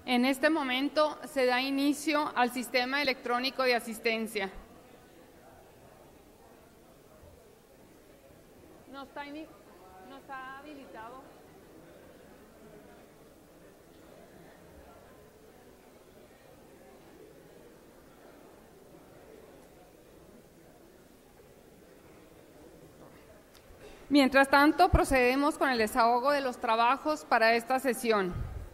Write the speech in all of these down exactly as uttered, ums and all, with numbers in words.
En este momento se da inicio al sistema electrónico de asistencia. No está, no está habilitado. Mientras tanto, procedemos con el desahogo de los trabajos para esta sesión.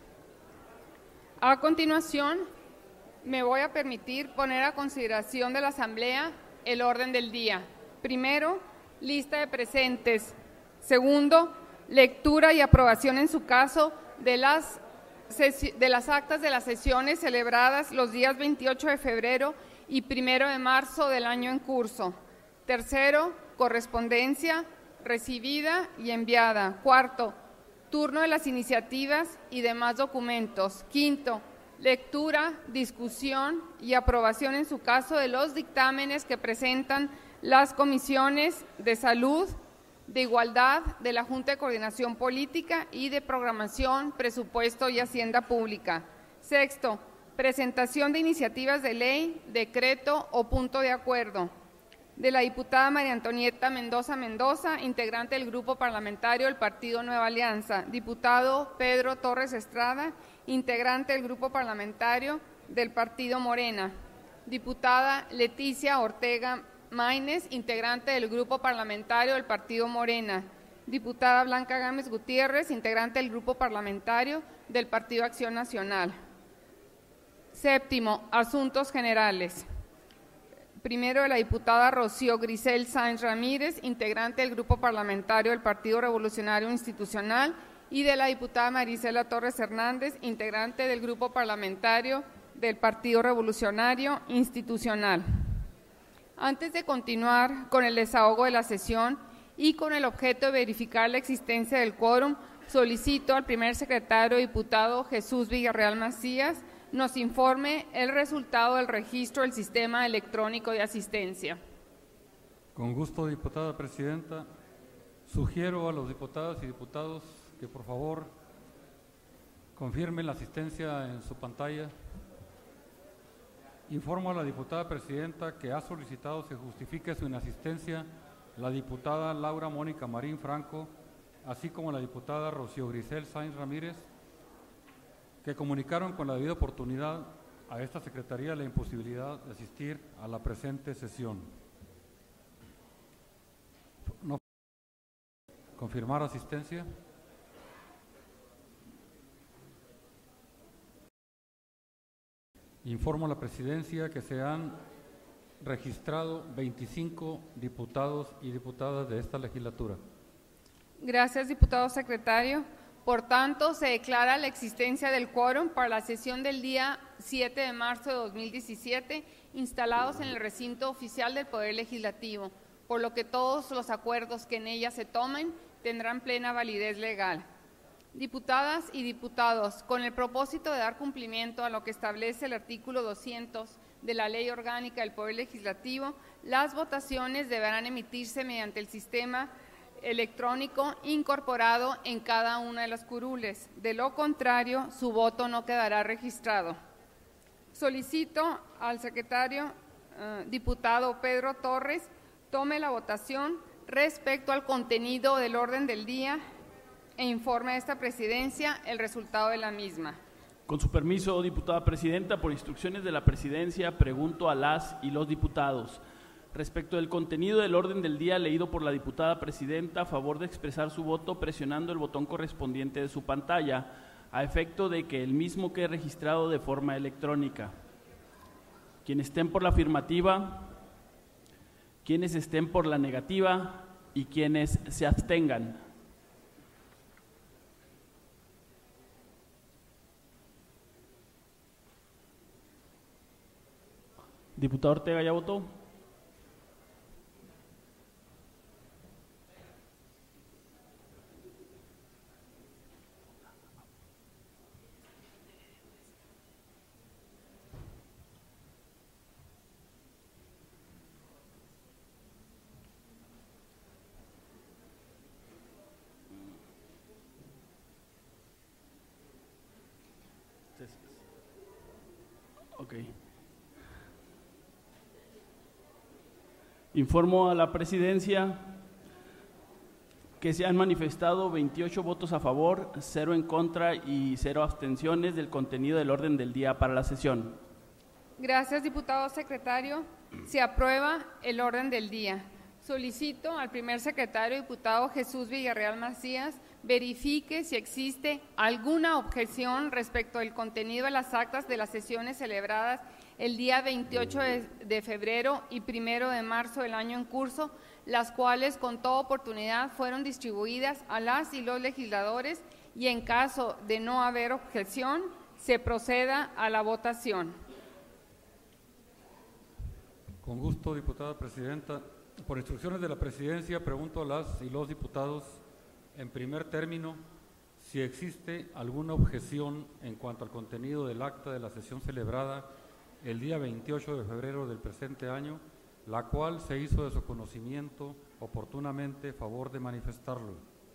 A continuación, me voy a permitir poner a consideración de la Asamblea el orden del día. Primero, lista de presentes. Segundo, lectura y aprobación en su caso de las, de las actas de las sesiones celebradas los días veintiocho de febrero y primero de marzo del año en curso. Tercero, correspondencia recibida y enviada. Cuarto, turno de las iniciativas y demás documentos. Quinto, lectura, discusión y aprobación en su caso de los dictámenes que presentan las comisiones de Salud, de Igualdad, de la Junta de Coordinación Política y de Programación, Presupuesto y Hacienda Pública. Sexto, presentación de iniciativas de ley, decreto o punto de acuerdo. De la diputada María Antonieta Mendoza Mendoza, integrante del Grupo Parlamentario del Partido Nueva Alianza. Diputado Pedro Torres Estrada, integrante del Grupo Parlamentario del Partido Morena. Diputada Leticia Ortega Maínez, integrante del Grupo Parlamentario del Partido Morena. Diputada Blanca Gámez Gutiérrez, integrante del Grupo Parlamentario del Partido Acción Nacional. Séptimo, asuntos generales. Primero, de la diputada Rocío Grisel Sáenz Ramírez, integrante del Grupo Parlamentario del Partido Revolucionario Institucional, y de la diputada Marisela Torres Hernández, integrante del Grupo Parlamentario del Partido Revolucionario Institucional. Antes de continuar con el desahogo de la sesión y con el objeto de verificar la existencia del quórum, solicito al primer secretario diputado Jesús Villarreal Macías nos informe el resultado del registro del sistema electrónico de asistencia. Con gusto, diputada presidenta. Sugiero a los diputadas y diputados que por favor confirmen la asistencia en su pantalla. Informo a la diputada presidenta que ha solicitado se justifique su inasistencia la diputada Laura Mónica Marín Franco, así como la diputada Rocío Grisel Sáenz Ramírez, que comunicaron con la debida oportunidad a esta Secretaría la imposibilidad de asistir a la presente sesión. No. ¿Confirmar asistencia? Informo a la Presidencia que se han registrado veinticinco diputados y diputadas de esta legislatura. Gracias, diputado secretario. Por tanto, se declara la existencia del quórum para la sesión del día siete de marzo de dos mil diecisiete, instalados en el recinto oficial del Poder Legislativo, por lo que todos los acuerdos que en ella se tomen tendrán plena validez legal. Diputadas y diputados, con el propósito de dar cumplimiento a lo que establece el artículo doscientos de la Ley Orgánica del Poder Legislativo, las votaciones deberán emitirse mediante el sistema electrónico incorporado en cada una de las curules. De lo contrario, su voto no quedará registrado. Solicito al secretario eh, diputado Pedro Torres tome la votación respecto al contenido del orden del día e informe a esta presidencia el resultado de la misma. Con su permiso, diputada presidenta, por instrucciones de la presidencia, pregunto a las y los diputados. Respecto del contenido del orden del día leído por la diputada presidenta, a favor de expresar su voto presionando el botón correspondiente de su pantalla, a efecto de que el mismo quede registrado de forma electrónica. Quienes estén por la afirmativa, quienes estén por la negativa y quienes se abstengan. Diputado Ortega, ¿ya votó? Ok. Informo a la presidencia que se han manifestado veintiocho votos a favor, cero en contra y cero abstenciones del contenido del orden del día para la sesión. Gracias, diputado secretario. Se aprueba el orden del día. Solicito al primer secretario, diputado Jesús Villarreal Macías, verifique si existe alguna objeción respecto al contenido de las actas de las sesiones celebradas el día veintiocho de febrero y primero de marzo del año en curso, las cuales con toda oportunidad fueron distribuidas a las y los legisladores, y en caso de no haber objeción, se proceda a la votación. Con gusto, diputada presidenta. Por instrucciones de la presidencia, pregunto a las y los diputados, en primer término, si existe alguna objeción en cuanto al contenido del acta de la sesión celebrada el día veintiocho de febrero del presente año, la cual se hizo de su conocimiento oportunamente, favor de manifestarlo.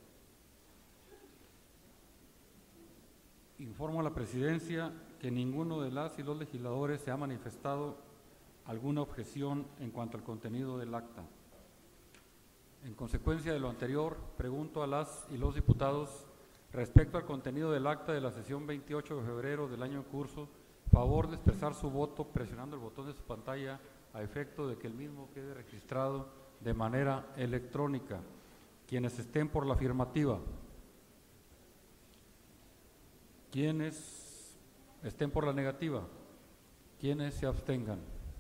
Informo a la presidencia que ninguno de las y los legisladores se ha manifestado alguna objeción en cuanto al contenido del acta. En consecuencia de lo anterior, pregunto a las y los diputados respecto al contenido del acta de la sesión veintiocho de febrero del año en curso, favor de expresar su voto presionando el botón de su pantalla a efecto de que el mismo quede registrado de manera electrónica. Quienes estén por la afirmativa. Quienes estén por la negativa. Quienes se abstengan.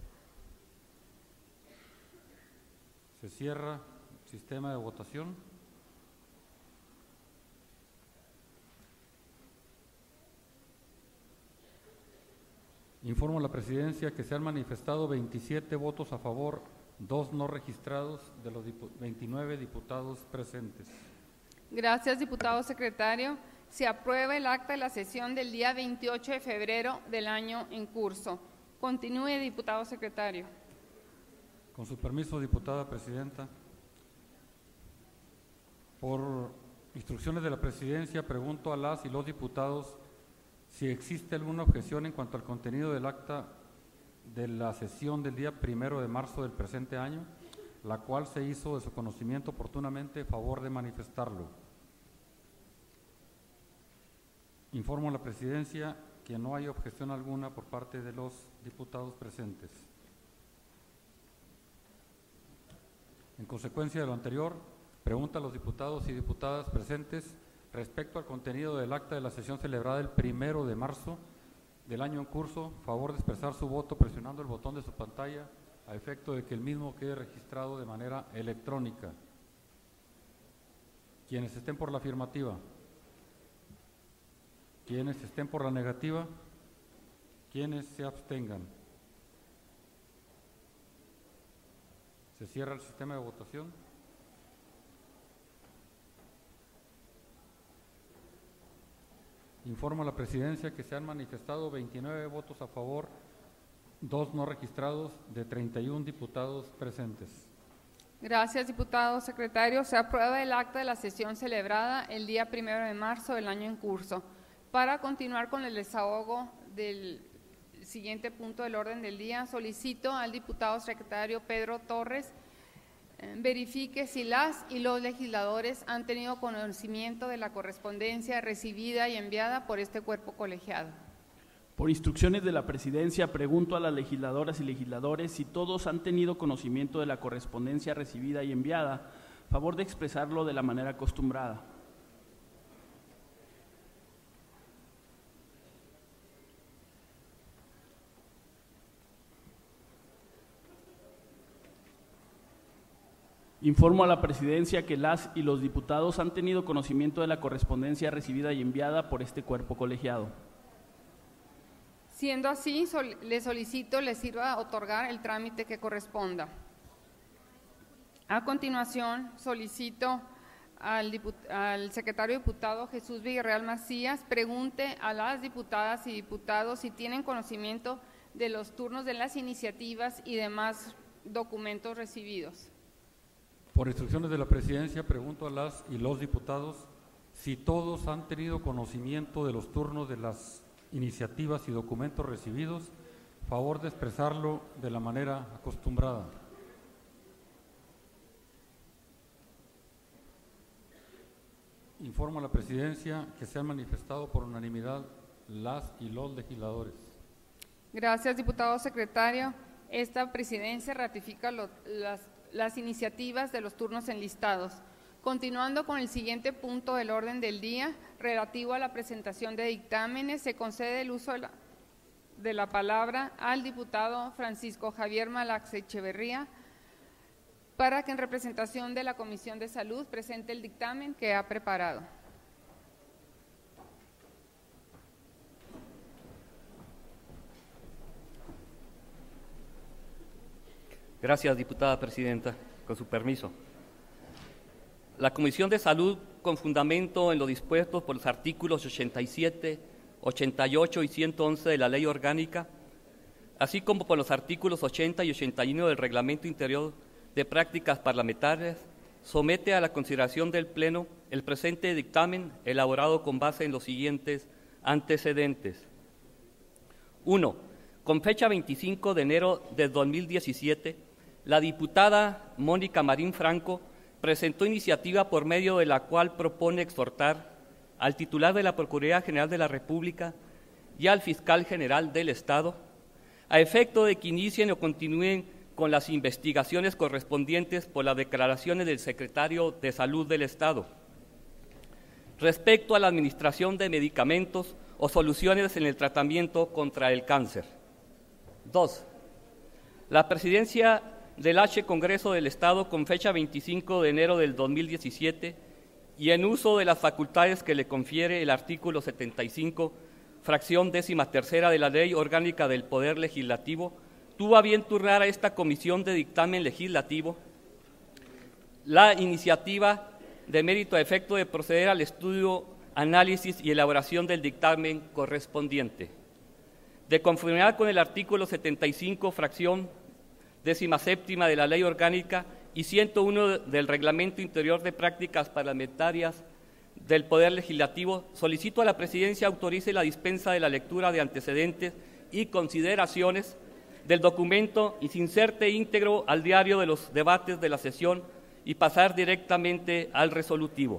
Se cierra el sistema de votación. Informo a la presidencia que se han manifestado veintisiete votos a favor, dos no registrados de los veintinueve diputados presentes. Gracias, diputado secretario. Se aprueba el acta de la sesión del día veintiocho de febrero del año en curso. Continúe, diputado secretario. Con su permiso, diputada presidenta. Por instrucciones de la presidencia, pregunto a las y los diputados si existe alguna objeción en cuanto al contenido del acta de la sesión del día primero de marzo del presente año, la cual se hizo de su conocimiento oportunamente, favor de manifestarlo. Informo a la presidencia que no hay objeción alguna por parte de los diputados presentes. En consecuencia de lo anterior, pregunto a los diputados y diputadas presentes respecto al contenido del acta de la sesión celebrada el primero de marzo del año en curso, favor de expresar su voto presionando el botón de su pantalla a efecto de que el mismo quede registrado de manera electrónica. Quienes estén por la afirmativa. Quienes estén por la negativa. Quienes se abstengan. Se cierra el sistema de votación. Informo a la presidencia que se han manifestado veintinueve votos a favor, dos no registrados de treinta y un diputados presentes. Gracias, diputado secretario. Se aprueba el acta de la sesión celebrada el día primero de marzo del año en curso. Para continuar con el desahogo del siguiente punto del orden del día, solicito al diputado secretario Pedro Torres verifique si las y los legisladores han tenido conocimiento de la correspondencia recibida y enviada por este cuerpo colegiado. Por instrucciones de la presidencia, pregunto a las legisladoras y legisladores si todos han tenido conocimiento de la correspondencia recibida y enviada. Favor de expresarlo de la manera acostumbrada. Informo a la presidencia que las y los diputados han tenido conocimiento de la correspondencia recibida y enviada por este cuerpo colegiado. Siendo así, sol, le solicito le sirva otorgar el trámite que corresponda. A continuación, solicito al, diput, al secretario diputado Jesús Villarreal Macías pregunte a las diputadas y diputados si tienen conocimiento de los turnos de las iniciativas y demás documentos recibidos. Por instrucciones de la presidencia, pregunto a las y los diputados si todos han tenido conocimiento de los turnos de las iniciativas y documentos recibidos. Favor de expresarlo de la manera acostumbrada. Informo a la Presidencia que se han manifestado por unanimidad las y los legisladores. Gracias, diputado secretario. Esta Presidencia ratifica lo, las, las iniciativas de los turnos enlistados. Continuando con el siguiente punto del orden del día, relativo a la presentación de dictámenes, se concede el uso de la, de la palabra al diputado Francisco Javier Malax Echeverría para que en representación de la Comisión de Salud presente el dictamen que ha preparado. Gracias, diputada presidenta. Con su permiso. La Comisión de Salud, con fundamento en lo dispuesto por los artículos ochenta y siete, ochenta y ocho y ciento once de la Ley Orgánica, así como por los artículos ochenta y ochenta y uno del Reglamento Interior de Prácticas Parlamentarias, somete a la consideración del Pleno el presente dictamen elaborado con base en los siguientes antecedentes. Uno, con fecha veinticinco de enero de dos mil diecisiete, la diputada Mónica Marín Franco presentó iniciativa por medio de la cual propone exhortar al titular de la Procuraduría General de la República y al Fiscal General del Estado a efecto de que inicien o continúen con las investigaciones correspondientes por las declaraciones del Secretario de Salud del Estado respecto a la administración de medicamentos o soluciones en el tratamiento contra el cáncer. Dos, la Presidencia del H Congreso del Estado, con fecha veinticinco de enero del dos mil diecisiete, y en uso de las facultades que le confiere el artículo setenta y cinco, fracción décima tercera de la Ley Orgánica del Poder Legislativo, tuvo a bien turnar a esta Comisión de Dictamen Legislativo la iniciativa de mérito a efecto de proceder al estudio, análisis y elaboración del dictamen correspondiente. De conformidad con el artículo setenta y cinco, fracción décima séptima de la Ley Orgánica y ciento uno del Reglamento Interior de Prácticas Parlamentarias del Poder Legislativo, solicito a la Presidencia autorice la dispensa de la lectura de antecedentes y consideraciones del documento y se inserte íntegro al diario de los debates de la sesión y pasar directamente al resolutivo.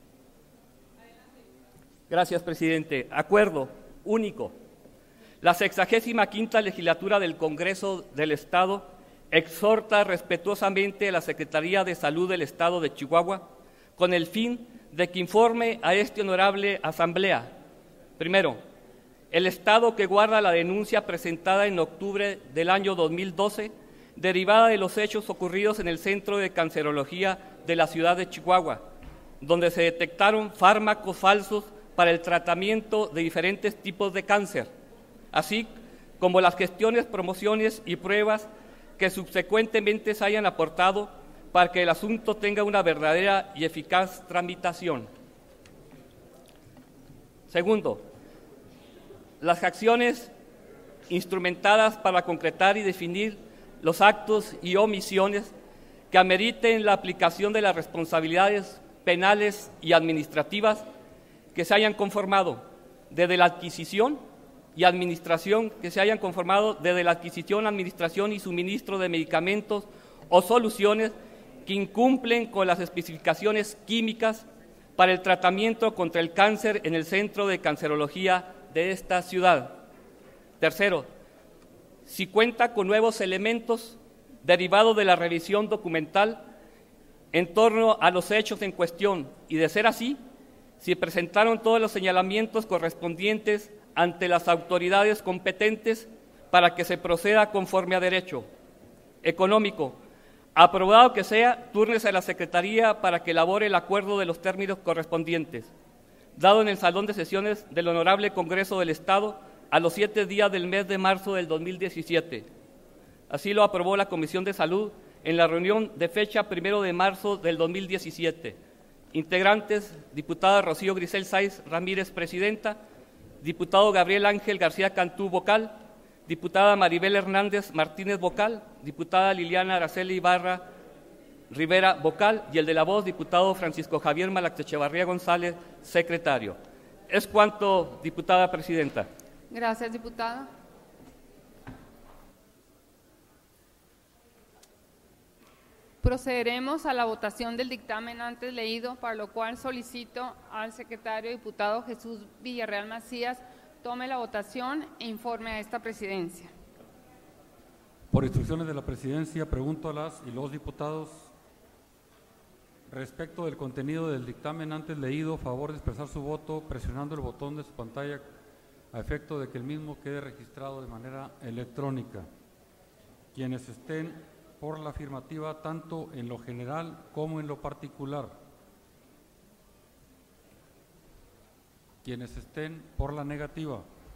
Gracias, presidente. Acuerdo único. La sexagésima quinta legislatura del Congreso del Estado exhorta respetuosamente a la Secretaría de Salud del Estado de Chihuahua con el fin de que informe a esta honorable Asamblea. Primero, el Estado que guarda la denuncia presentada en octubre del año dos mil doce, derivada de los hechos ocurridos en el Centro de Cancerología de la ciudad de Chihuahua, donde se detectaron fármacos falsos para el tratamiento de diferentes tipos de cáncer, así como las gestiones, promociones y pruebas que subsecuentemente se hayan aportado para que el asunto tenga una verdadera y eficaz tramitación. Segundo, las acciones instrumentadas para concretar y definir los actos y omisiones que ameriten la aplicación de las responsabilidades penales y administrativas que se hayan conformado desde la adquisición y administración que se hayan conformado desde la adquisición, administración y suministro de medicamentos o soluciones que incumplen con las especificaciones químicas para el tratamiento contra el cáncer en el Centro de Cancerología de esta ciudad. Tercero, si cuenta con nuevos elementos derivados de la revisión documental en torno a los hechos en cuestión y, de ser así, si presentaron todos los señalamientos correspondientes ante las autoridades competentes para que se proceda conforme a derecho. Económico, aprobado que sea, túrnese a la Secretaría para que elabore el acuerdo de los términos correspondientes, dado en el Salón de Sesiones del Honorable Congreso del Estado a los siete días del mes de marzo del dos mil diecisiete. Así lo aprobó la Comisión de Salud en la reunión de fecha primero de marzo del dos mil diecisiete. Integrantes, diputada Rocío Grisel Sáiz Ramírez, presidenta; diputado Gabriel Ángel García Cantú, vocal; diputada Maribel Hernández Martínez, vocal; diputada Liliana Araceli Ibarra Rivera, vocal; y el de la voz, diputado Francisco Javier Malax Echeverría González, secretario. Es cuanto, diputada presidenta. Gracias, diputada. Procederemos a la votación del dictamen antes leído, para lo cual solicito al secretario diputado Jesús Villarreal Macías tome la votación e informe a esta presidencia. Por instrucciones de la presidencia, pregunto a las y los diputados respecto del contenido del dictamen antes leído, favor de expresar su voto presionando el botón de su pantalla a efecto de que el mismo quede registrado de manera electrónica. Quienes estén por la afirmativa tanto en lo general como en lo particular. Quienes estén por la negativa.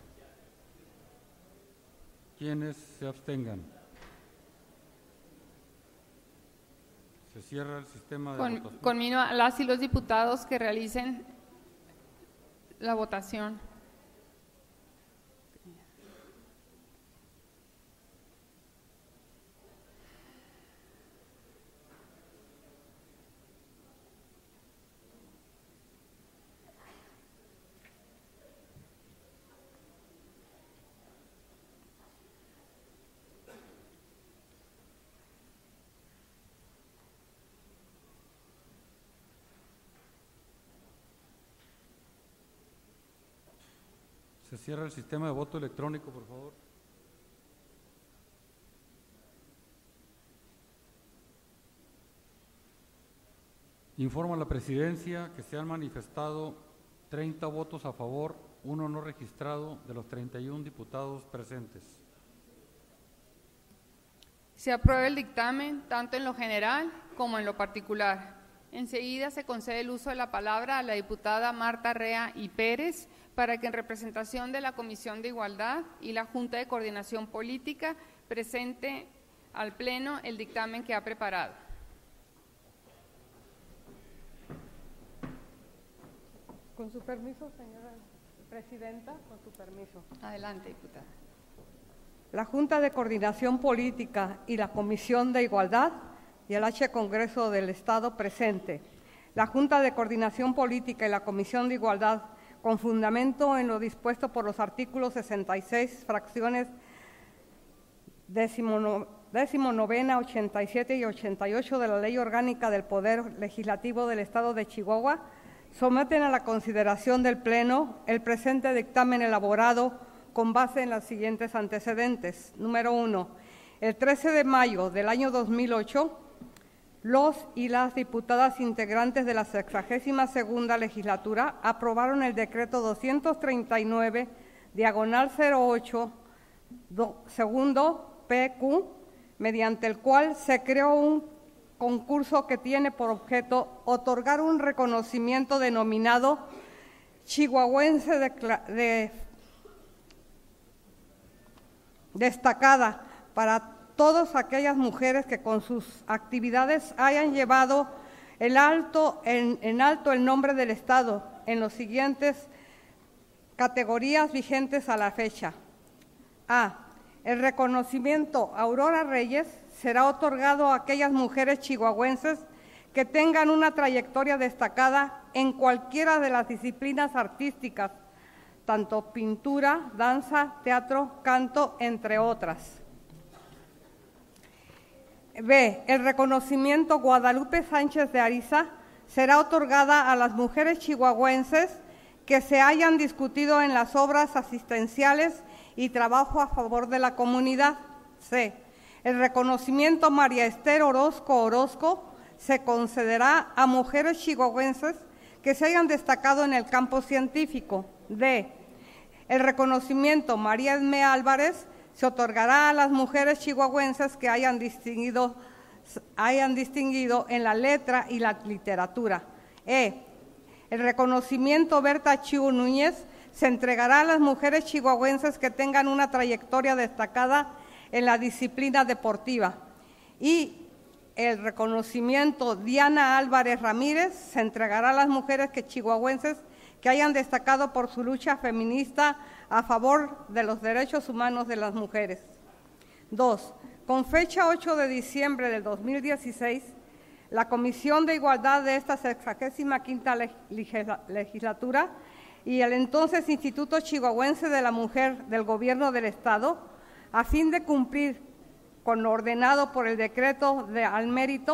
Quienes se abstengan. Se cierra el sistema de Con, votación. conmino a las y los diputados que realicen la votación. Se cierra el sistema de voto electrónico, por favor. Informo a la presidencia que se han manifestado treinta votos a favor, uno no registrado de los treinta y uno diputados presentes. Se aprueba el dictamen tanto en lo general como en lo particular. Enseguida se concede el uso de la palabra a la diputada Marta Rea y Pérez para que en representación de la Comisión de Igualdad y la Junta de Coordinación Política presente al Pleno el dictamen que ha preparado. Con su permiso, señora Presidenta, con su permiso. Adelante, diputada. La Junta de Coordinación Política y la Comisión de Igualdad y el H Congreso del Estado presente. La Junta de Coordinación Política y la Comisión de Igualdad, con fundamento en lo dispuesto por los artículos sesenta y seis, fracciones decimonovena, ochenta y siete y ochenta y ocho de la Ley Orgánica del Poder Legislativo del Estado de Chihuahua, someten a la consideración del Pleno el presente dictamen elaborado con base en los siguientes antecedentes. Número uno, el trece de mayo del año dos mil ocho, los y las diputadas integrantes de la sexagésima segunda legislatura aprobaron el decreto doscientos treinta y nueve, diagonal cero ocho, do, segundo P Q, mediante el cual se creó un concurso que tiene por objeto otorgar un reconocimiento denominado chihuahuense de, de, destacada para todas aquellas mujeres que con sus actividades hayan llevado el alto, en, en alto el nombre del Estado en las siguientes categorías vigentes a la fecha. A. El reconocimiento Aurora Reyes será otorgado a aquellas mujeres chihuahuenses que tengan una trayectoria destacada en cualquiera de las disciplinas artísticas, tanto pintura, danza, teatro, canto, entre otras. B. El reconocimiento Guadalupe Sánchez de Ariza será otorgada a las mujeres chihuahuenses que se hayan discutido en las obras asistenciales y trabajo a favor de la comunidad. C. El reconocimiento María Esther Orozco Orozco se concederá a mujeres chihuahuenses que se hayan destacado en el campo científico. D. El reconocimiento María Edme Álvarez se otorgará a las mujeres chihuahuenses que hayan distinguido, hayan distinguido en la letra y la literatura. E. El reconocimiento Berta Chiu Núñez se entregará a las mujeres chihuahuenses que tengan una trayectoria destacada en la disciplina deportiva. Y el reconocimiento Diana Álvarez Ramírez se entregará a las mujeres que chihuahuenses que hayan destacado por su lucha feminista a favor de los derechos humanos de las mujeres. Dos. Con fecha ocho de diciembre del dos mil dieciséis, la Comisión de Igualdad de esta sexagésima quinta legislatura y el entonces Instituto Chihuahuense de la Mujer del Gobierno del Estado, a fin de cumplir con lo ordenado por el decreto de al mérito,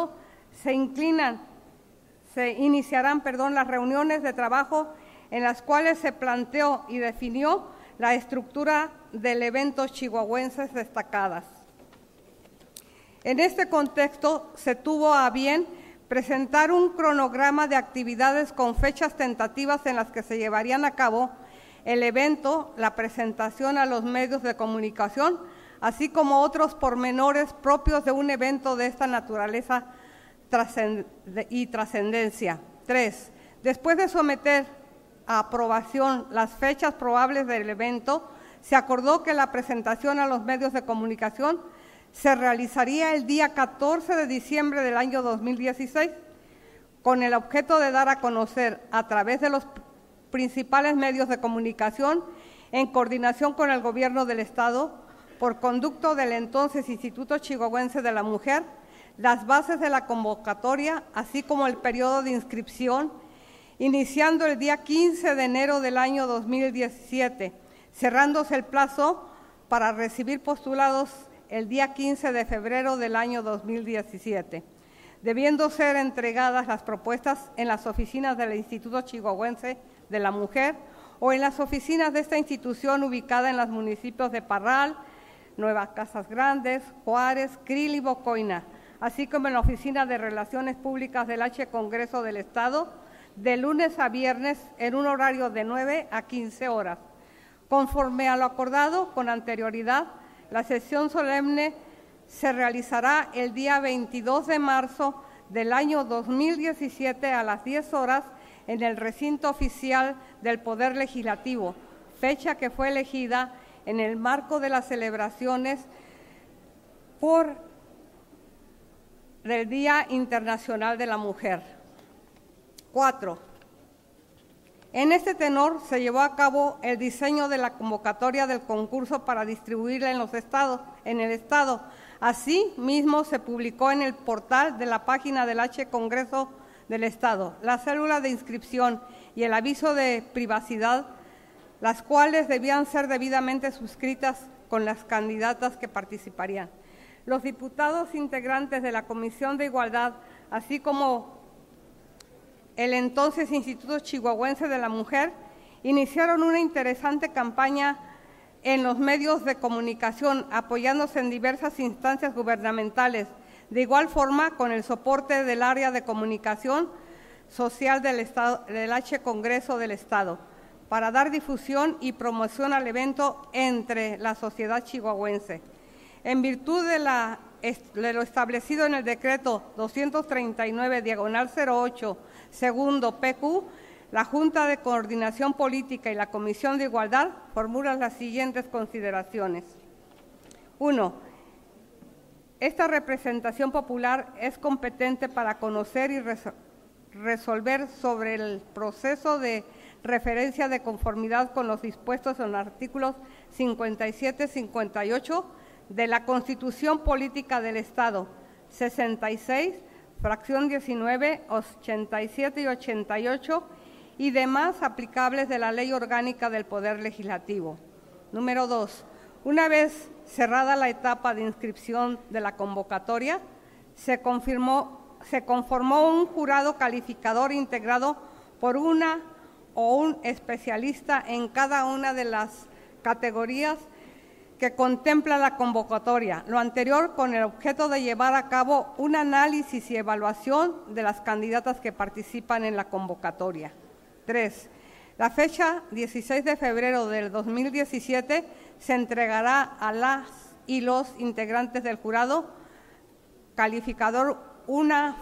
se inclinan, se iniciarán, perdón, las reuniones de trabajo en las cuales se planteó y definió la estructura del evento chihuahuenses destacadas. En este contexto se tuvo a bien presentar un cronograma de actividades con fechas tentativas en las que se llevarían a cabo el evento, la presentación a los medios de comunicación, así como otros pormenores propios de un evento de esta naturaleza y trascendencia. Tres, después de someter a aprobación las fechas probables del evento, se acordó que la presentación a los medios de comunicación se realizaría el día catorce de diciembre del año dos mil dieciséis, con el objeto de dar a conocer a través de los principales medios de comunicación, en coordinación con el Gobierno del Estado, por conducto del entonces Instituto Chihuahuense de la Mujer, las bases de la convocatoria, así como el periodo de inscripción, iniciando el día quince de enero del año dos mil diecisiete, cerrándose el plazo para recibir postulados el día quince de febrero del año dos mil diecisiete, debiendo ser entregadas las propuestas en las oficinas del Instituto Chihuahuense de la Mujer o en las oficinas de esta institución ubicada en los municipios de Parral, Nueva Casas Grandes, Juárez, Krill y Bocoina, así como en la Oficina de Relaciones Públicas del H Congreso del Estado, de lunes a viernes en un horario de nueve a quince horas. Conforme a lo acordado con anterioridad, la sesión solemne se realizará el día veintidós de marzo del año dos mil diecisiete a las diez horas en el recinto oficial del Poder Legislativo, fecha que fue elegida en el marco de las celebraciones por el Día Internacional de la Mujer. Cuatro. En este tenor se llevó a cabo el diseño de la convocatoria del concurso para distribuirla en los estados, en el estado. Asimismo, se publicó en el portal de la página del H Congreso del Estado la cédula de inscripción y el aviso de privacidad, las cuales debían ser debidamente suscritas con las candidatas que participarían. Los diputados integrantes de la Comisión de Igualdad, así como el entonces Instituto Chihuahuense de la Mujer, iniciaron una interesante campaña en los medios de comunicación, apoyándose en diversas instancias gubernamentales, de igual forma con el soporte del área de comunicación social del, Estado, del H Congreso del Estado, para dar difusión y promoción al evento entre la sociedad chihuahuense. En virtud de, la, de lo establecido en el decreto doscientos treinta y nueve, diagonal cero ocho, segundo P Q, la Junta de Coordinación Política y la Comisión de Igualdad formulan las siguientes consideraciones. Uno, esta representación popular es competente para conocer y resol- resolver sobre el proceso de referencia de conformidad con los dispuestos en los artículos cincuenta y siete y cincuenta y ocho de la Constitución Política del Estado, sesenta y seis, fracción diecinueve, ochenta y siete y ochenta y ocho, y demás aplicables de la Ley Orgánica del Poder Legislativo. Número dos, una vez cerrada la etapa de inscripción de la convocatoria, se confirmó, se conformó un jurado calificador integrado por una o un especialista en cada una de las categorías que contempla la convocatoria, lo anterior con el objeto de llevar a cabo un análisis y evaluación de las candidatas que participan en la convocatoria. Tres, la fecha dieciséis de febrero del dos mil diecisiete se entregará a las y los integrantes del jurado calificador una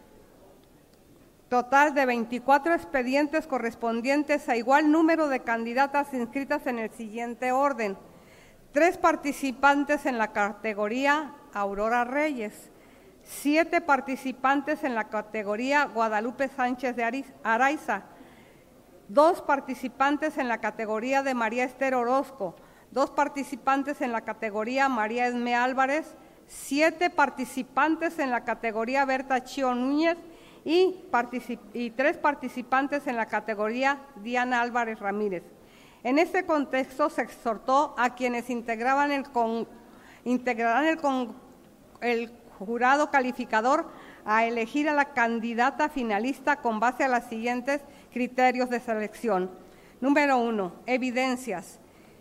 total de veinticuatro expedientes correspondientes a igual número de candidatas inscritas en el siguiente orden. Tres participantes en la categoría Aurora Reyes, siete participantes en la categoría Guadalupe Sánchez de Araiza, dos participantes en la categoría de María Esther Orozco, dos participantes en la categoría María Esme Álvarez, siete participantes en la categoría Berta Chío Núñez y, particip y tres participantes en la categoría Diana Álvarez Ramírez. En este contexto se exhortó a quienes integraban el con, integrarán el, con, el jurado calificador a elegir a la candidata finalista con base a los siguientes criterios de selección. Número uno, evidencias.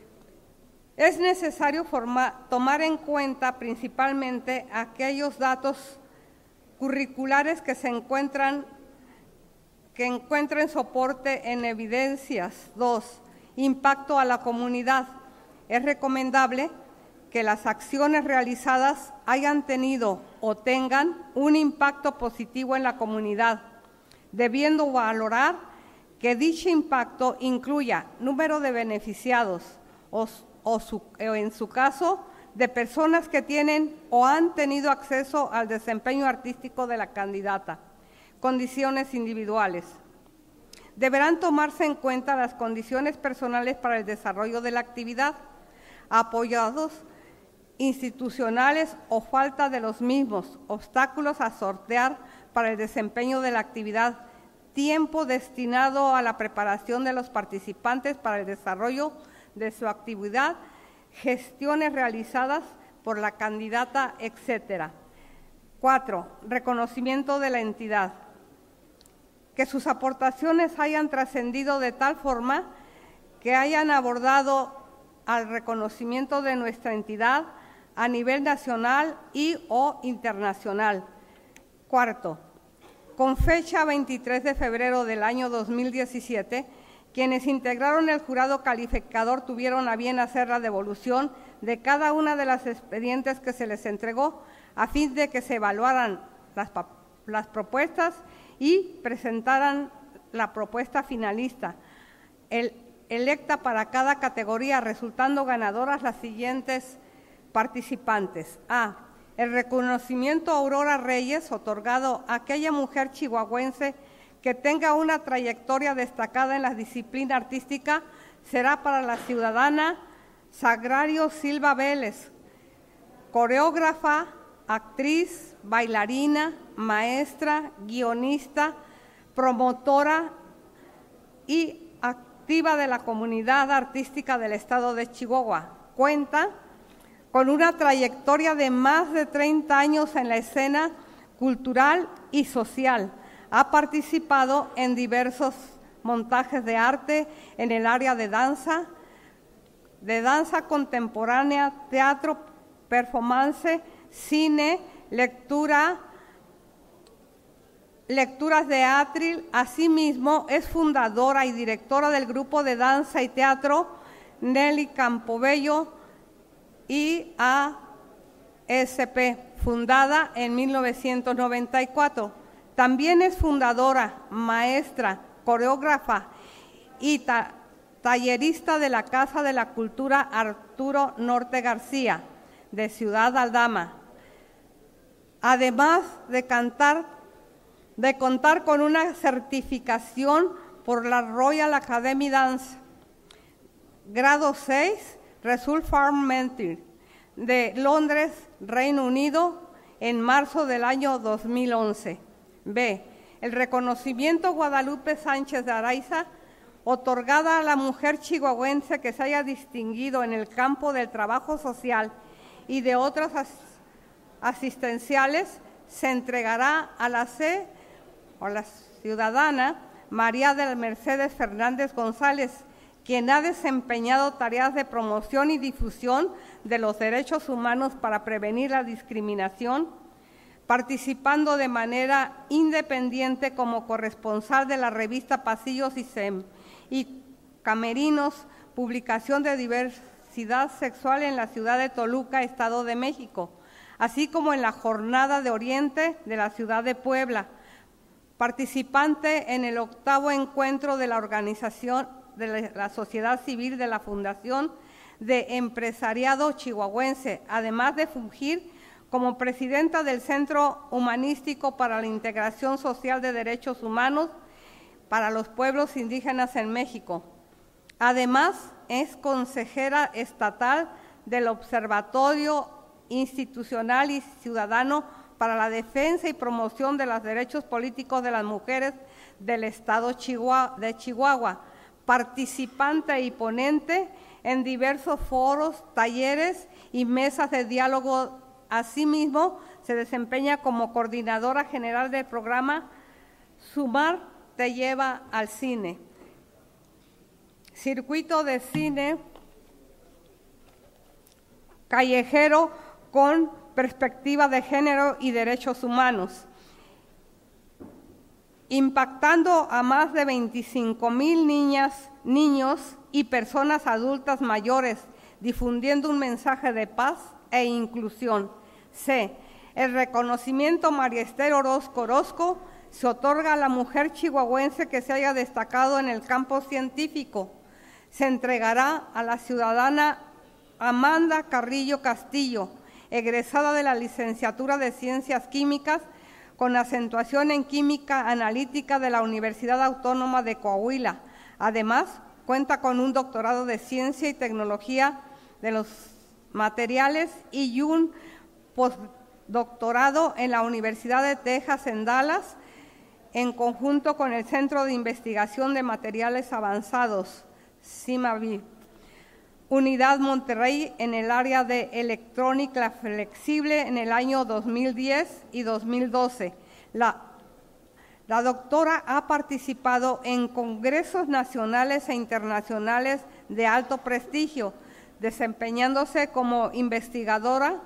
Es necesario formar, tomar en cuenta principalmente aquellos datos curriculares que se encuentran, que encuentren soporte en evidencias. Dos, impacto a la comunidad. Es recomendable que las acciones realizadas hayan tenido o tengan un impacto positivo en la comunidad, debiendo valorar que dicho impacto incluya número de beneficiados o, o, su, o en su caso, de personas que tienen o han tenido acceso al desempeño artístico de la candidata, condiciones individuales. Deberán tomarse en cuenta las condiciones personales para el desarrollo de la actividad, apoyados institucionales o falta de los mismos, obstáculos a sortear para el desempeño de la actividad, tiempo destinado a la preparación de los participantes para el desarrollo de su actividad, gestiones realizadas por la candidata, etcétera. Cuatro, reconocimiento de la entidad. Que sus aportaciones hayan trascendido de tal forma que hayan abordado al reconocimiento de nuestra entidad a nivel nacional y o internacional. Cuarto, con fecha veintitrés de febrero del año dos mil diecisiete, quienes integraron el jurado calificador tuvieron a bien hacer la devolución de cada una de las expedientes que se les entregó a fin de que se evaluaran las, las propuestas y presentaran la propuesta finalista, el, electa para cada categoría, resultando ganadoras las siguientes participantes. A. El reconocimiento Aurora Reyes, otorgado a aquella mujer chihuahuense que tenga una trayectoria destacada en la disciplina artística, será para la ciudadana Sagrario Silva Vélez, coreógrafa, actriz, bailarina, maestra, guionista, promotora y activa de la comunidad artística del estado de Chihuahua. Cuenta con una trayectoria de más de treinta años en la escena cultural y social. Ha participado en diversos montajes de arte en el área de danza, de danza contemporánea, teatro, performance, cine, lectura, lecturas de atril. Asimismo, es fundadora y directora del grupo de danza y teatro Nelly Campobello I A S P, fundada en mil novecientos noventa y cuatro. También es fundadora, maestra, coreógrafa y ta tallerista de la Casa de la Cultura Arturo Norte García, de Ciudad Aldama. Además de cantar, de contar con una certificación por la Royal Academy Dance, grado seis, Result Farm Mentor, de Londres, Reino Unido, en marzo del año dos mil once. B. El reconocimiento Guadalupe Sánchez de Araiza, otorgada a la mujer chihuahuense que se haya distinguido en el campo del trabajo social y de otras as asistenciales, se entregará a la C o la ciudadana María de Mercedes Fernández González, quien ha desempeñado tareas de promoción y difusión de los derechos humanos para prevenir la discriminación, participando de manera independiente como corresponsal de la revista Pasillos y, Sem y Camerinos, publicación de diversidad sexual en la ciudad de Toluca, Estado de México, así como en la Jornada de Oriente de la ciudad de Puebla, participante en el octavo encuentro de la organización de la sociedad civil de la Fundación de Empresariado Chihuahuense, además de fungir como presidenta del Centro Humanístico para la Integración Social de Derechos Humanos para los Pueblos Indígenas en México. Además, es consejera estatal del Observatorio Institucional y Ciudadano para la Defensa y Promoción de los Derechos Políticos de las Mujeres del Estado de Chihuahua, participante y ponente en diversos foros, talleres y mesas de diálogo Asimismo, se desempeña como coordinadora general del programa Sumar te lleva al cine, circuito de cine callejero con perspectiva de género y derechos humanos, impactando a más de veinticinco mil niñas, niños y personas adultas mayores, difundiendo un mensaje de paz e inclusión. C. El reconocimiento María Esther Orozco Orozco se otorga a la mujer chihuahuense que se haya destacado en el campo científico. Se entregará a la ciudadana Amanda Carrillo Castillo, egresada de la licenciatura de Ciencias Químicas con acentuación en Química Analítica de la Universidad Autónoma de Coahuila. Además, cuenta con un doctorado de Ciencia y Tecnología de los Materiales y un postdoctorado en la Universidad de Texas en Dallas, en conjunto con el Centro de Investigación de Materiales Avanzados, CIMAVI, Unidad Monterrey, en el área de electrónica flexible en el año dos mil diez y dos mil doce. La, la doctora ha participado en congresos nacionales e internacionales de alto prestigio, desempeñándose como investigadora,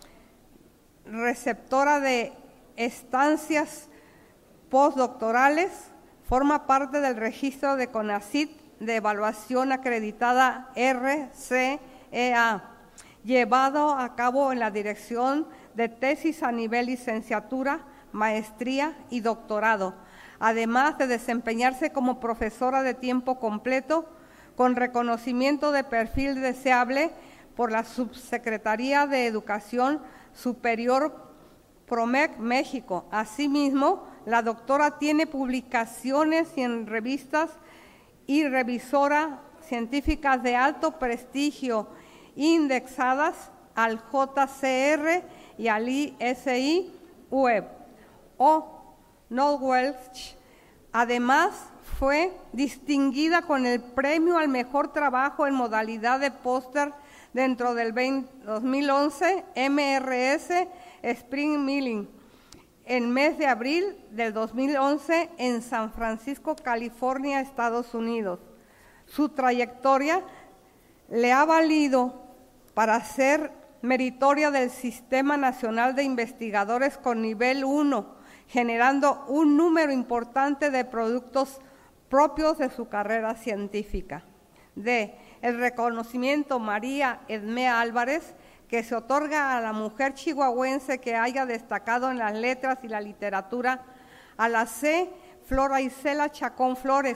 receptora de estancias postdoctorales, forma parte del registro de CONACYT de evaluación acreditada R C E A, llevado a cabo en la dirección de tesis a nivel licenciatura, maestría y doctorado, además de desempeñarse como profesora de tiempo completo con reconocimiento de perfil deseable por la Subsecretaría de Educación Superior PROMEC México. Asimismo, la doctora tiene publicaciones en revistas y revisora científicas de alto prestigio indexadas al J C R y al I S I Web o Knowledge. Además, fue distinguida con el premio al mejor trabajo en modalidad de póster dentro del dos mil once M R S Spring Milling en mes de abril del dos mil once en San Francisco, California, Estados Unidos. Su trayectoria le ha valido para ser meritoria del Sistema Nacional de Investigadores con nivel uno, generando un número importante de productos propios de su carrera científica. D. El reconocimiento María Edmé Álvarez, que se otorga a la mujer chihuahuense que haya destacado en las letras y la literatura. A la C. Flora Isela Chacón Flores,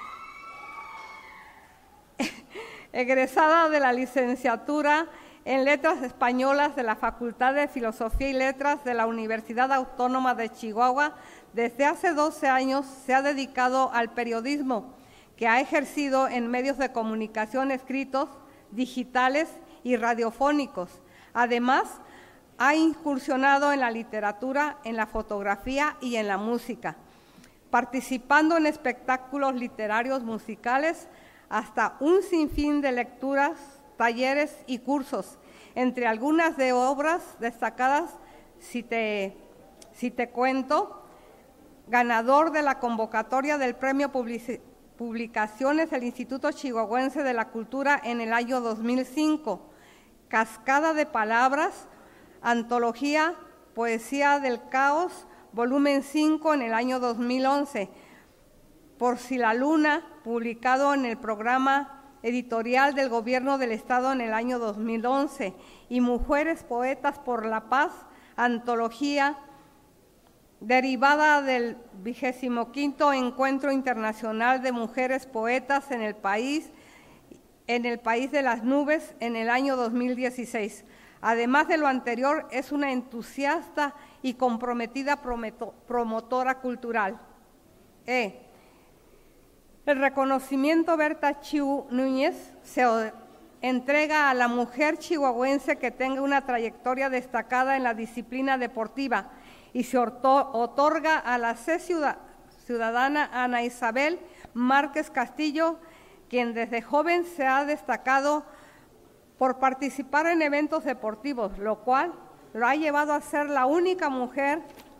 egresada de la licenciatura en Letras Españolas de la Facultad de Filosofía y Letras de la Universidad Autónoma de Chihuahua. Desde hace doce años se ha dedicado al periodismo, que ha ejercido en medios de comunicación escritos, digitales y radiofónicos. Además, ha incursionado en la literatura, en la fotografía y en la música, participando en espectáculos literarios musicales, hasta un sinfín de lecturas, talleres y cursos. Entre algunas de obras destacadas, si te, si te cuento, ganador de la convocatoria del Premio Publici- Publicaciones del Instituto Chihuahuense de la Cultura en el año dos mil cinco, Cascada de Palabras, Antología Poesía del Caos, volumen cinco en el año dos mil once, Por si la Luna, publicado en el programa editorial del Gobierno del Estado en el año dos mil once, y Mujeres Poetas por la Paz, antología derivada del vigésimo quinto Encuentro Internacional de Mujeres Poetas en el país, en el país de las nubes en el año dos mil dieciséis. Además de lo anterior, es una entusiasta y comprometida promotora cultural. E. El reconocimiento Berta Chiu Núñez se entrega a la mujer chihuahuense que tenga una trayectoria destacada en la disciplina deportiva y se otorga a la C ciudadana Ana Isabel Márquez Castillo, quien desde joven se ha destacado por participar en eventos deportivos, lo cual lo ha llevado a ser la única mujer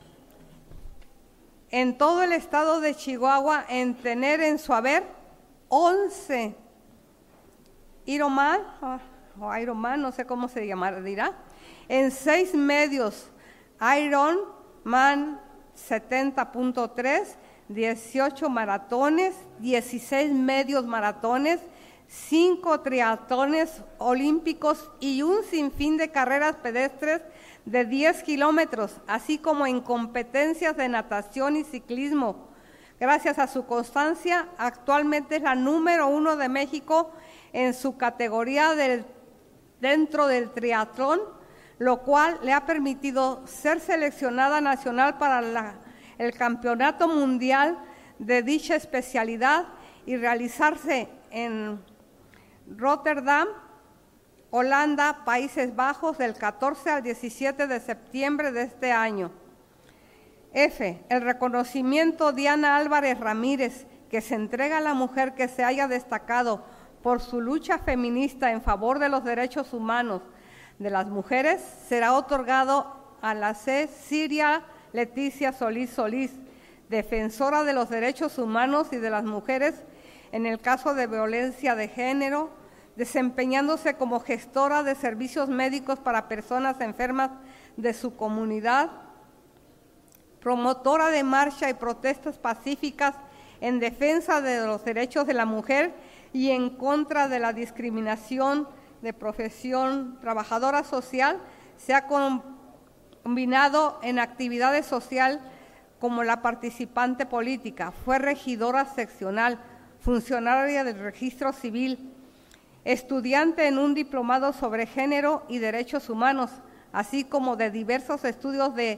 en todo el estado de Chihuahua en tener en su haber once Ironman, o Ironman, no sé cómo se llamará, dirá, en seis medios, Ironman setenta punto tres, dieciocho maratones, dieciséis medios maratones, cinco triatlones olímpicos y un sinfín de carreras pedestres de diez kilómetros, así como en competencias de natación y ciclismo. Gracias a su constancia, actualmente es la número uno de México en su categoría del, dentro del triatlón, lo cual le ha permitido ser seleccionada nacional para la, el Campeonato Mundial de dicha especialidad y realizarse en Rotterdam, Holanda, Países Bajos, del catorce al diecisiete de septiembre de este año. F. El reconocimiento Diana Álvarez Ramírez, que se entrega a la mujer que se haya destacado por su lucha feminista en favor de los derechos humanos de las mujeres, será otorgado a la C. Siria Leticia Solís Solís, defensora de los derechos humanos y de las mujeres en el caso de violencia de género, desempeñándose como gestora de servicios médicos para personas enfermas de su comunidad, promotora de marcha y protestas pacíficas en defensa de los derechos de la mujer y en contra de la discriminación de profesión, trabajadora social, se ha combinado en actividades sociales como la participante política, fue regidora seccional, funcionaria del registro civil, estudiante en un diplomado sobre género y derechos humanos, así como de diversos estudios de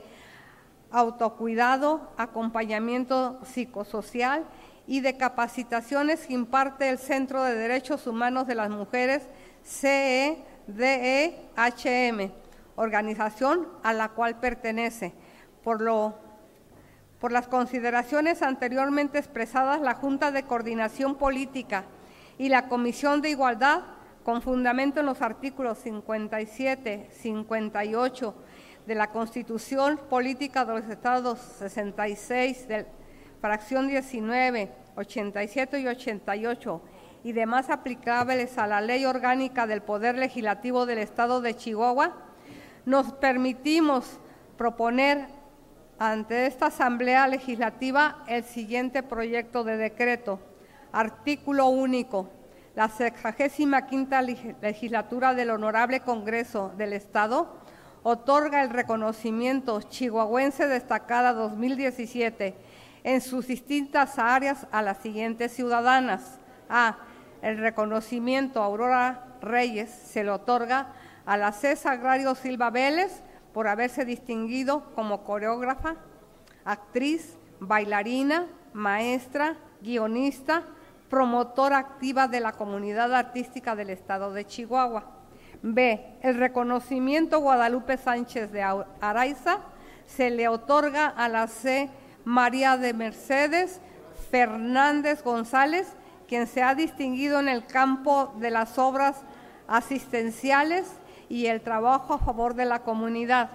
autocuidado, acompañamiento psicosocial y de capacitaciones que imparte el Centro de Derechos Humanos de las Mujeres, C E D E H M, organización a la cual pertenece. Por, lo, por las consideraciones anteriormente expresadas, la Junta de Coordinación Política y la Comisión de Igualdad, con fundamento en los artículos cincuenta y siete, cincuenta y ocho de la Constitución Política de los Estados, sesenta y seis, de fracción diecinueve, ochenta y siete y ochenta y ocho, y demás aplicables a la Ley Orgánica del Poder Legislativo del Estado de Chihuahua, nos permitimos proponer ante esta Asamblea Legislativa el siguiente proyecto de decreto. Artículo único. La sexagésima quinta legislatura del Honorable Congreso del Estado otorga el reconocimiento chihuahuense destacada dos mil diecisiete en sus distintas áreas a las siguientes ciudadanas. A. El reconocimiento a Aurora Reyes se le otorga a la C. Sagrario Silva Vélez por haberse distinguido como coreógrafa, actriz, bailarina, maestra, guionista, promotora activa de la comunidad artística del Estado de Chihuahua. B. El reconocimiento Guadalupe Sánchez de Araiza se le otorga a la C. María de Mercedes Fernández González, quien se ha distinguido en el campo de las obras asistenciales y el trabajo a favor de la comunidad.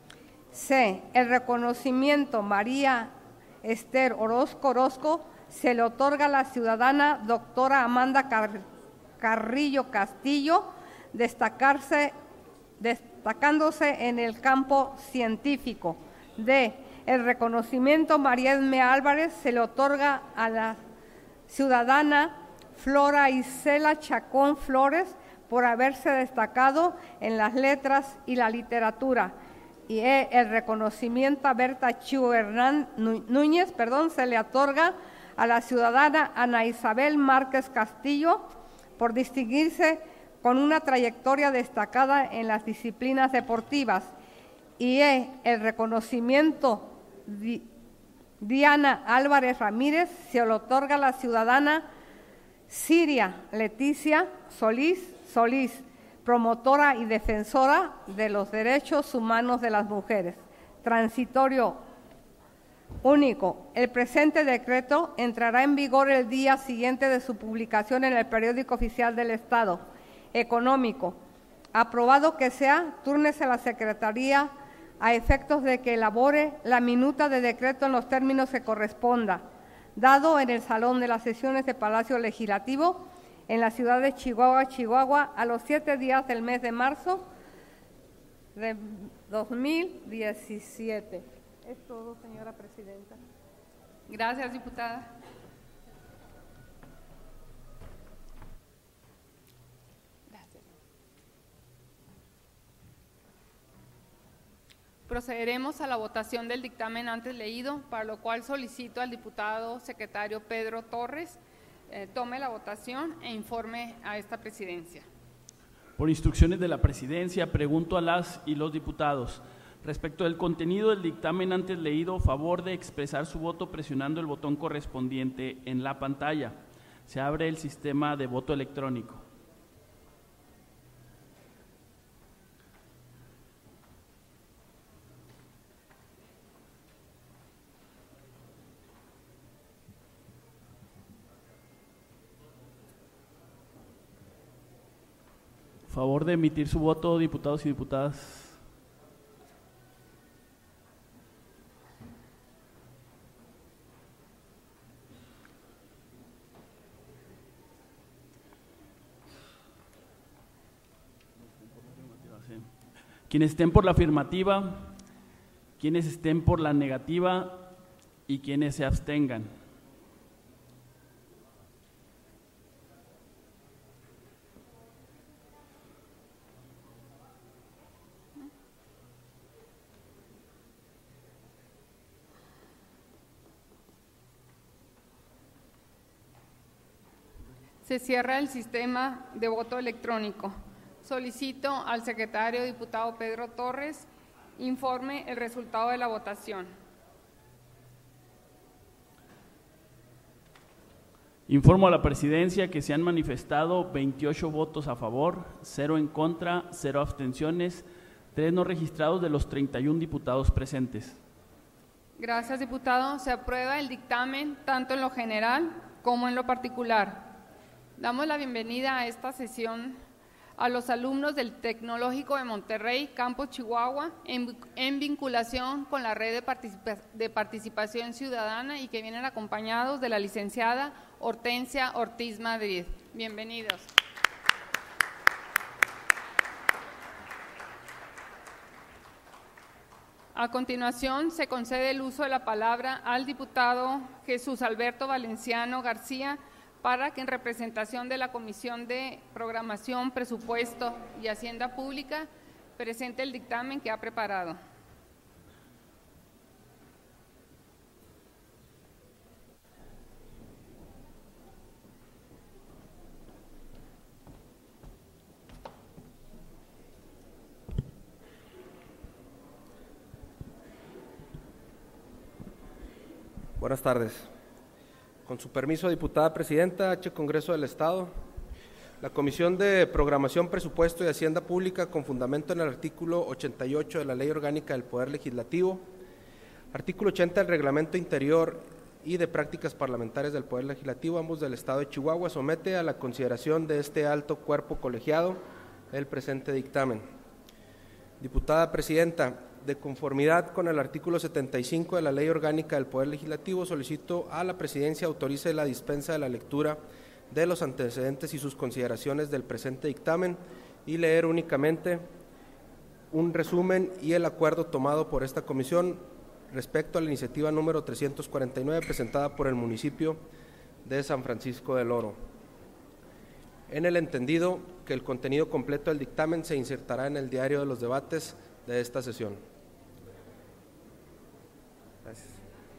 C. El reconocimiento María Esther Orozco Orozco se le otorga a la ciudadana doctora Amanda Car Carrillo Castillo, destacarse, destacándose en el campo científico. D. El reconocimiento María Edme Álvarez se le otorga a la ciudadana Flora Isela Chacón Flores por haberse destacado en las letras y la literatura. Y E. El reconocimiento a Berta Chiu Hernán Núñez perdón, se le otorga a la ciudadana Ana Isabel Márquez Castillo por distinguirse con una trayectoria destacada en las disciplinas deportivas. Y E. El reconocimiento Di Diana Álvarez Ramírez se le otorga a la ciudadana Siria Leticia Solís Solís, promotora y defensora de los derechos humanos de las mujeres. Transitorio único. El presente decreto entrará en vigor el día siguiente de su publicación en el Periódico Oficial del Estado. Económico. Aprobado que sea, túrnese a la Secretaría a efectos de que elabore la minuta de decreto en los términos que corresponda, dado en el Salón de las Sesiones de Palacio Legislativo, en la ciudad de Chihuahua, Chihuahua, a los siete días del mes de marzo de dos mil diecisiete. Es todo, señora presidenta. Gracias, diputada. Gracias. Procederemos a la votación del dictamen antes leído, para lo cual solicito al diputado secretario Pedro Torres eh, tome la votación e informe a esta presidencia. Por instrucciones de la presidencia, pregunto a las y los diputados. Respecto del contenido del dictamen antes leído, favor de expresar su voto presionando el botón correspondiente en la pantalla. Se abre el sistema de voto electrónico. Favor de emitir su voto, diputados y diputadas. Quienes estén por la afirmativa, quienes estén por la negativa y quienes se abstengan. Se cierra el sistema de voto electrónico. Solicito al secretario diputado Pedro Torres informe el resultado de la votación. Informo a la presidencia que se han manifestado veintiocho votos a favor, cero en contra, cero abstenciones, tres no registrados de los treinta y un diputados presentes. Gracias, diputado. Se aprueba el dictamen tanto en lo general como en lo particular. Damos la bienvenida a esta sesión a los alumnos del Tecnológico de Monterrey, Campus Chihuahua, en, en vinculación con la red de, participa de participación ciudadana y que vienen acompañados de la licenciada Hortensia Ortiz Madrid. Bienvenidos. A continuación, se concede el uso de la palabra al diputado Jesús Alberto Valenciano García, para que en representación de la Comisión de Programación, Presupuesto y Hacienda Pública presente el dictamen que ha preparado. Buenas tardes. Con su permiso, diputada presidenta, H. Congreso del Estado, la Comisión de Programación, Presupuesto y Hacienda Pública, con fundamento en el artículo ochenta y ocho de la Ley Orgánica del Poder Legislativo, artículo ochenta del Reglamento Interior y de Prácticas Parlamentarias del Poder Legislativo, ambos del Estado de Chihuahua, somete a la consideración de este alto cuerpo colegiado el presente dictamen. Diputada presidenta, de conformidad con el artículo setenta y cinco de la Ley Orgánica del Poder Legislativo, solicito a la Presidencia autorice la dispensa de la lectura de los antecedentes y sus consideraciones del presente dictamen y leer únicamente un resumen y el acuerdo tomado por esta comisión respecto a la iniciativa número trescientos cuarenta y nueve presentada por el municipio de San Francisco del Oro. En el entendido que el contenido completo del dictamen se insertará en el diario de los debates de esta sesión. Gracias.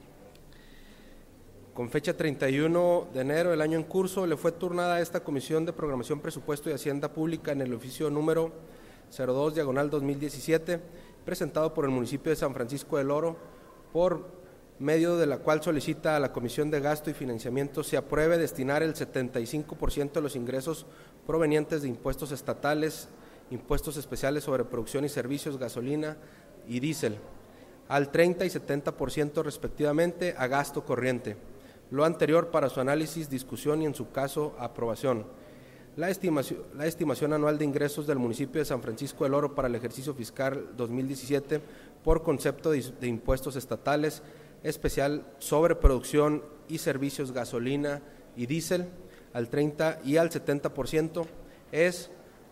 Con fecha treinta y uno de enero del año en curso, le fue turnada a esta Comisión de Programación, Presupuesto y Hacienda Pública en el oficio número cero dos, diagonal dos mil diecisiete, presentado por el municipio de San Francisco del Oro, por medio de la cual solicita a la Comisión de Gasto y Financiamiento se apruebe destinar el setenta y cinco por ciento de los ingresos provenientes de impuestos estatales, impuestos especiales sobre producción y servicios, gasolina y diésel, al treinta y setenta por ciento respectivamente a gasto corriente. Lo anterior para su análisis, discusión y en su caso aprobación. La estimación, la estimación anual de ingresos del municipio de San Francisco del Oro para el ejercicio fiscal dos mil diecisiete por concepto de, de impuestos estatales, especial sobre producción y servicios gasolina y diésel al treinta y al setenta por ciento es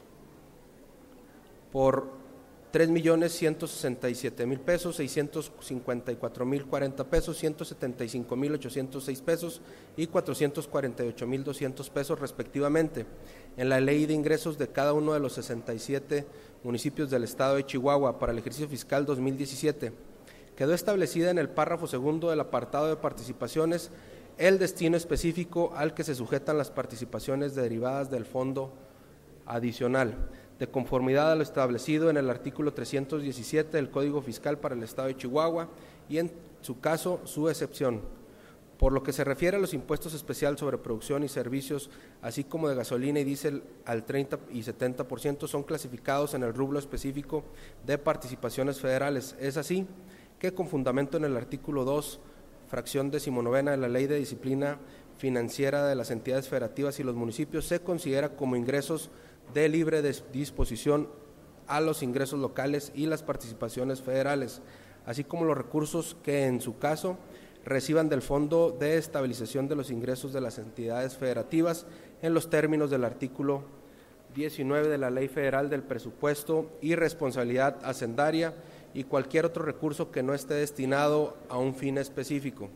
por tres millones ciento sesenta y siete mil pesos, seiscientos cincuenta y cuatro mil cuarenta pesos, ciento setenta y cinco mil ochocientos seis pesos y cuatrocientos cuarenta y ocho mil doscientos pesos respectivamente. En la ley de ingresos de cada uno de los sesenta y siete municipios del estado de Chihuahua para el ejercicio fiscal dos mil diecisiete, quedó establecida en el párrafo segundo del apartado de participaciones el destino específico al que se sujetan las participaciones derivadas del fondo adicional, de conformidad a lo establecido en el artículo trescientos diecisiete del Código Fiscal para el Estado de Chihuahua y, en su caso, su excepción. Por lo que se refiere a los impuestos especiales sobre producción y servicios, así como de gasolina y diésel al treinta y setenta por ciento, son clasificados en el rubro específico de participaciones federales. Es así que, con fundamento en el artículo dos, fracción decimonovena de la Ley de Disciplina Financiera de las Entidades Federativas y los Municipios, se considera como ingresos de libre disposición a los ingresos locales y las participaciones federales, así como los recursos que en su caso reciban del Fondo de Estabilización de los Ingresos de las Entidades Federativas en los términos del artículo diecinueve de la Ley Federal del Presupuesto y Responsabilidad Hacendaria y cualquier otro recurso que no esté destinado a un fin específico.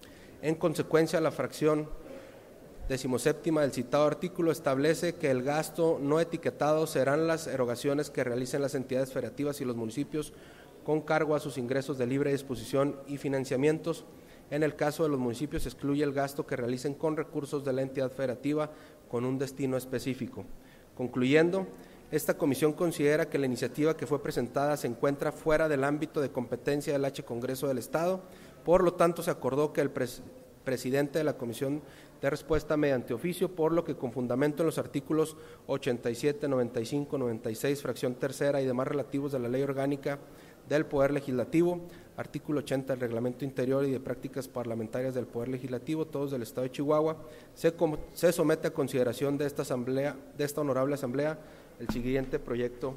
En consecuencia, la fracción decimoséptima del citado artículo establece que el gasto no etiquetado serán las erogaciones que realicen las entidades federativas y los municipios con cargo a sus ingresos de libre disposición y financiamientos. En el caso de los municipios se excluye el gasto que realicen con recursos de la entidad federativa con un destino específico. Concluyendo, esta comisión considera que la iniciativa que fue presentada se encuentra fuera del ámbito de competencia del H Congreso del Estado, por lo tanto se acordó que el pres presidente de la Comisión de respuesta mediante oficio, por lo que con fundamento en los artículos ochenta y siete, noventa y cinco, noventa y seis, fracción tercera y demás relativos de la Ley Orgánica del Poder Legislativo, artículo ochenta del Reglamento Interior y de Prácticas Parlamentarias del Poder Legislativo, todos del Estado de Chihuahua, se, se somete a consideración de esta asamblea, de esta honorable asamblea, el siguiente proyecto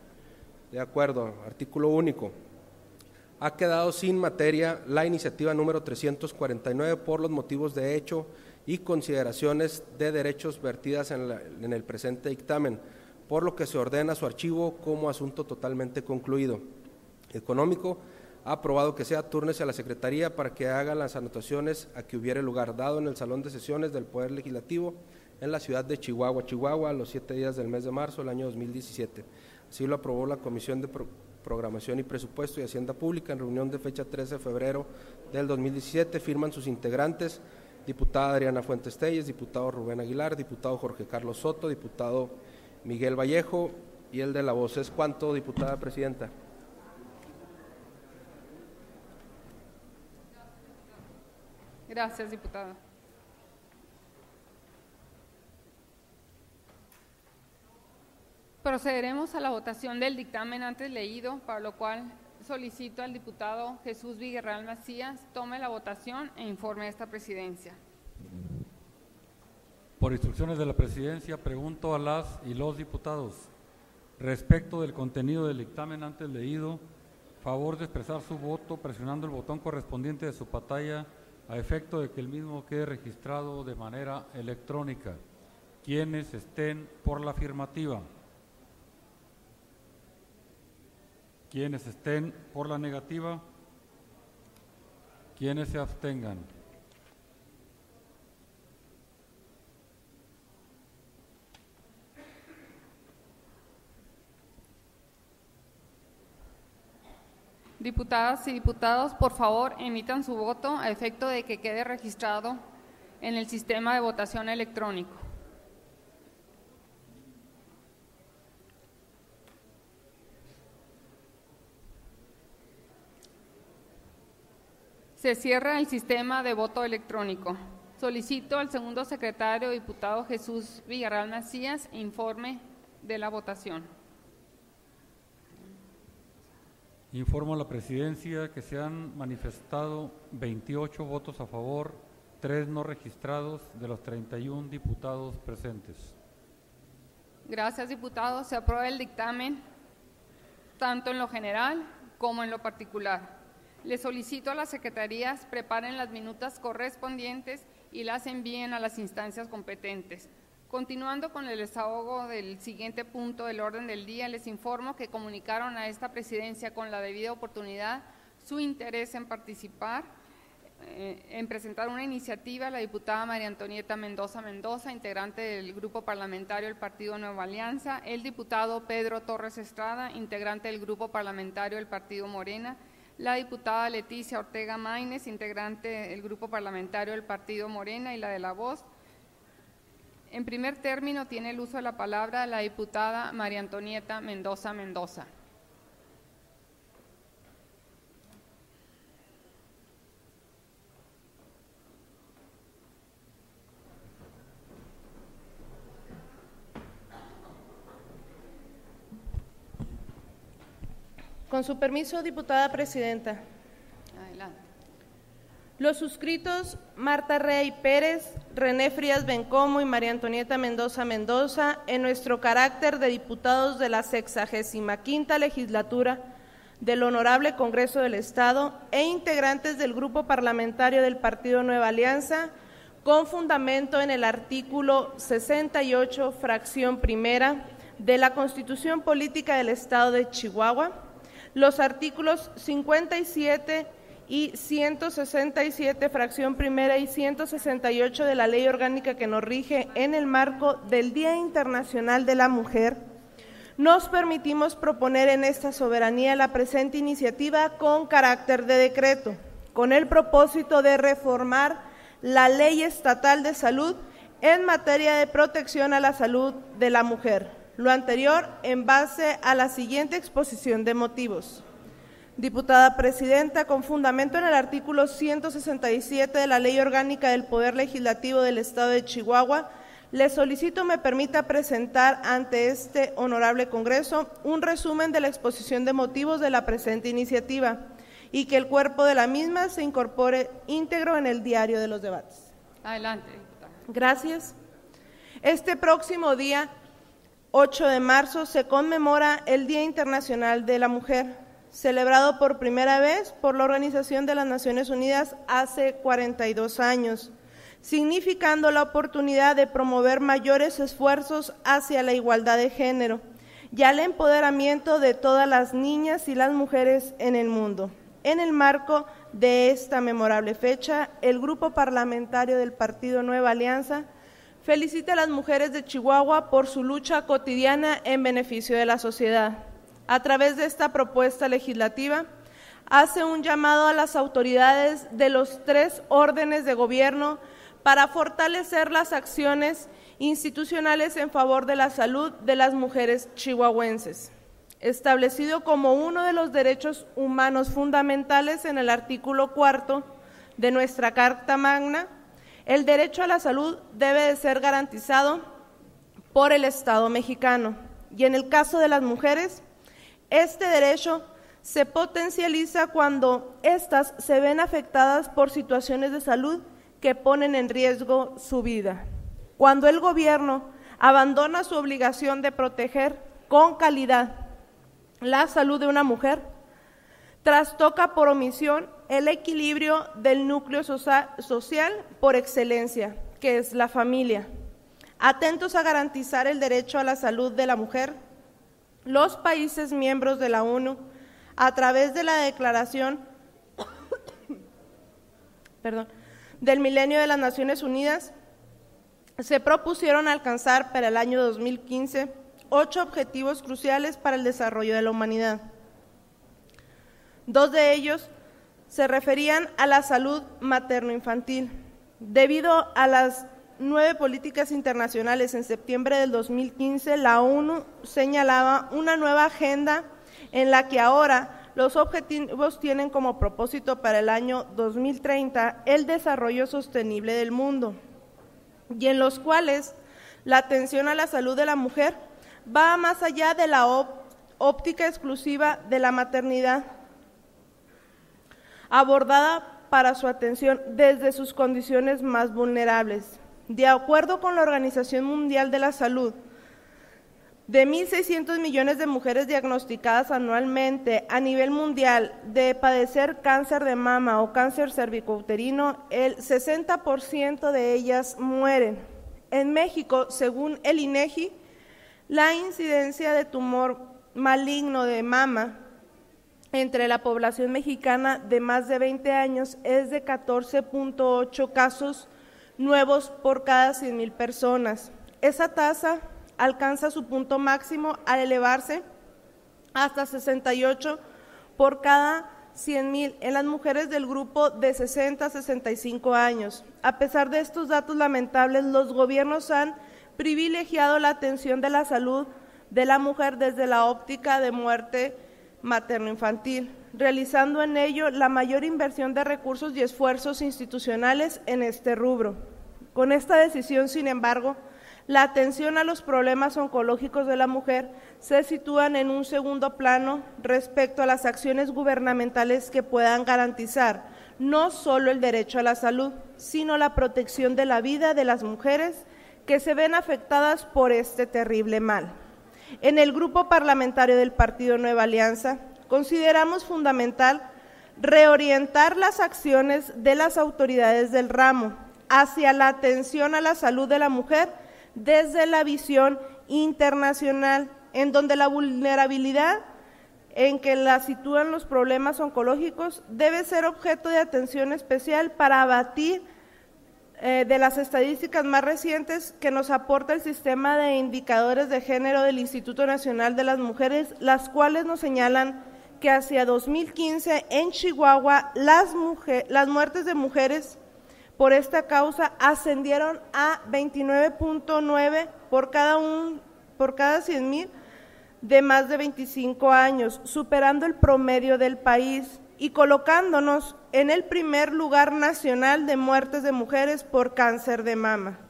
de acuerdo. Artículo único. Ha quedado sin materia la iniciativa número trescientos cuarenta y nueve por los motivos de hecho y consideraciones de derechos vertidas en, la, en el presente dictamen, por lo que se ordena su archivo como asunto totalmente concluido. Económico, ha aprobado que sea túrnese a la Secretaría para que haga las anotaciones a que hubiere lugar dado en el Salón de Sesiones del Poder Legislativo en la ciudad de Chihuahua, Chihuahua, a los siete días del mes de marzo del año dos mil diecisiete. Así lo aprobó la Comisión de Pro Programación y Presupuesto y Hacienda Pública en reunión de fecha trece de febrero del dos mil diecisiete. Firman sus integrantes: diputada Adriana Fuentes Telles, diputado Rubén Aguilar, diputado Jorge Carlos Soto, diputado Miguel Vallejo, y el de la voz es cuánto, diputada presidenta. Gracias, diputada. Procederemos a la votación del dictamen antes leído, para lo cual solicito al diputado Jesús Villarreal Macías tome la votación e informe a esta presidencia. Por instrucciones de la presidencia, pregunto a las y los diputados, respecto del contenido del dictamen antes leído, favor de expresar su voto presionando el botón correspondiente de su pantalla a efecto de que el mismo quede registrado de manera electrónica. Quienes estén por la afirmativa. Quienes estén por la negativa. Quienes se abstengan. Diputadas y diputados, por favor, emitan su voto a efecto de que quede registrado en el sistema de votación electrónico. Se cierra el sistema de voto electrónico. Solicito al segundo secretario, diputado Jesús Villarreal Macías, informe de la votación. Informo a la presidencia que se han manifestado veintiocho votos a favor, tres no registrados de los treinta y uno diputados presentes. Gracias, diputado. Se aprueba el dictamen, tanto en lo general como en lo particular. Le solicito a las secretarías preparen las minutas correspondientes y las envíen a las instancias competentes. Continuando con el desahogo del siguiente punto del orden del día, les informo que comunicaron a esta presidencia con la debida oportunidad su interés en participar, eh, en presentar una iniciativa la diputada María Antonieta Mendoza Mendoza, integrante del Grupo Parlamentario del Partido Nueva Alianza, el diputado Pedro Torres Estrada, integrante del Grupo Parlamentario del Partido Morena, la diputada Leticia Ortega Maínez, integrante del Grupo Parlamentario del Partido Morena y la de La Voz. En primer término, tiene el uso de la palabra la diputada María Antonieta Mendoza Mendoza. Con su permiso, diputada presidenta. Adelante. Los suscritos Marta Rey Pérez, René Frías Bencomo y María Antonieta Mendoza Mendoza, en nuestro carácter de diputados de la sexagésima quinta legislatura del Honorable Congreso del Estado e integrantes del Grupo Parlamentario del Partido Nueva Alianza, con fundamento en el artículo sesenta y ocho, fracción primera, de la Constitución Política del Estado de Chihuahua, los artículos cincuenta y siete y ciento sesenta y siete, fracción primera, y ciento sesenta y ocho de la Ley Orgánica que nos rige en el marco del Día Internacional de la Mujer, nos permitimos proponer en esta soberanía la presente iniciativa con carácter de decreto, con el propósito de reformar la Ley Estatal de Salud en materia de protección a la salud de la mujer. Lo anterior en base a la siguiente exposición de motivos. Diputada presidenta, con fundamento en el artículo ciento sesenta y siete de la Ley Orgánica del Poder Legislativo del Estado de Chihuahua, le solicito me permita presentar ante este honorable Congreso un resumen de la exposición de motivos de la presente iniciativa y que el cuerpo de la misma se incorpore íntegro en el diario de los debates. Adelante, diputada. Gracias. Este próximo día, ocho de marzo, se conmemora el Día Internacional de la Mujer, celebrado por primera vez por la Organización de las Naciones Unidas hace cuarenta y dos años, significando la oportunidad de promover mayores esfuerzos hacia la igualdad de género y al empoderamiento de todas las niñas y las mujeres en el mundo. En el marco de esta memorable fecha, el Grupo Parlamentario del Partido Nueva Alianza felicita a las mujeres de Chihuahua por su lucha cotidiana en beneficio de la sociedad. A través de esta propuesta legislativa, hace un llamado a las autoridades de los tres órdenes de gobierno para fortalecer las acciones institucionales en favor de la salud de las mujeres chihuahuenses, establecido como uno de los derechos humanos fundamentales en el artículo cuarto de nuestra Carta Magna. El derecho a la salud debe de ser garantizado por el Estado mexicano y en el caso de las mujeres, este derecho se potencializa cuando éstas se ven afectadas por situaciones de salud que ponen en riesgo su vida. Cuando el gobierno abandona su obligación de proteger con calidad la salud de una mujer, trastoca por omisión el equilibrio del núcleo social por excelencia, que es la familia. Atentos a garantizar el derecho a la salud de la mujer, los países miembros de la ONU, a través de la Declaración perdón, del Milenio de las Naciones Unidas, se propusieron alcanzar para el año dos mil quince ocho objetivos cruciales para el desarrollo de la humanidad. Dos de ellos se referían a la salud materno-infantil. Debido a las nueve políticas internacionales en septiembre del dos mil quince, la ONU señalaba una nueva agenda en la que ahora los objetivos tienen como propósito para el año dos mil treinta el desarrollo sostenible del mundo, y en los cuales la atención a la salud de la mujer va más allá de la óptica exclusiva de la maternidad, abordada para su atención desde sus condiciones más vulnerables. De acuerdo con la Organización Mundial de la Salud, de mil seiscientos millones de mujeres diagnosticadas anualmente a nivel mundial de padecer cáncer de mama o cáncer cervicouterino, el sesenta por ciento de ellas mueren. En México, según el INEGI, la incidencia de tumor maligno de mama entre la población mexicana de más de veinte años es de catorce punto ocho casos nuevos por cada cien mil personas. Esa tasa alcanza su punto máximo al elevarse hasta sesenta y ocho por cada cien mil en las mujeres del grupo de sesenta a sesenta y cinco años. A pesar de estos datos lamentables, los gobiernos han privilegiado la atención de la salud de la mujer desde la óptica de muerte materno-infantil, realizando en ello la mayor inversión de recursos y esfuerzos institucionales en este rubro. Con esta decisión, sin embargo, la atención a los problemas oncológicos de la mujer se sitúan en un segundo plano respecto a las acciones gubernamentales que puedan garantizar no solo el derecho a la salud, sino la protección de la vida de las mujeres que se ven afectadas por este terrible mal. En el grupo parlamentario del Partido Nueva Alianza, consideramos fundamental reorientar las acciones de las autoridades del ramo hacia la atención a la salud de la mujer desde la visión internacional, en donde la vulnerabilidad en que la sitúan los problemas oncológicos debe ser objeto de atención especial para abatir eh, de las estadísticas más recientes que nos aporta el sistema de indicadores de género del Instituto Nacional de las Mujeres, las cuales nos señalan que hacia dos mil quince en Chihuahua las, mujer, las muertes de mujeres por esta causa ascendieron a veintinueve punto nueve por cada, un, por cada cien mil de más de veinticinco años, superando el promedio del país y colocándonos en el primer lugar nacional de muertes de mujeres por cáncer de mama.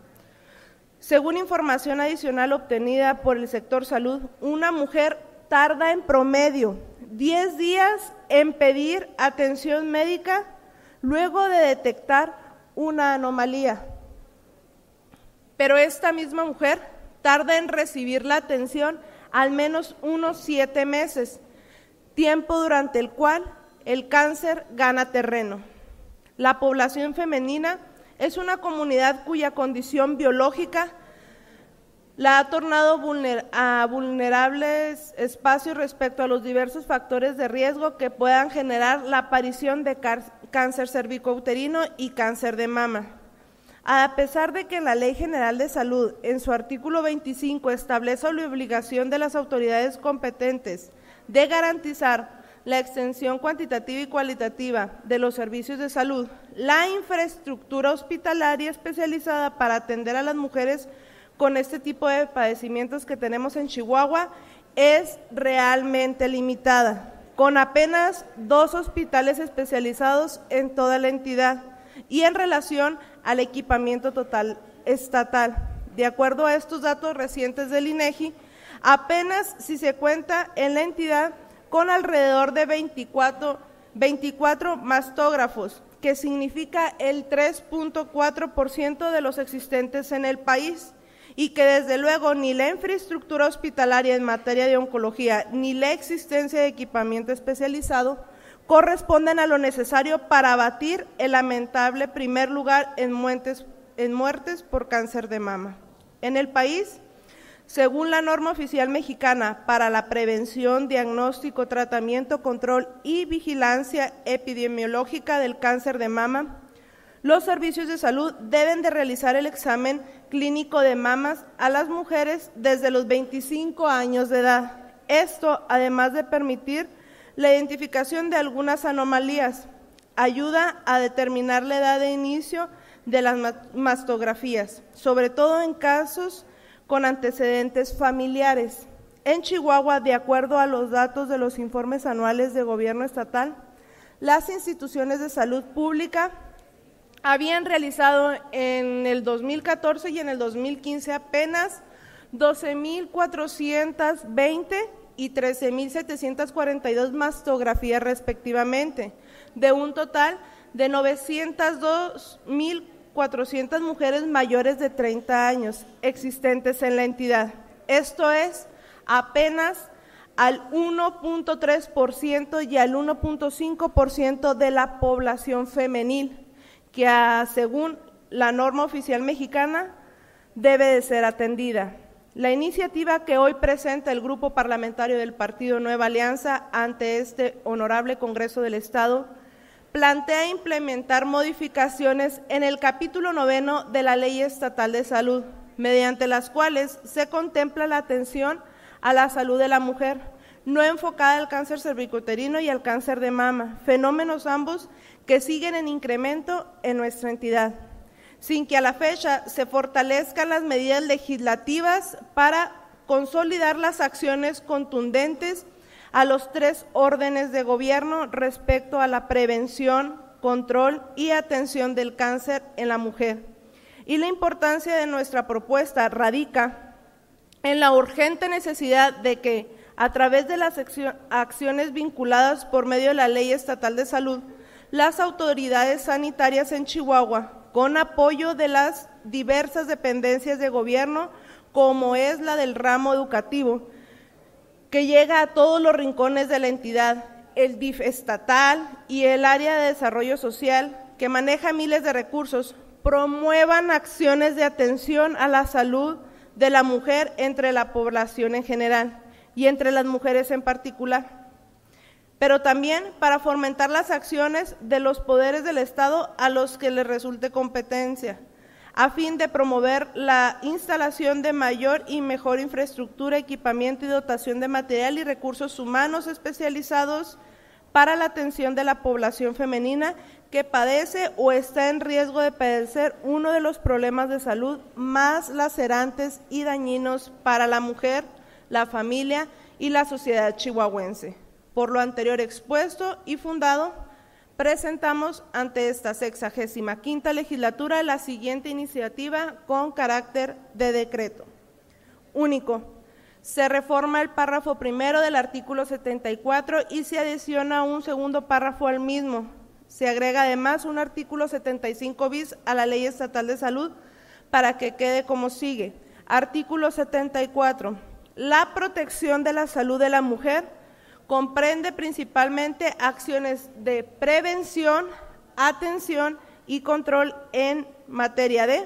Según información adicional obtenida por el sector salud, una mujer tarda en promedio diez días en pedir atención médica luego de detectar una anomalía, pero esta misma mujer tarda en recibir la atención al menos unos siete meses, tiempo durante el cual el cáncer gana terreno. La población femenina es una comunidad cuya condición biológica la ha tornado vulner a vulnerables espacios respecto a los diversos factores de riesgo que puedan generar la aparición de cáncer cervicouterino y cáncer de mama. A pesar de que la Ley General de Salud, en su artículo veinticinco, establece la obligación de las autoridades competentes de garantizar la extensión cuantitativa y cualitativa de los servicios de salud, la infraestructura hospitalaria especializada para atender a las mujeres con este tipo de padecimientos que tenemos en Chihuahua es realmente limitada, con apenas dos hospitales especializados en toda la entidad y en relación al equipamiento total estatal. De acuerdo a estos datos recientes del INEGI, apenas si se cuenta en la entidad con alrededor de veinticuatro, veinticuatro mastógrafos, que significa el tres punto cuatro por ciento de los existentes en el país, y que desde luego ni la infraestructura hospitalaria en materia de oncología ni la existencia de equipamiento especializado corresponden a lo necesario para abatir el lamentable primer lugar en muertes, en muertes por cáncer de mama. En el país, según la norma oficial mexicana para la prevención, diagnóstico, tratamiento, control y vigilancia epidemiológica del cáncer de mama, los servicios de salud deben de realizar el examen clínico de mamas a las mujeres desde los veinticinco años de edad. Esto, además de permitir la identificación de algunas anomalías, ayuda a determinar la edad de inicio de las mastografías, sobre todo en casos con antecedentes familiares. En Chihuahua, de acuerdo a los datos de los informes anuales de gobierno estatal, las instituciones de salud pública habían realizado en el dos mil catorce y en el dos mil quince apenas doce mil cuatrocientas veinte y trece mil setecientas cuarenta y dos mastografías respectivamente, de un total de novecientas dos mil cuatrocientas mujeres mayores de treinta años existentes en la entidad. Esto es apenas al uno punto tres por ciento y al uno punto cinco por ciento de la población femenil, que a, según la norma oficial mexicana debe de ser atendida. La iniciativa que hoy presenta el Grupo Parlamentario del Partido Nueva Alianza ante este honorable Congreso del Estado plantea implementar modificaciones en el capítulo noveno de la Ley Estatal de Salud, mediante las cuales se contempla la atención a la salud de la mujer, no enfocada al cáncer cervicuterino y al cáncer de mama, fenómenos ambos que siguen en incremento en nuestra entidad, sin que a la fecha se fortalezcan las medidas legislativas para consolidar las acciones contundentes a los tres órdenes de gobierno respecto a la prevención, control y atención del cáncer en la mujer. Y la importancia de nuestra propuesta radica en la urgente necesidad de que, a través de las acciones vinculadas por medio de la Ley Estatal de Salud, las autoridades sanitarias en Chihuahua, con apoyo de las diversas dependencias de gobierno, como es la del ramo educativo, que llega a todos los rincones de la entidad, el D I F estatal y el área de desarrollo social, que maneja miles de recursos, promuevan acciones de atención a la salud de la mujer entre la población en general y entre las mujeres en particular, pero también para fomentar las acciones de los poderes del Estado a los que les resulte competencia, a fin de promover la instalación de mayor y mejor infraestructura, equipamiento y dotación de material y recursos humanos especializados para la atención de la población femenina que padece o está en riesgo de padecer uno de los problemas de salud más lacerantes y dañinos para la mujer, la familia y la sociedad chihuahuense. Por lo anterior expuesto y fundado, presentamos ante esta sexagésima quinta legislatura la siguiente iniciativa con carácter de decreto. Único. Se reforma el párrafo primero del artículo setenta y cuatro y se adiciona un segundo párrafo al mismo. Se agrega además un artículo setenta y cinco bis a la Ley Estatal de Salud para que quede como sigue. Artículo setenta y cuatro. La protección de la salud de la mujer comprende principalmente acciones de prevención, atención y control en materia de.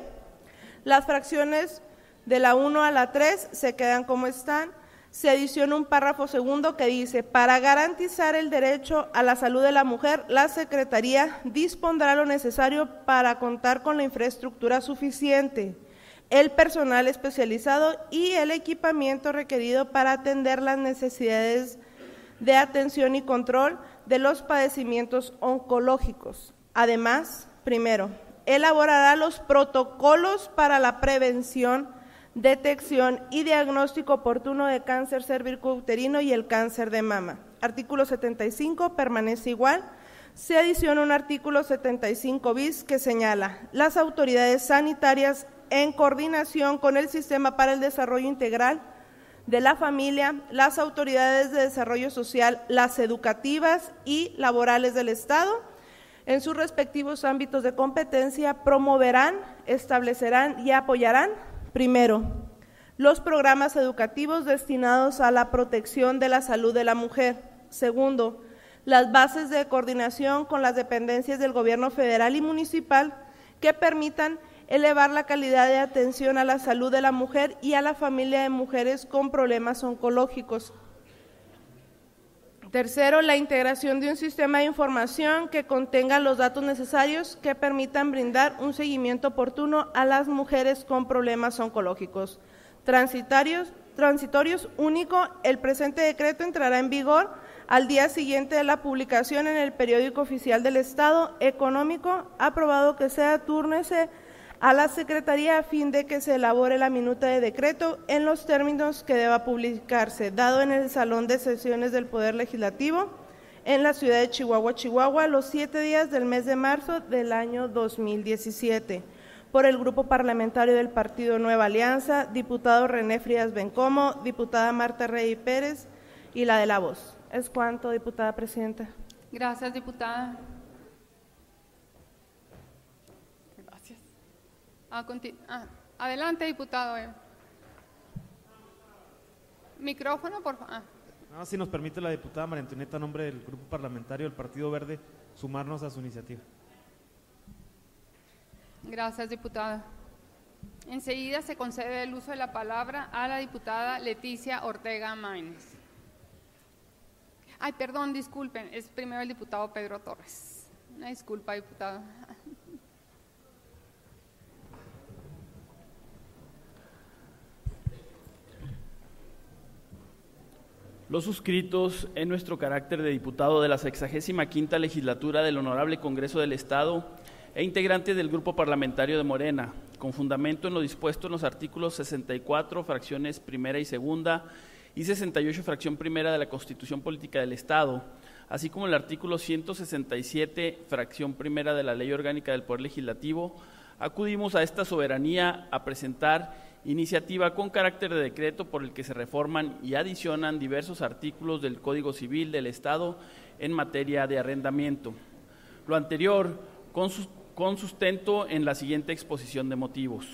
Las fracciones de la uno a la tres se quedan como están. Se adiciona un párrafo segundo que dice: para garantizar el derecho a la salud de la mujer, la Secretaría dispondrá lo necesario para contar con la infraestructura suficiente, el personal especializado y el equipamiento requerido para atender las necesidades de atención y control de los padecimientos oncológicos. Además, primero, elaborará los protocolos para la prevención, detección y diagnóstico oportuno de cáncer cervicuterino y el cáncer de mama. Artículo setenta y cinco permanece igual. Se adiciona un artículo setenta y cinco bis que señala: las autoridades sanitarias, en coordinación con el Sistema para el Desarrollo Integral de la Familia, las autoridades de desarrollo social, las educativas y laborales del Estado, en sus respectivos ámbitos de competencia, promoverán, establecerán y apoyarán, primero, los programas educativos destinados a la protección de la salud de la mujer. Segundo, las bases de coordinación con las dependencias del gobierno federal y municipal que permitan elevar la calidad de atención a la salud de la mujer y a la familia de mujeres con problemas oncológicos. Tercero, la integración de un sistema de información que contenga los datos necesarios que permitan brindar un seguimiento oportuno a las mujeres con problemas oncológicos. Transitarios, transitorios único, el presente decreto entrará en vigor al día siguiente de la publicación en el periódico oficial del Estado. Económico, aprobado que sea túrnese a la Secretaría a fin de que se elabore la minuta de decreto en los términos que deba publicarse, dado en el Salón de Sesiones del Poder Legislativo en la ciudad de Chihuahua, Chihuahua, los siete días del mes de marzo del año dos mil diecisiete. Por el Grupo Parlamentario del Partido Nueva Alianza, diputado René Frías Bencomo, diputada Marta Rey Pérez y la de la voz. Es cuanto, diputada presidenta. Gracias, diputada. Ah, adelante, diputado. Micrófono, por favor. Ah. No, si nos permite la diputada María Antonieta, a nombre del Grupo Parlamentario del Partido Verde, sumarnos a su iniciativa. Gracias, diputada. Enseguida se concede el uso de la palabra a la diputada Leticia Ortega Maínez. Ay, perdón, disculpen, es primero el diputado Pedro Torres. Una disculpa, diputada. Los suscritos en nuestro carácter de diputado de la sexagésima quinta legislatura del Honorable Congreso del Estado e integrante del Grupo Parlamentario de Morena, con fundamento en lo dispuesto en los artículos sesenta y cuatro, fracciones primera y segunda, y sesenta y ocho, fracción primera de la Constitución Política del Estado, así como el artículo ciento sesenta y siete, fracción primera de la Ley Orgánica del Poder Legislativo, acudimos a esta soberanía a presentar iniciativa con carácter de decreto por el que se reforman y adicionan diversos artículos del Código Civil del Estado en materia de arrendamiento. Lo anterior con, sus, con sustento en la siguiente exposición de motivos.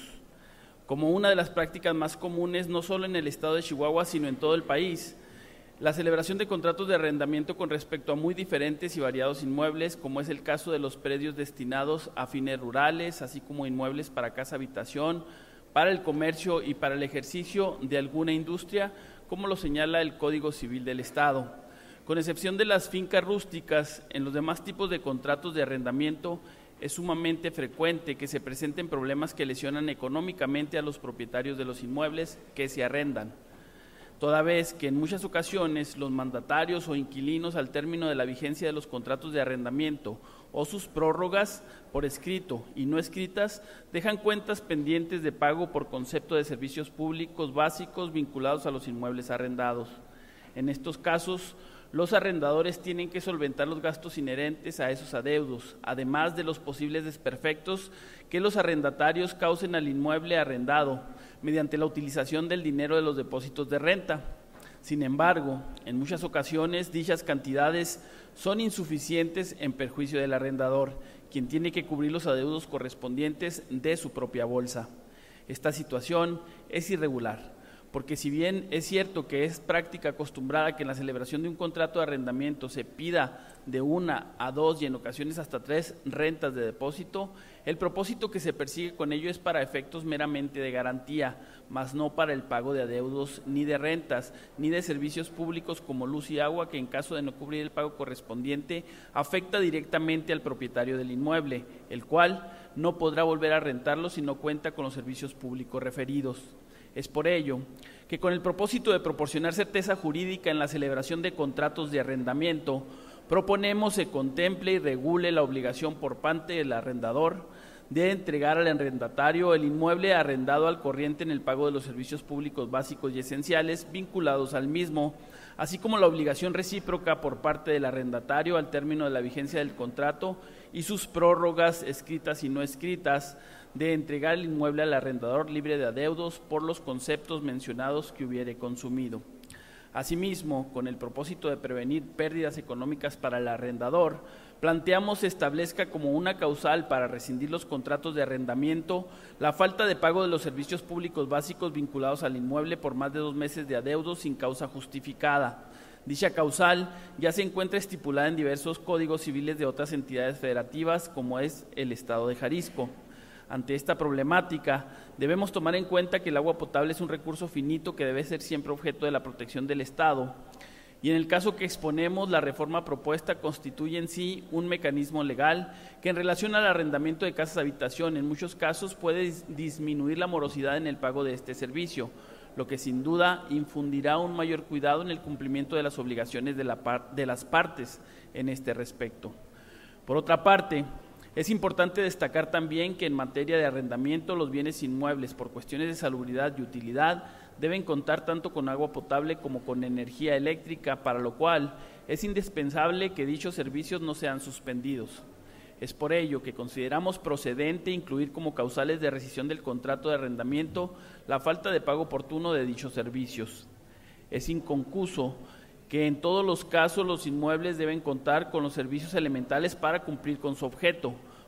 Como una de las prácticas más comunes, no solo en el Estado de Chihuahua, sino en todo el país, la celebración de contratos de arrendamiento con respecto a muy diferentes y variados inmuebles, como es el caso de los predios destinados a fines rurales, así como inmuebles para casa-habitación, para el comercio y para el ejercicio de alguna industria, como lo señala el Código Civil del Estado. Con excepción de las fincas rústicas, en los demás tipos de contratos de arrendamiento es sumamente frecuente que se presenten problemas que lesionan económicamente a los propietarios de los inmuebles que se arrendan, toda vez que en muchas ocasiones los mandatarios o inquilinos, al término de la vigencia de los contratos de arrendamiento o sus prórrogas por escrito y no escritas, dejan cuentas pendientes de pago por concepto de servicios públicos básicos vinculados a los inmuebles arrendados. En estos casos, los arrendadores tienen que solventar los gastos inherentes a esos adeudos, además de los posibles desperfectos que los arrendatarios causen al inmueble arrendado mediante la utilización del dinero de los depósitos de renta. Sin embargo, en muchas ocasiones dichas cantidades son insuficientes en perjuicio del arrendador, quien tiene que cubrir los adeudos correspondientes de su propia bolsa. Esta situación es irregular, porque si bien es cierto que es práctica acostumbrada que en la celebración de un contrato de arrendamiento se pida de una a dos y en ocasiones hasta tres rentas de depósito, el propósito que se persigue con ello es para efectos meramente de garantía, mas no para el pago de adeudos ni de rentas, ni de servicios públicos como luz y agua, que en caso de no cubrir el pago correspondiente afecta directamente al propietario del inmueble, el cual no podrá volver a rentarlo si no cuenta con los servicios públicos referidos. Es por ello que, con el propósito de proporcionar certeza jurídica en la celebración de contratos de arrendamiento, proponemos se contemple y regule la obligación por parte del arrendador de entregar al arrendatario el inmueble arrendado al corriente en el pago de los servicios públicos básicos y esenciales vinculados al mismo, así como la obligación recíproca por parte del arrendatario al término de la vigencia del contrato y sus prórrogas escritas y no escritas, de entregar el inmueble al arrendador libre de adeudos por los conceptos mencionados que hubiere consumido. Asimismo, con el propósito de prevenir pérdidas económicas para el arrendador, planteamos se establezca como una causal para rescindir los contratos de arrendamiento la falta de pago de los servicios públicos básicos vinculados al inmueble por más de dos meses de adeudos sin causa justificada. Dicha causal ya se encuentra estipulada en diversos códigos civiles de otras entidades federativas, como es el Estado de Jalisco. Ante esta problemática, debemos tomar en cuenta que el agua potable es un recurso finito que debe ser siempre objeto de la protección del Estado, y en el caso que exponemos, la reforma propuesta constituye en sí un mecanismo legal que, en relación al arrendamiento de casas habitación, en muchos casos puede dis disminuir la morosidad en el pago de este servicio, lo que sin duda infundirá un mayor cuidado en el cumplimiento de las obligaciones de, la par de las partes en este respecto. Por otra parte, es importante destacar también que en materia de arrendamiento los bienes inmuebles, por cuestiones de salubridad y utilidad, deben contar tanto con agua potable como con energía eléctrica, para lo cual es indispensable que dichos servicios no sean suspendidos. Es por ello que consideramos procedente incluir como causales de rescisión del contrato de arrendamiento la falta de pago oportuno de dichos servicios. Es inconcuso que en todos los casos los inmuebles deben contar con los servicios elementales para cumplir con su objeto,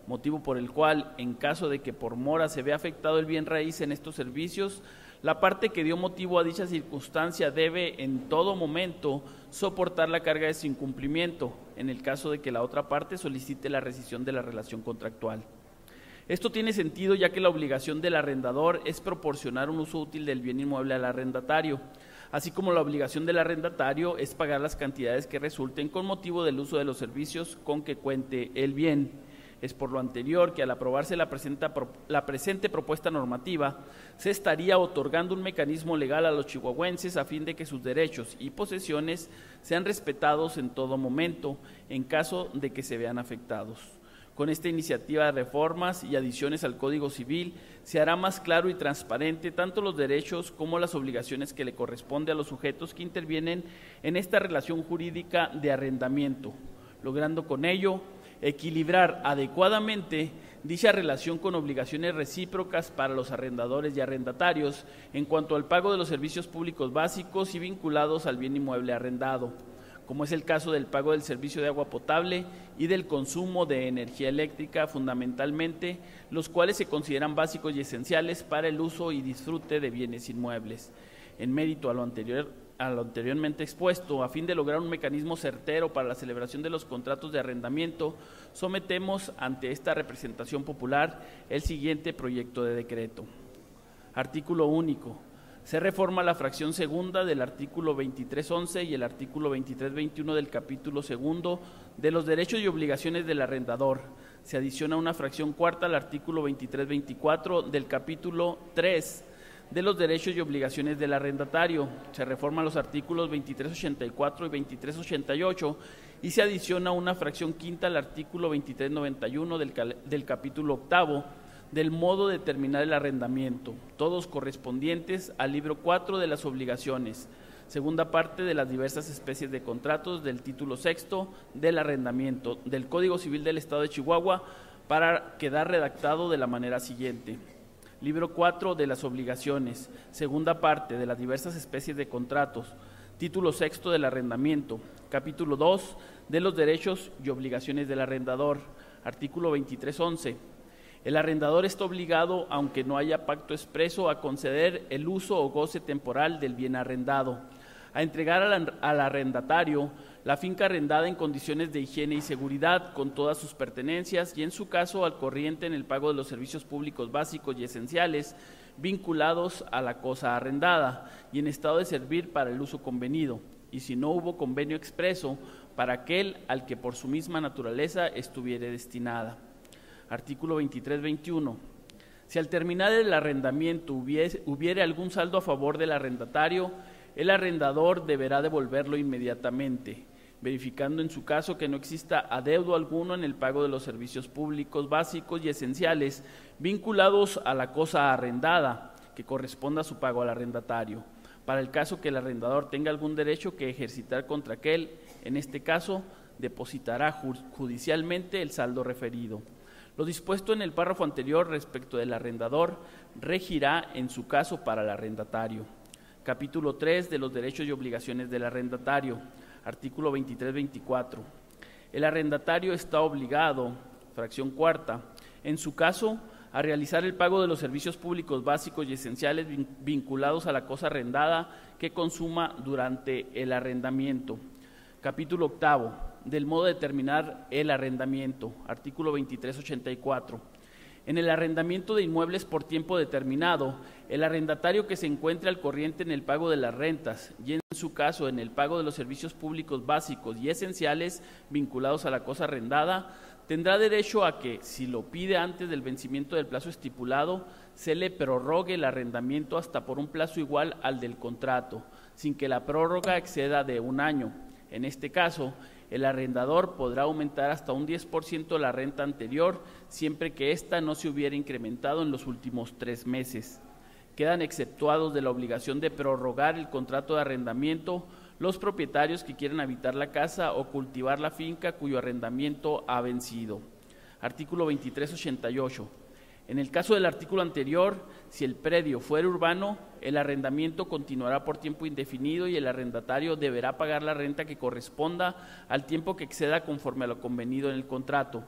motivo por el cual, en caso de que por mora se vea afectado el bien raíz en estos servicios, la parte que dio motivo a dicha circunstancia debe en todo momento soportar la carga de su incumplimiento, en el caso de que la otra parte solicite la rescisión de la relación contractual. Esto tiene sentido ya que la obligación del arrendador es proporcionar un uso útil del bien inmueble al arrendatario, así como la obligación del arrendatario es pagar las cantidades que resulten con motivo del uso de los servicios con que cuente el bien. Es por lo anterior que al aprobarse la, presenta, la presente propuesta normativa, se estaría otorgando un mecanismo legal a los chihuahuenses a fin de que sus derechos y posesiones sean respetados en todo momento, en caso de que se vean afectados. Con esta iniciativa de reformas y adiciones al Código Civil, se hará más claro y transparente tanto los derechos como las obligaciones que le corresponde a los sujetos que intervienen en esta relación jurídica de arrendamiento, logrando con ello equilibrar adecuadamente dicha relación con obligaciones recíprocas para los arrendadores y arrendatarios en cuanto al pago de los servicios públicos básicos y vinculados al bien inmueble arrendado, como es el caso del pago del servicio de agua potable y del consumo de energía eléctrica, fundamentalmente, los cuales se consideran básicos y esenciales para el uso y disfrute de bienes inmuebles. En mérito a lo anterior, a lo anteriormente expuesto, a fin de lograr un mecanismo certero para la celebración de los contratos de arrendamiento, sometemos ante esta representación popular el siguiente proyecto de decreto. Artículo único. Se reforma la fracción segunda del artículo veintitrés once y el artículo veintitrés veintiuno del capítulo segundo de los derechos y obligaciones del arrendador. Se adiciona una fracción cuarta al artículo veintitrés veinticuatro del capítulo tres de los derechos y obligaciones del arrendatario. Se reforman los artículos veintitrés ochenta y cuatro y veintitrés ochenta y ocho y se adiciona una fracción quinta al artículo veintitrés noventa y uno del, del capítulo octavo del modo de determinar el arrendamiento, todos correspondientes al libro cuatro de las obligaciones, segunda parte de las diversas especies de contratos del título sexto del arrendamiento del Código Civil del Estado de Chihuahua, para quedar redactado de la manera siguiente. Libro cuatro de las obligaciones, segunda parte de las diversas especies de contratos, título sexto del arrendamiento, capítulo dos de los derechos y obligaciones del arrendador, artículo veintitrés once. El arrendador está obligado, aunque no haya pacto expreso, a conceder el uso o goce temporal del bien arrendado, a entregar al, al arrendatario la finca arrendada en condiciones de higiene y seguridad con todas sus pertenencias y en su caso al corriente en el pago de los servicios públicos básicos y esenciales vinculados a la cosa arrendada y en estado de servir para el uso convenido, y si no hubo convenio expreso, para aquel al que por su misma naturaleza estuviere destinada. Artículo veintitrés veintiuno. Si al terminar el arrendamiento hubiese, hubiere algún saldo a favor del arrendatario, el arrendador deberá devolverlo inmediatamente, verificando en su caso que no exista adeudo alguno en el pago de los servicios públicos básicos y esenciales vinculados a la cosa arrendada, que corresponda a su pago al arrendatario. Para el caso que el arrendador tenga algún derecho que ejercitar contra aquel, en este caso, depositará judicialmente el saldo referido. Lo dispuesto en el párrafo anterior respecto del arrendador regirá en su caso para el arrendatario. Capítulo tres de los derechos y obligaciones del arrendatario, artículo veintitrés veinticuatro. El arrendatario está obligado, fracción cuarta, en su caso, a realizar el pago de los servicios públicos básicos y esenciales vinculados a la cosa arrendada que consuma durante el arrendamiento. Capítulo octavo, del modo de determinar el arrendamiento, artículo veintitrés ochenta y cuatro. En el arrendamiento de inmuebles por tiempo determinado, el arrendatario que se encuentre al corriente en el pago de las rentas y en su caso en el pago de los servicios públicos básicos y esenciales vinculados a la cosa arrendada, tendrá derecho a que, si lo pide antes del vencimiento del plazo estipulado, se le prorrogue el arrendamiento hasta por un plazo igual al del contrato, sin que la prórroga exceda de un año. En este caso, el arrendador podrá aumentar hasta un diez por ciento la renta anterior, siempre que ésta no se hubiera incrementado en los últimos tres meses. Quedan exceptuados de la obligación de prorrogar el contrato de arrendamiento los propietarios que quieran habitar la casa o cultivar la finca cuyo arrendamiento ha vencido. Artículo veintitrés ochenta y ocho. En el caso del artículo anterior, si el predio fuera urbano, el arrendamiento continuará por tiempo indefinido y el arrendatario deberá pagar la renta que corresponda al tiempo que exceda conforme a lo convenido en el contrato.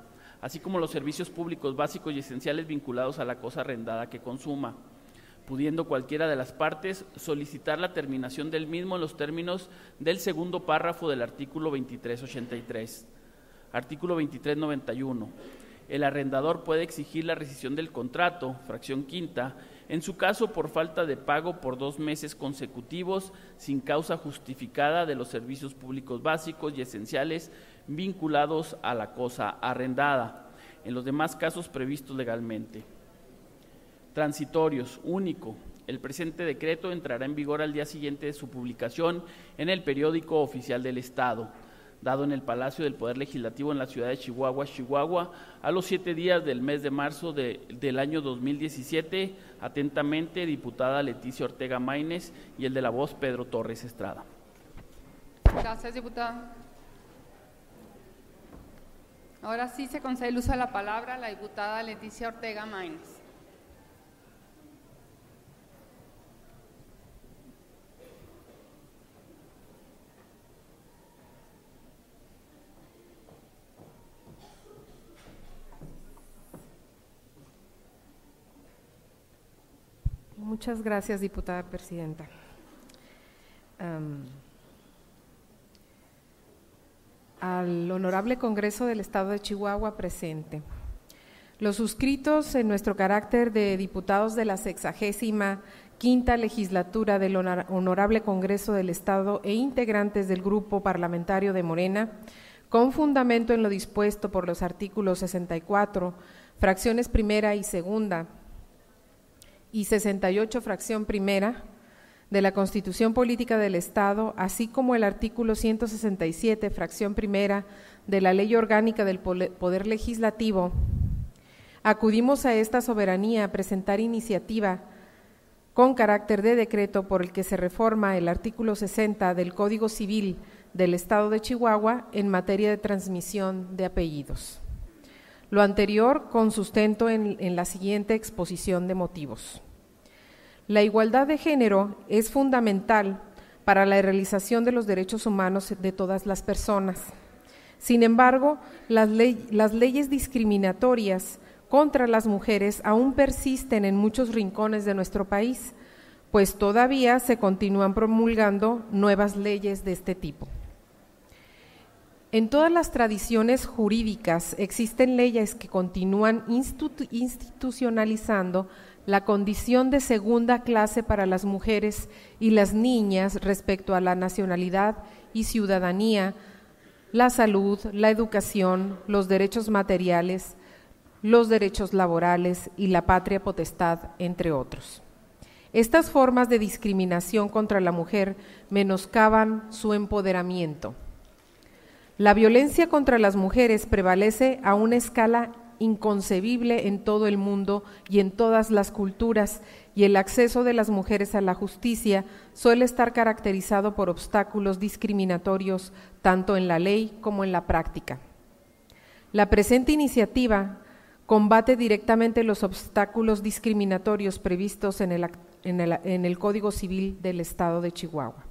así como los servicios públicos básicos y esenciales vinculados a la cosa arrendada que consuma, pudiendo cualquiera de las partes solicitar la terminación del mismo en los términos del segundo párrafo del artículo veintitrés ochenta y tres. Artículo veintitrés noventa y uno. El arrendador puede exigir la rescisión del contrato, fracción quinta, en su caso por falta de pago por dos meses consecutivos sin causa justificada de los servicios públicos básicos y esenciales vinculados a la cosa arrendada, en los demás casos previstos legalmente. Transitorios, único. El presente decreto entrará en vigor al día siguiente de su publicación en el periódico oficial del Estado, dado en el Palacio del Poder Legislativo en la ciudad de Chihuahua, Chihuahua, a los siete días del mes de marzo de, del año dos mil diecisiete. Atentamente, diputada Leticia Ortega Maínez, y el de la voz, Pedro Torres Estrada. Gracias, diputada. Ahora sí se concede el uso de la palabra a la diputada Leticia Ortega Maínez. Muchas gracias, diputada presidenta. Um, al Honorable Congreso del Estado de Chihuahua presente. Los suscritos en nuestro carácter de diputados de la sexagésima quinta legislatura del Honorable Congreso del Estado e integrantes del Grupo Parlamentario de Morena, con fundamento en lo dispuesto por los artículos sesenta y cuatro, fracciones primera y segunda, y sesenta y ocho, fracción primera, de la Constitución Política del Estado, así como el artículo ciento sesenta y siete, fracción primera, de la Ley Orgánica del Poder Legislativo, acudimos a esta soberanía a presentar iniciativa con carácter de decreto por el que se reforma el artículo sesenta del Código Civil del Estado de Chihuahua en materia de transmisión de apellidos. Lo anterior con sustento en, en la siguiente exposición de motivos. La igualdad de género es fundamental para la realización de los derechos humanos de todas las personas. Sin embargo, las, ley, las leyes discriminatorias contra las mujeres aún persisten en muchos rincones de nuestro país, pues todavía se continúan promulgando nuevas leyes de este tipo. En todas las tradiciones jurídicas existen leyes que continúan institu- institucionalizando la condición de segunda clase para las mujeres y las niñas respecto a la nacionalidad y ciudadanía, la salud, la educación, los derechos materiales, los derechos laborales y la patria potestad, entre otros. Estas formas de discriminación contra la mujer menoscaban su empoderamiento. La violencia contra las mujeres prevalece a una escala inconcebible en todo el mundo y en todas las culturas, y el acceso de las mujeres a la justicia suele estar caracterizado por obstáculos discriminatorios tanto en la ley como en la práctica. La presente iniciativa combate directamente los obstáculos discriminatorios previstos en el, en el, en el Código Civil del Estado de Chihuahua.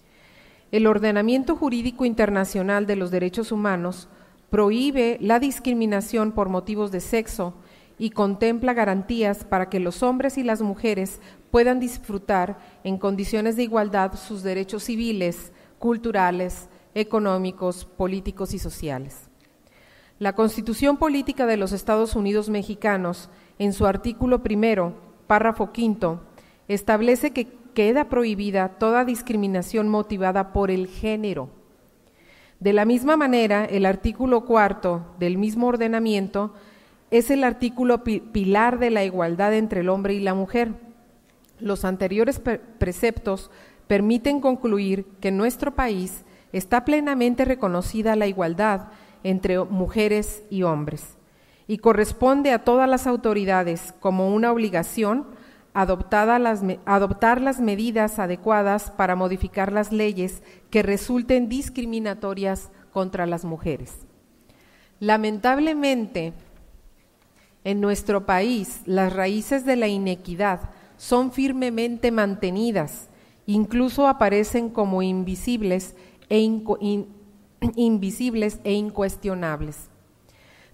El ordenamiento jurídico internacional de los derechos humanos prohíbe la discriminación por motivos de sexo y contempla garantías para que los hombres y las mujeres puedan disfrutar en condiciones de igualdad sus derechos civiles, culturales, económicos, políticos y sociales. La Constitución Política de los Estados Unidos Mexicanos, en su artículo primero, párrafo quinto, establece que queda prohibida toda discriminación motivada por el género. De la misma manera, el artículo cuarto del mismo ordenamiento es el artículo pilar de la igualdad entre el hombre y la mujer. Los anteriores preceptos permiten concluir que en nuestro país está plenamente reconocida la igualdad entre mujeres y hombres y corresponde a todas las autoridades como una obligación Adoptada las, adoptar las medidas adecuadas para modificar las leyes que resulten discriminatorias contra las mujeres. Lamentablemente, en nuestro país, las raíces de la inequidad son firmemente mantenidas, incluso aparecen como invisibles e, inco, in, invisibles e incuestionables.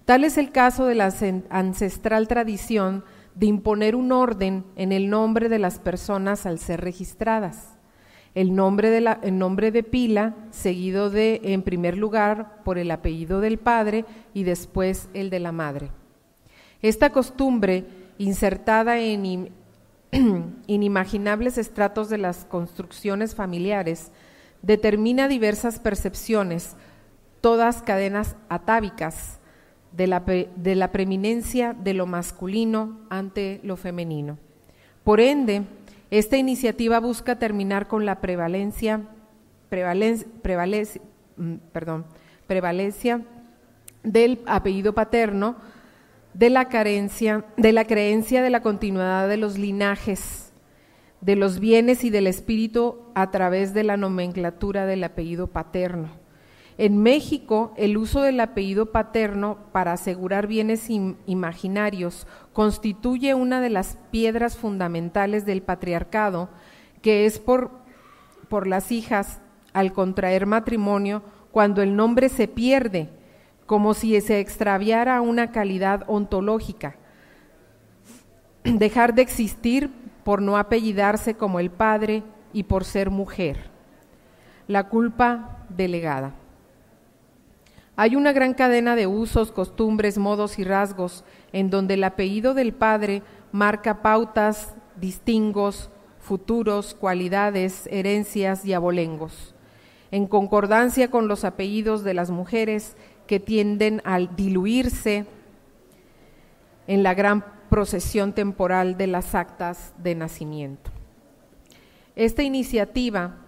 Tal es el caso de la ancestral tradición de imponer un orden en el nombre de las personas al ser registradas. El nombre de, la, el nombre de pila, seguido de, en primer lugar, por el apellido del padre y después el de la madre. Esta costumbre, insertada en inimaginables estratos de las construcciones familiares, determina diversas percepciones, todas cadenas atávicas, de la, de la preeminencia de lo masculino ante lo femenino. Por ende, esta iniciativa busca terminar con la prevalencia, prevalencia, prevalencia, perdón, prevalencia del apellido paterno, de la carencia, de la creencia de la continuidad de los linajes, de los bienes y del espíritu a través de la nomenclatura del apellido paterno. En México, el uso del apellido paterno para asegurar bienes im- imaginarios constituye una de las piedras fundamentales del patriarcado, que es por, por las hijas al contraer matrimonio, cuando el nombre se pierde, como si se extraviara una calidad ontológica, dejar de existir por no apellidarse como el padre y por ser mujer. La culpa delegada. Hay una gran cadena de usos, costumbres, modos y rasgos en donde el apellido del padre marca pautas, distingos, futuros, cualidades, herencias y abolengos, en concordancia con los apellidos de las mujeres que tienden a diluirse en la gran procesión temporal de las actas de nacimiento. Esta iniciativa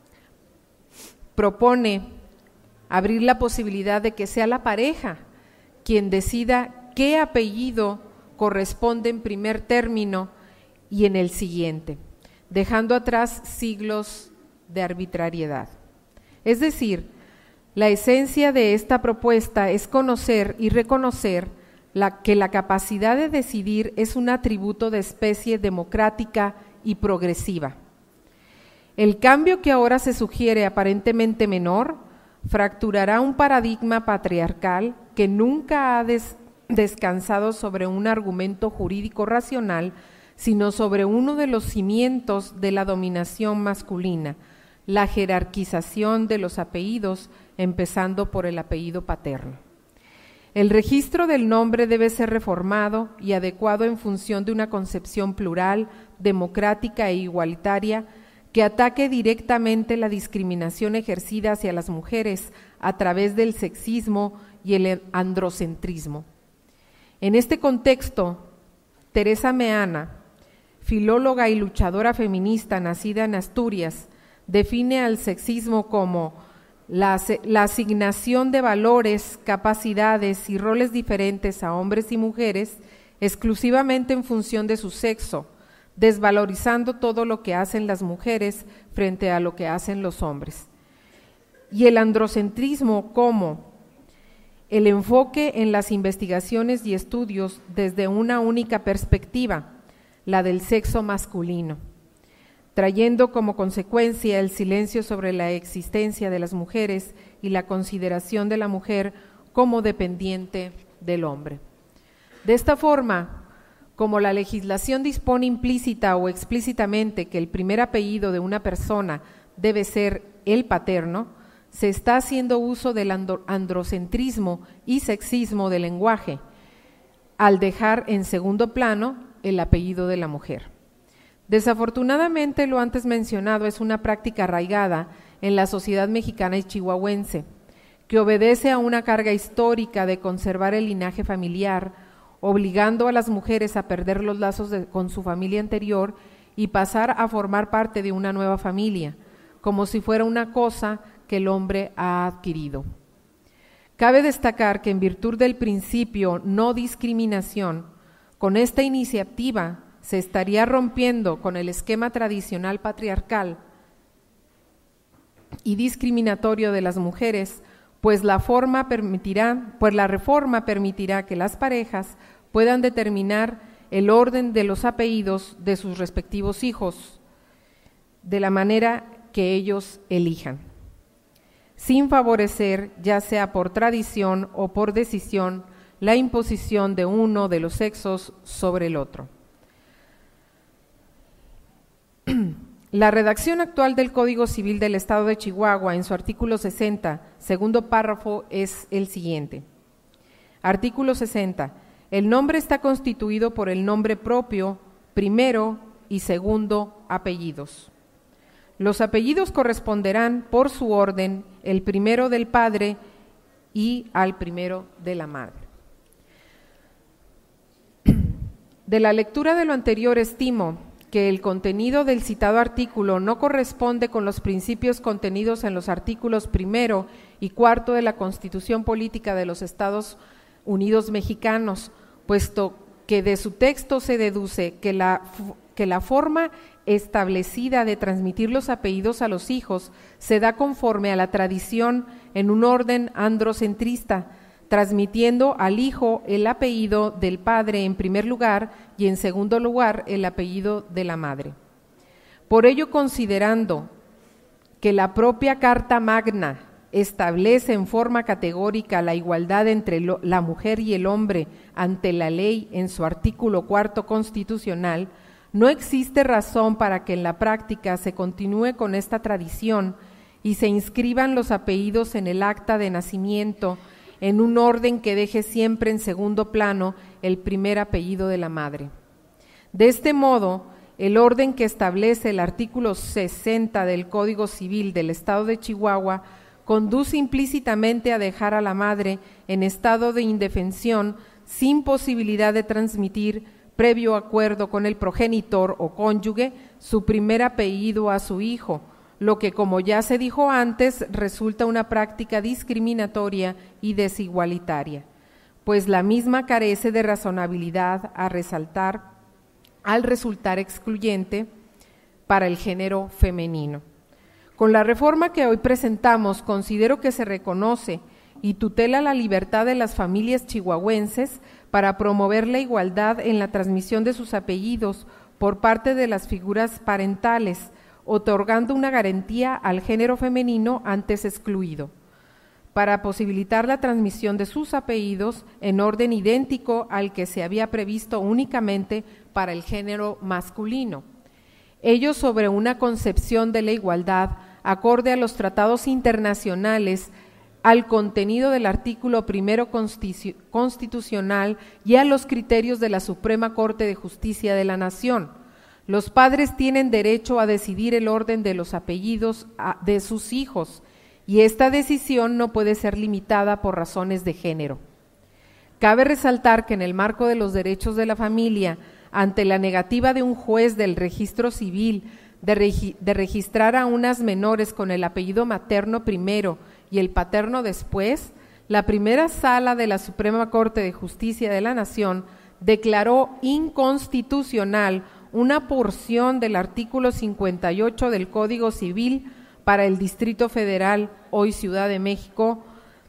propone abrir la posibilidad de que sea la pareja quien decida qué apellido corresponde en primer término y en el siguiente, dejando atrás siglos de arbitrariedad. Es decir, la esencia de esta propuesta es conocer y reconocer la, que la capacidad de decidir es un atributo de especie democrática y progresiva. El cambio que ahora se sugiere, aparentemente menor, fracturará un paradigma patriarcal que nunca ha des- descansado sobre un argumento jurídico racional, sino sobre uno de los cimientos de la dominación masculina, la jerarquización de los apellidos, empezando por el apellido paterno. El registro del nombre debe ser reformado y adecuado en función de una concepción plural, democrática e igualitaria que ataque directamente la discriminación ejercida hacia las mujeres a través del sexismo y el androcentrismo. En este contexto, Teresa Meana, filóloga y luchadora feminista nacida en Asturias, define al sexismo como la, la asignación de valores, capacidades y roles diferentes a hombres y mujeres exclusivamente en función de su sexo, desvalorizando todo lo que hacen las mujeres frente a lo que hacen los hombres. Y el androcentrismo como el enfoque en las investigaciones y estudios desde una única perspectiva, la del sexo masculino, trayendo como consecuencia el silencio sobre la existencia de las mujeres y la consideración de la mujer como dependiente del hombre. De esta forma, como la legislación dispone implícita o explícitamente que el primer apellido de una persona debe ser el paterno, se está haciendo uso del androcentrismo y sexismo del lenguaje, al dejar en segundo plano el apellido de la mujer. Desafortunadamente, lo antes mencionado es una práctica arraigada en la sociedad mexicana y chihuahuense, que obedece a una carga histórica de conservar el linaje familiar, obligando a las mujeres a perder los lazos de, con su familia anterior y pasar a formar parte de una nueva familia, como si fuera una cosa que el hombre ha adquirido. Cabe destacar que en virtud del principio no discriminación, con esta iniciativa se estaría rompiendo con el esquema tradicional patriarcal y discriminatorio de las mujeres, pues la forma permitirá, pues la reforma permitirá que las parejas puedan determinar el orden de los apellidos de sus respectivos hijos de la manera que ellos elijan, sin favorecer, ya sea por tradición o por decisión, la imposición de uno de los sexos sobre el otro. La redacción actual del Código Civil del Estado de Chihuahua, en su artículo sesenta, segundo párrafo, es el siguiente. Artículo sesenta. El nombre está constituido por el nombre propio, primero y segundo apellidos. Los apellidos corresponderán por su orden, el primero del padre y al primero de la madre. De la lectura de lo anterior estimo que el contenido del citado artículo no corresponde con los principios contenidos en los artículos primero y cuarto de la Constitución Política de los Estados Unidos Mexicanos, puesto que de su texto se deduce que la, que la forma establecida de transmitir los apellidos a los hijos se da conforme a la tradición en un orden androcentrista, transmitiendo al hijo el apellido del padre en primer lugar y en segundo lugar el apellido de la madre. Por ello, considerando que la propia Carta Magna establece en forma categórica la igualdad entre lo, la mujer y el hombre ante la ley en su artículo cuarto constitucional, no existe razón para que en la práctica se continúe con esta tradición y se inscriban los apellidos en el acta de nacimiento en un orden que deje siempre en segundo plano el primer apellido de la madre. De este modo, el orden que establece el artículo sesenta del Código Civil del Estado de Chihuahua conduce implícitamente a dejar a la madre en estado de indefensión sin posibilidad de transmitir, previo acuerdo con el progenitor o cónyuge, su primer apellido a su hijo, lo que, como ya se dijo antes, resulta una práctica discriminatoria y desigualitaria, pues la misma carece de razonabilidad a resaltar al resultar excluyente para el género femenino. Con la reforma que hoy presentamos, considero que se reconoce y tutela la libertad de las familias chihuahuenses para promover la igualdad en la transmisión de sus apellidos por parte de las figuras parentales, otorgando una garantía al género femenino antes excluido, para posibilitar la transmisión de sus apellidos en orden idéntico al que se había previsto únicamente para el género masculino. Ello sobre una concepción de la igualdad acorde a los tratados internacionales, al contenido del artículo primero constitucional y a los criterios de la Suprema Corte de Justicia de la Nación. Los padres tienen derecho a decidir el orden de los apellidos de sus hijos y esta decisión no puede ser limitada por razones de género. Cabe resaltar que en el marco de los derechos de la familia, ante la negativa de un juez del registro civil de, regi de registrar a unas menores con el apellido materno primero y el paterno después, la primera sala de la Suprema Corte de Justicia de la Nación declaró inconstitucional una porción del artículo cincuenta y ocho del Código Civil para el Distrito Federal, hoy Ciudad de México,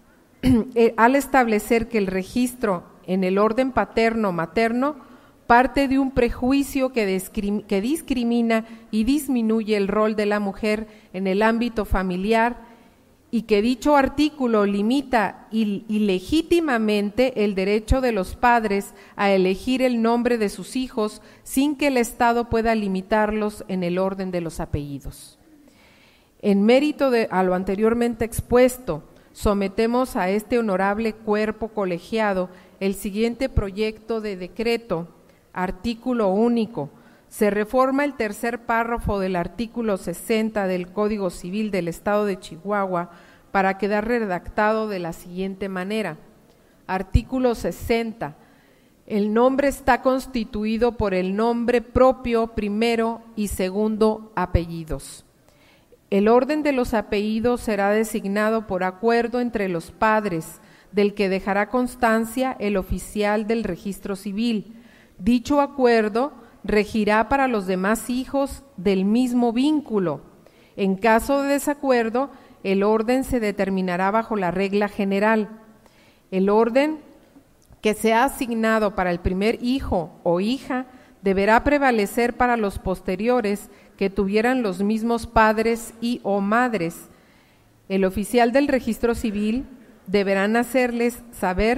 al establecer que el registro en el orden paterno-materno parte de un prejuicio que, que discrimina y disminuye el rol de la mujer en el ámbito familiar y que dicho artículo limita ilegítimamente el derecho de los padres a elegir el nombre de sus hijos sin que el Estado pueda limitarlos en el orden de los apellidos. En mérito de a lo anteriormente expuesto, sometemos a este honorable cuerpo colegiado el siguiente proyecto de decreto, artículo único. Se reforma el tercer párrafo del artículo sesenta del Código Civil del Estado de Chihuahua para quedar redactado de la siguiente manera. Artículo sesenta. El nombre está constituido por el nombre propio, primero y segundo apellidos. El orden de los apellidos será designado por acuerdo entre los padres, del que dejará constancia el oficial del registro civil. Dicho acuerdo regirá para los demás hijos del mismo vínculo. En caso de desacuerdo, el orden se determinará bajo la regla general. El orden que sea asignado para el primer hijo o hija deberá prevalecer para los posteriores que tuvieran los mismos padres y o madres. El oficial del registro civil deberán hacerles saber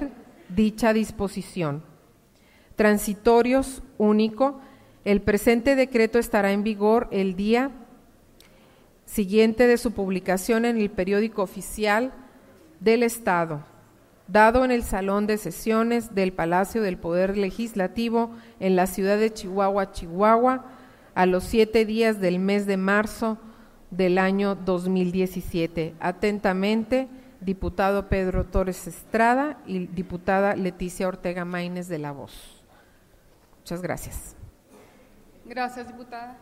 dicha disposición. Transitorios, único. El presente decreto estará en vigor el día siguiente de su publicación en el periódico oficial del Estado, dado en el Salón de Sesiones del Palacio del Poder Legislativo en la ciudad de Chihuahua, Chihuahua, a los siete días del mes de marzo del año dos mil diecisiete. Atentamente, diputado Pedro Torres Estrada y diputada Leticia Ortega Maínez de La Voz. Muchas gracias. Gracias, diputada.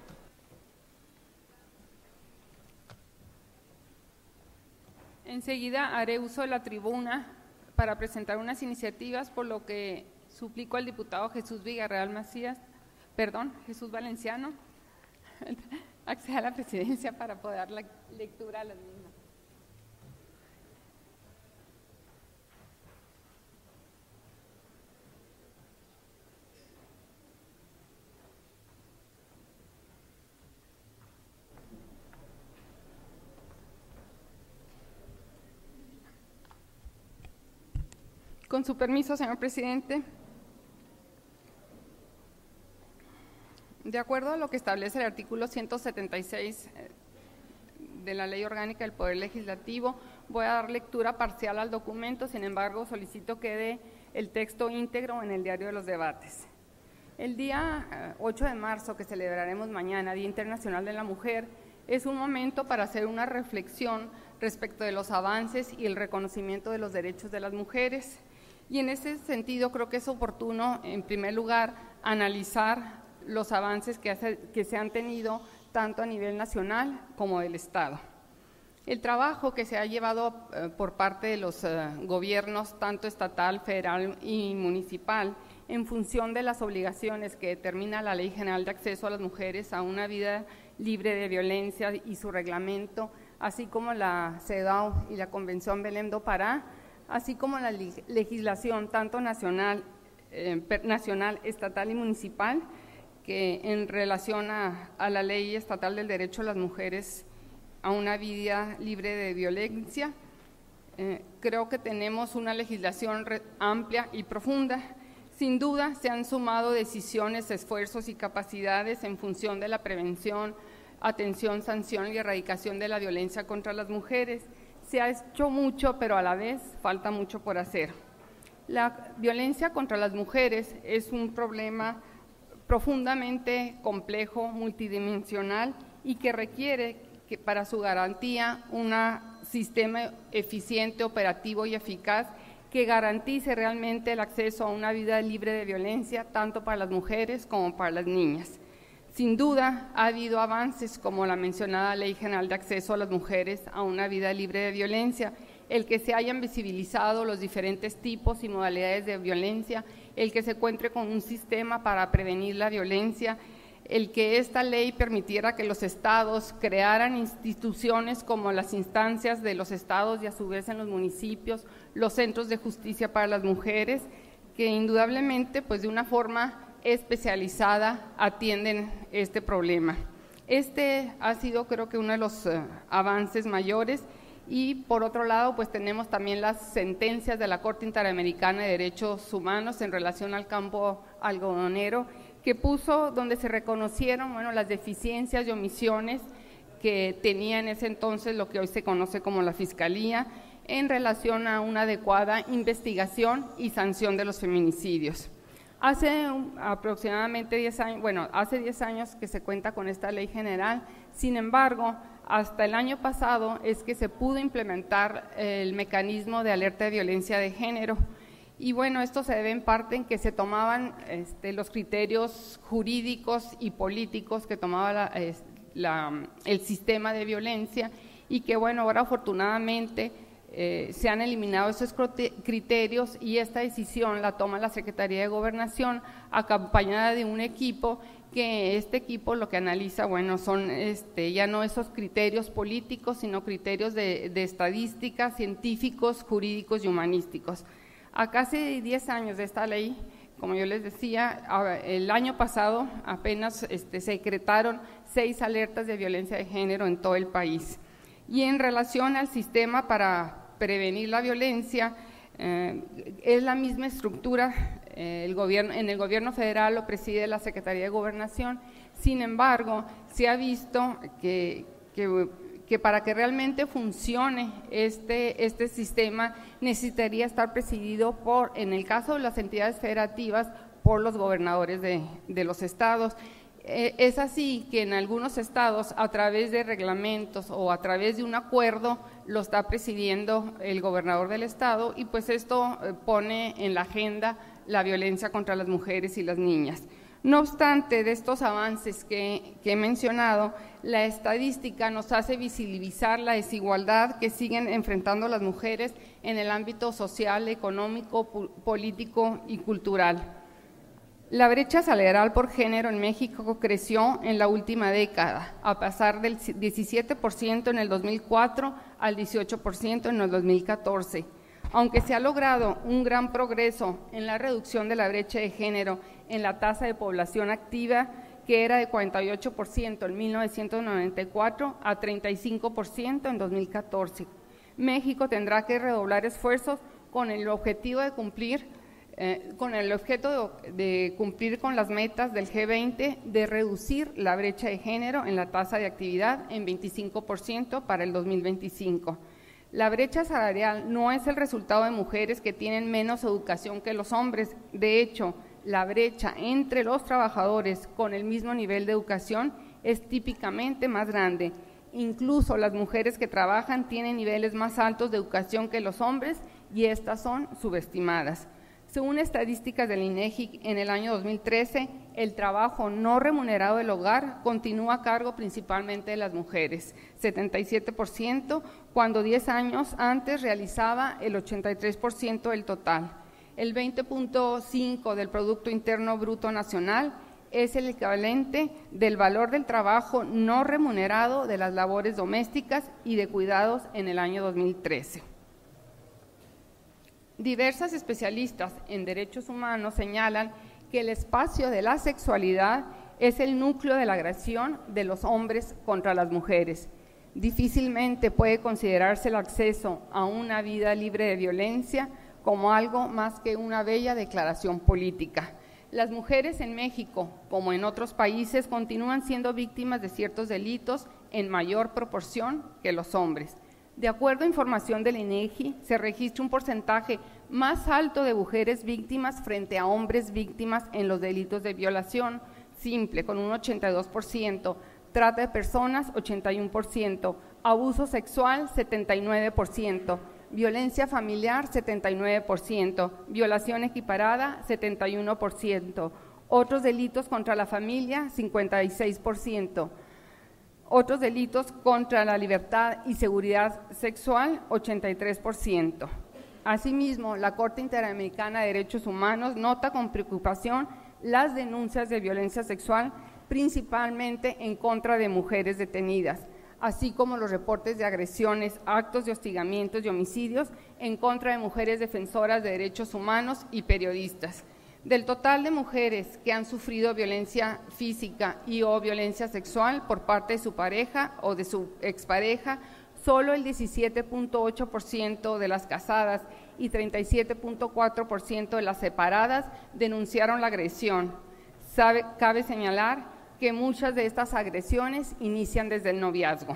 Enseguida haré uso de la tribuna para presentar unas iniciativas, por lo que suplico al diputado Jesús Villarreal Macías, perdón, Jesús Valenciano, acceda a la presidencia para poder dar la lectura a las mismas. Con su permiso, señor presidente. De acuerdo a lo que establece el artículo ciento setenta y seis de la Ley Orgánica del Poder Legislativo, voy a dar lectura parcial al documento, sin embargo, solicito quede el texto íntegro en el diario de los debates. El día ocho de marzo, que celebraremos mañana, Día Internacional de la Mujer, es un momento para hacer una reflexión respecto de los avances y el reconocimiento de los derechos de las mujeres. Y en ese sentido creo que es oportuno, en primer lugar, analizar los avances que, hace, que se han tenido tanto a nivel nacional como del Estado. El trabajo que se ha llevado eh, por parte de los eh, gobiernos, tanto estatal, federal y municipal, en función de las obligaciones que determina la Ley General de Acceso a las Mujeres a una vida libre de violencia y su reglamento, así como la CEDAW y la Convención Belém do Pará, así como la legislación tanto nacional, eh, nacional, estatal y municipal, que en relación a, a la Ley Estatal del Derecho de las Mujeres a una vida libre de violencia, eh, creo que tenemos una legislación amplia y profunda. Sin duda se han sumado decisiones, esfuerzos y capacidades en función de la prevención, atención, sanción y erradicación de la violencia contra las mujeres. Se ha hecho mucho, pero a la vez falta mucho por hacer. La violencia contra las mujeres es un problema profundamente complejo, multidimensional y que requiere que para su garantía un sistema eficiente, operativo y eficaz que garantice realmente el acceso a una vida libre de violencia, tanto para las mujeres como para las niñas. Sin duda, ha habido avances como la mencionada Ley General de Acceso a las Mujeres a una vida libre de violencia, el que se hayan visibilizado los diferentes tipos y modalidades de violencia, el que se cuente con un sistema para prevenir la violencia, el que esta ley permitiera que los estados crearan instituciones como las instancias de los estados y a su vez en los municipios, los centros de justicia para las mujeres, que indudablemente pues de una forma especializada atienden este problema. Este ha sido creo que uno de los uh, avances mayores y por otro lado pues tenemos también las sentencias de la Corte Interamericana de Derechos Humanos en relación al campo algodonero que puso donde se reconocieron bueno, las deficiencias y omisiones que tenía en ese entonces lo que hoy se conoce como la Fiscalía en relación a una adecuada investigación y sanción de los feminicidios. Hace un, aproximadamente diez años, bueno, hace diez años que se cuenta con esta ley general, sin embargo, hasta el año pasado es que se pudo implementar el mecanismo de alerta de violencia de género. Y bueno, esto se debe en parte en que se tomaban este, los criterios jurídicos y políticos que tomaba la, es, la, el sistema de violencia y que bueno, ahora afortunadamente Eh, se han eliminado esos criterios y esta decisión la toma la Secretaría de Gobernación acompañada de un equipo que este equipo lo que analiza, bueno, son este, ya no esos criterios políticos, sino criterios de, de estadística, científicos, jurídicos y humanísticos. Acá hace diez años de esta ley, como yo les decía, el año pasado apenas este, se decretaron seis alertas de violencia de género en todo el país. Y en relación al sistema para prevenir la violencia, Eh, es la misma estructura, eh, el gobierno, en el gobierno federal lo preside la Secretaría de Gobernación. Sin embargo, se ha visto que, que, que para que realmente funcione este, este sistema necesitaría estar presidido por, en el caso de las entidades federativas, por los gobernadores de, de los estados. Eh, es así que en algunos estados, a través de reglamentos o a través de un acuerdo, lo está presidiendo el gobernador del estado, y pues esto eh, pone en la agenda la violencia contra las mujeres y las niñas. No obstante, de estos avances que, que he mencionado, la estadística nos hace visibilizar la desigualdad que siguen enfrentando las mujeres en el ámbito social, económico, político y cultural. La brecha salarial por género en México creció en la última década, a pasar del diecisiete por ciento en el dos mil cuatro al dieciocho por ciento en el dos mil catorce. Aunque se ha logrado un gran progreso en la reducción de la brecha de género en la tasa de población activa, que era de cuarenta y ocho por ciento en mil novecientos noventa y cuatro a treinta y cinco por ciento en dos mil catorce. México tendrá que redoblar esfuerzos con el objetivo de cumplir Eh, con el objeto de, de cumplir con las metas del G veinte de reducir la brecha de género en la tasa de actividad en veinticinco por ciento para el dos mil veinticinco. La brecha salarial no es el resultado de mujeres que tienen menos educación que los hombres. De hecho, la brecha entre los trabajadores con el mismo nivel de educación es típicamente más grande. Incluso las mujeres que trabajan tienen niveles más altos de educación que los hombres, y estas son subestimadas. Según estadísticas del INEGI, en el año dos mil trece, el trabajo no remunerado del hogar continúa a cargo principalmente de las mujeres, setenta y siete por ciento, cuando diez años antes realizaba el ochenta y tres por ciento del total. El veinte punto cinco del Producto Interno Bruto Nacional es el equivalente del valor del trabajo no remunerado de las labores domésticas y de cuidados en el año dos mil trece. Diversas especialistas en derechos humanos señalan que el espacio de la sexualidad es el núcleo de la agresión de los hombres contra las mujeres. Difícilmente puede considerarse el acceso a una vida libre de violencia como algo más que una bella declaración política. Las mujeres en México, como en otros países, continúan siendo víctimas de ciertos delitos en mayor proporción que los hombres. De acuerdo a información del INEGI, se registra un porcentaje más alto de mujeres víctimas frente a hombres víctimas en los delitos de violación simple, con un ochenta y dos por ciento, trata de personas, ochenta y uno por ciento, abuso sexual, setenta y nueve por ciento, violencia familiar, setenta y nueve por ciento, violación equiparada, setenta y uno por ciento, otros delitos contra la familia, cincuenta y seis por ciento, otros delitos contra la libertad y seguridad sexual, ochenta y tres por ciento. Asimismo, la Corte Interamericana de Derechos Humanos nota con preocupación las denuncias de violencia sexual, principalmente en contra de mujeres detenidas, así como los reportes de agresiones, actos de hostigamientos y homicidios en contra de mujeres defensoras de derechos humanos y periodistas. Del total de mujeres que han sufrido violencia física y o violencia sexual por parte de su pareja o de su expareja, solo el diecisiete punto ocho por ciento de las casadas y treinta y siete punto cuatro por ciento de las separadas denunciaron la agresión. Sabe, cabe señalar que muchas de estas agresiones inician desde el noviazgo.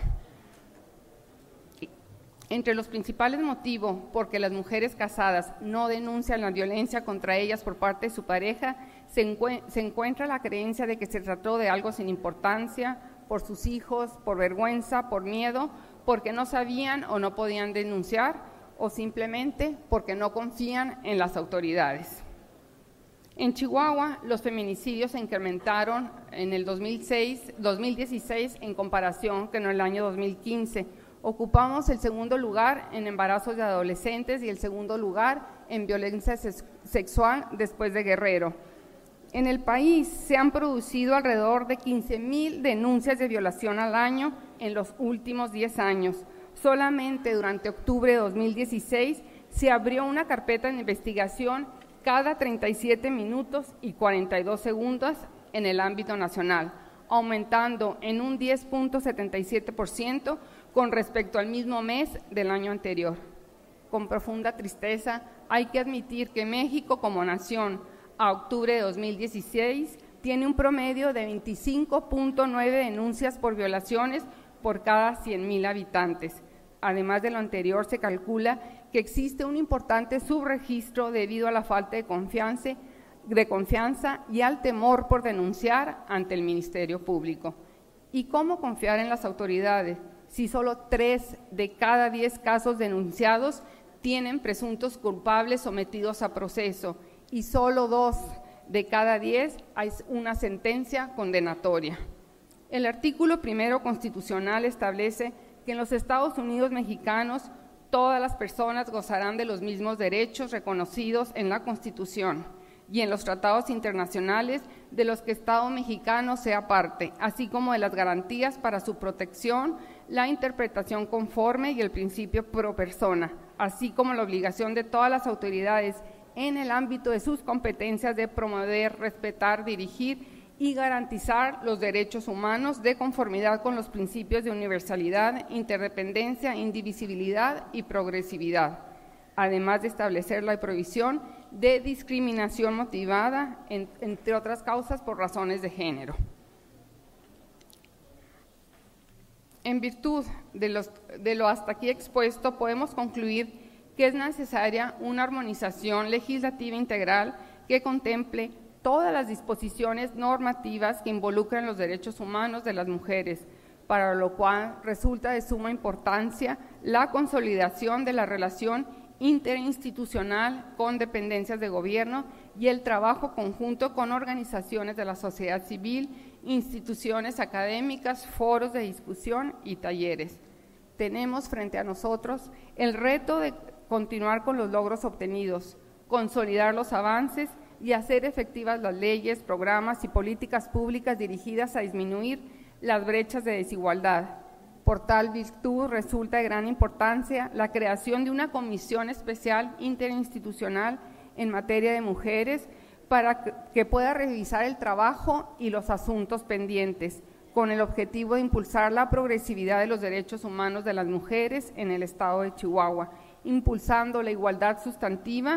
Entre los principales motivos por que las mujeres casadas no denuncian la violencia contra ellas por parte de su pareja, se, encu se encuentra la creencia de que se trató de algo sin importancia, por sus hijos, por vergüenza, por miedo, porque no sabían o no podían denunciar, o simplemente porque no confían en las autoridades. En Chihuahua, los feminicidios se incrementaron en el dos mil seis, dos mil dieciséis en comparación con el año dos mil quince. Ocupamos el segundo lugar en embarazos de adolescentes y el segundo lugar en violencia sexual después de Guerrero. En el país se han producido alrededor de quince mil denuncias de violación al año en los últimos diez años. Solamente durante octubre de dos mil dieciséis se abrió una carpeta de investigación cada treinta y siete minutos y cuarenta y dos segundos en el ámbito nacional, aumentando en un diez punto setenta y siete por ciento con respecto al mismo mes del año anterior. con profunda tristeza, hay que admitir que México como nación, a octubre de dos mil dieciséis, tiene un promedio de veinticinco punto nueve denuncias por violaciones por cada cien mil habitantes. Además de lo anterior, se calcula que existe un importante subregistro debido a la falta de confianza, de confianza y al temor por denunciar ante el Ministerio Público. ¿Y cómo confiar en las autoridades si solo tres de cada diez casos denunciados tienen presuntos culpables sometidos a proceso y solo dos de cada diez hay una sentencia condenatoria? El artículo primero constitucional establece que en los Estados Unidos mexicanos todas las personas gozarán de los mismos derechos reconocidos en la Constitución y en los tratados internacionales de los que Estado mexicano sea parte, así como de las garantías para su protección, la interpretación conforme y el principio pro persona, así como la obligación de todas las autoridades en el ámbito de sus competencias de promover, respetar, dirigir y garantizar los derechos humanos de conformidad con los principios de universalidad, interdependencia, indivisibilidad y progresividad, además de establecer la prohibición de discriminación motivada, en, entre otras causas, por razones de género. En virtud de, los, de lo hasta aquí expuesto, podemos concluir que es necesaria una armonización legislativa integral que contemple todas las disposiciones normativas que involucran los derechos humanos de las mujeres, para lo cual resulta de suma importancia la consolidación de la relación interinstitucional con dependencias de gobierno y el trabajo conjunto con organizaciones de la sociedad civil, instituciones académicas, foros de discusión y talleres. Tenemos frente a nosotros el reto de continuar con los logros obtenidos, consolidar los avances y hacer efectivas las leyes, programas y políticas públicas dirigidas a disminuir las brechas de desigualdad. Por tal virtud resulta de gran importancia la creación de una comisión especial interinstitucional en materia de mujeres para que pueda revisar el trabajo y los asuntos pendientes, con el objetivo de impulsar la progresividad de los derechos humanos de las mujeres en el estado de Chihuahua, impulsando la igualdad sustantiva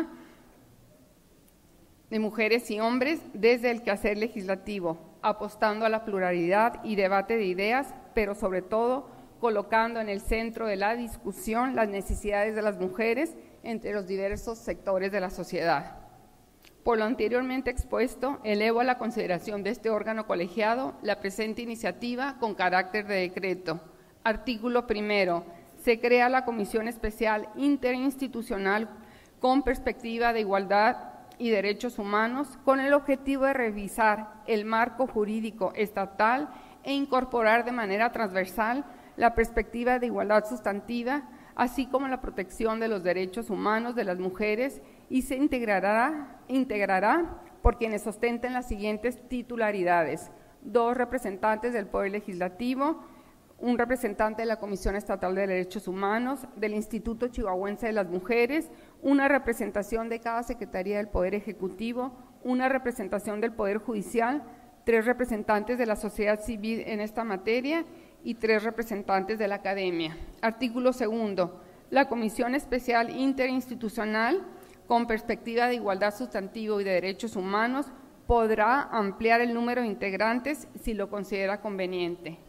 de mujeres y hombres desde el quehacer legislativo, apostando a la pluralidad y debate de ideas, pero sobre todo colocando en el centro de la discusión las necesidades de las mujeres entre los diversos sectores de la sociedad. Por lo anteriormente expuesto, elevo a la consideración de este órgano colegiado la presente iniciativa con carácter de decreto. Artículo primero. Se crea la Comisión Especial Interinstitucional con perspectiva de igualdad y derechos humanos con el objetivo de revisar el marco jurídico estatal e incorporar de manera transversal la perspectiva de igualdad sustantiva, así como la protección de los derechos humanos de las mujeres, y se integrará, integrará por quienes ostenten las siguientes titularidades: dos representantes del Poder Legislativo, un representante de la Comisión Estatal de Derechos Humanos, del Instituto Chihuahuense de las Mujeres, una representación de cada Secretaría del Poder Ejecutivo, una representación del Poder Judicial, tres representantes de la sociedad civil en esta materia y tres representantes de la academia. Artículo segundo. La Comisión Especial Interinstitucional con perspectiva de igualdad sustantiva y de derechos humanos podrá ampliar el número de integrantes si lo considera conveniente.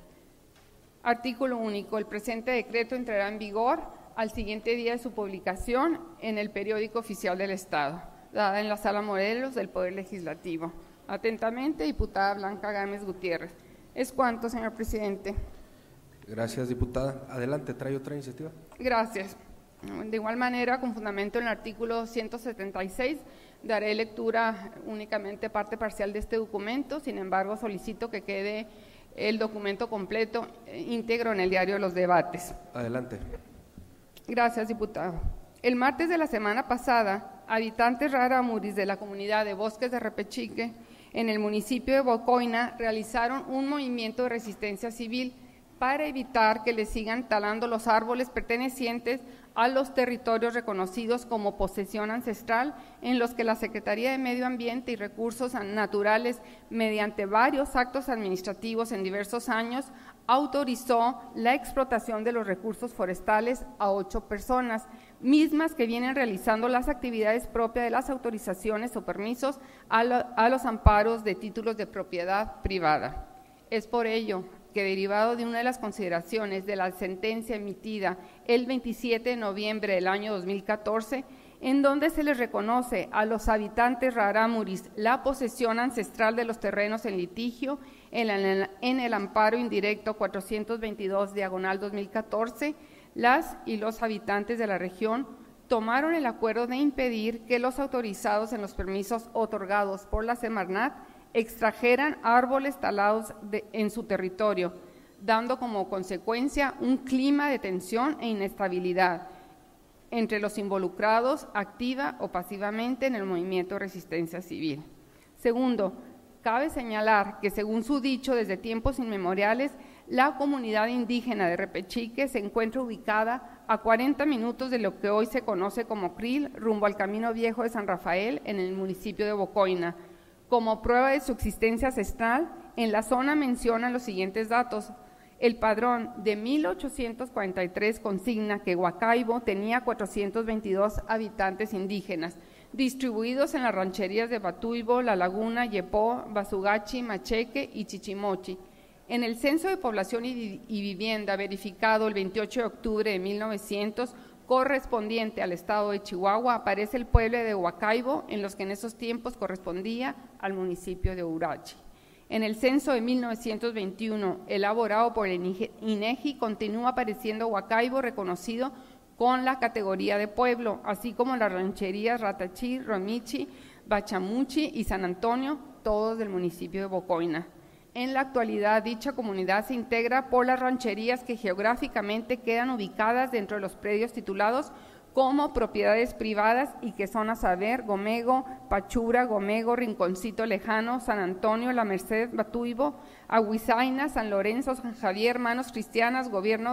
Artículo único. El presente decreto entrará en vigor al siguiente día de su publicación en el Periódico Oficial del Estado, dada en la Sala Morelos del Poder Legislativo. Atentamente, diputada Blanca Gámez Gutiérrez. Es cuanto, señor presidente. Gracias, diputada. Adelante, ¿trae otra iniciativa? Gracias. De igual manera, con fundamento en el artículo ciento setenta y seis, daré lectura únicamente parte parcial de este documento. Sin embargo, solicito que quede el documento completo, íntegro, en el diario de los debates. Adelante. Gracias, diputado. El martes de la semana pasada, habitantes rarámuris de la comunidad de Bosques de Repechique, en el municipio de Bocoina, realizaron un movimiento de resistencia civil para evitar que les sigan talando los árboles pertenecientes a los territorios reconocidos como posesión ancestral, en los que la Secretaría de Medio Ambiente y Recursos Naturales, mediante varios actos administrativos en diversos años, autorizó la explotación de los recursos forestales a ocho personas, mismas que vienen realizando las actividades propias de las autorizaciones o permisos a, lo, a los amparos de títulos de propiedad privada. Es por ello que, derivado de una de las consideraciones de la sentencia emitida el veintisiete de noviembre del año dos mil catorce, en donde se les reconoce a los habitantes rarámuris la posesión ancestral de los terrenos en litigio en, la, en el amparo indirecto cuatrocientos veintidós diagonal dos mil catorce, las y los habitantes de la región tomaron el acuerdo de impedir que los autorizados en los permisos otorgados por la Semarnat extrajeran árboles talados de, en su territorio, dando como consecuencia un clima de tensión e inestabilidad entre los involucrados activa o pasivamente en el movimiento de resistencia civil. Segundo, cabe señalar que, según su dicho desde tiempos inmemoriales, la comunidad indígena de Repechique se encuentra ubicada a cuarenta minutos de lo que hoy se conoce como Cril, rumbo al Camino Viejo de San Rafael, en el municipio de Bocoina. Como prueba de su existencia ancestral, en la zona mencionan los siguientes datos. El padrón de mil ochocientos cuarenta y tres consigna que Huacaibo tenía cuatrocientos veintidós habitantes indígenas, distribuidos en las rancherías de Batuibo, La Laguna, Yepó, Basugachi, Macheque y Chichimochi. En el Censo de Población y, y Vivienda verificado el veintiocho de octubre de mil novecientos, correspondiente al estado de Chihuahua, aparece el pueblo de Huacaibo, en los que en esos tiempos correspondía al municipio de Urachi. En el censo de mil novecientos veintiuno, elaborado por el INEGI, continúa apareciendo Huacaibo reconocido con la categoría de pueblo, así como las rancherías Ratachí, Romichi, Bachamuchi y San Antonio, todos del municipio de Bocoina. En la actualidad, dicha comunidad se integra por las rancherías que geográficamente quedan ubicadas dentro de los predios titulados como propiedades privadas y que son a saber Gomego, Pachura, Gomego, Rinconcito Lejano, San Antonio, La Merced, Batuibo, Aguizaina, San Lorenzo, San Javier, Manos Cristianas, Gobierno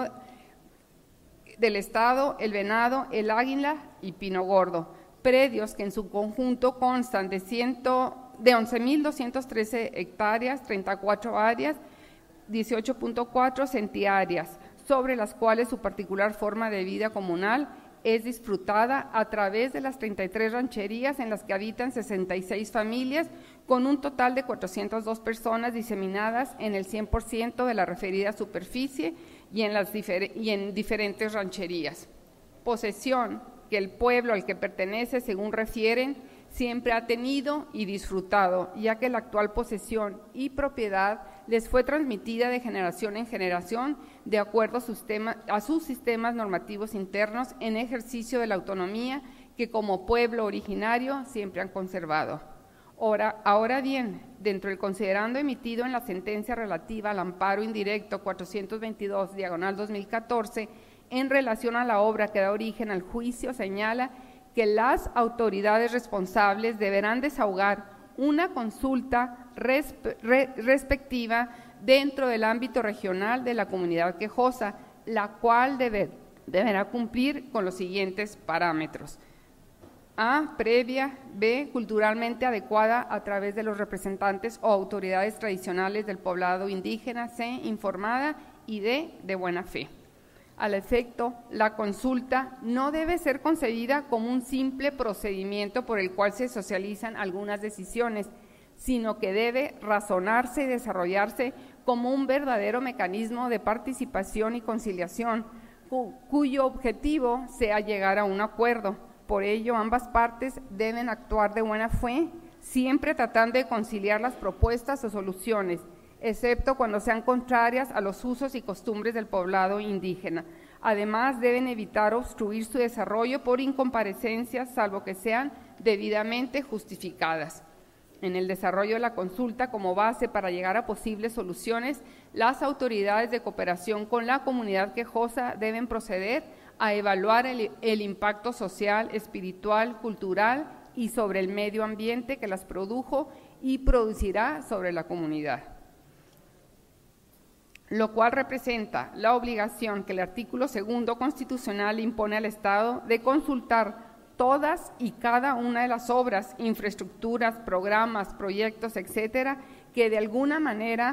del Estado, El Venado, El Águila y Pino Gordo. Predios que en su conjunto constan de, de once mil doscientas trece hectáreas, treinta y cuatro áreas, dieciocho punto cuatro centiáreas, sobre las cuales su particular forma de vida comunal es disfrutada a través de las treinta y tres rancherías en las que habitan sesenta y seis familias, con un total de cuatrocientas dos personas diseminadas en el cien por ciento de la referida superficie y en, las difer- y en diferentes rancherías. Posesión que el pueblo al que pertenece, según refieren, siempre ha tenido y disfrutado, ya que la actual posesión y propiedad les fue transmitida de generación en generación de acuerdo a sus, tema, a sus sistemas normativos internos en ejercicio de la autonomía que como pueblo originario siempre han conservado. Ahora, ahora bien, dentro del considerando emitido en la sentencia relativa al amparo indirecto cuatrocientos veintidós diagonal dos mil catorce, en relación a la obra que da origen al juicio, señala que las autoridades responsables deberán desahogar una consulta resp- re- respectiva dentro del ámbito regional de la comunidad quejosa, la cual debe, deberá cumplir con los siguientes parámetros. A, previa; B, culturalmente adecuada a través de los representantes o autoridades tradicionales del poblado indígena; C, informada; y D, de buena fe. Al efecto, la consulta no debe ser concebida como un simple procedimiento por el cual se socializan algunas decisiones, sino que debe razonarse y desarrollarse como un verdadero mecanismo de participación y conciliación, cu- cuyo objetivo sea llegar a un acuerdo. Por ello, ambas partes deben actuar de buena fe, siempre tratando de conciliar las propuestas o soluciones, excepto cuando sean contrarias a los usos y costumbres del poblado indígena. Además, deben evitar obstruir su desarrollo por incomparecencias, salvo que sean debidamente justificadas. En el desarrollo de la consulta, como base para llegar a posibles soluciones, las autoridades de cooperación con la comunidad quejosa deben proceder a evaluar el, el impacto social, espiritual, cultural y sobre el medio ambiente que las produjo y producirá sobre la comunidad, lo cual representa la obligación que el artículo segundo constitucional impone al Estado de consultar todas y cada una de las obras, infraestructuras, programas, proyectos, etcétera, que de alguna manera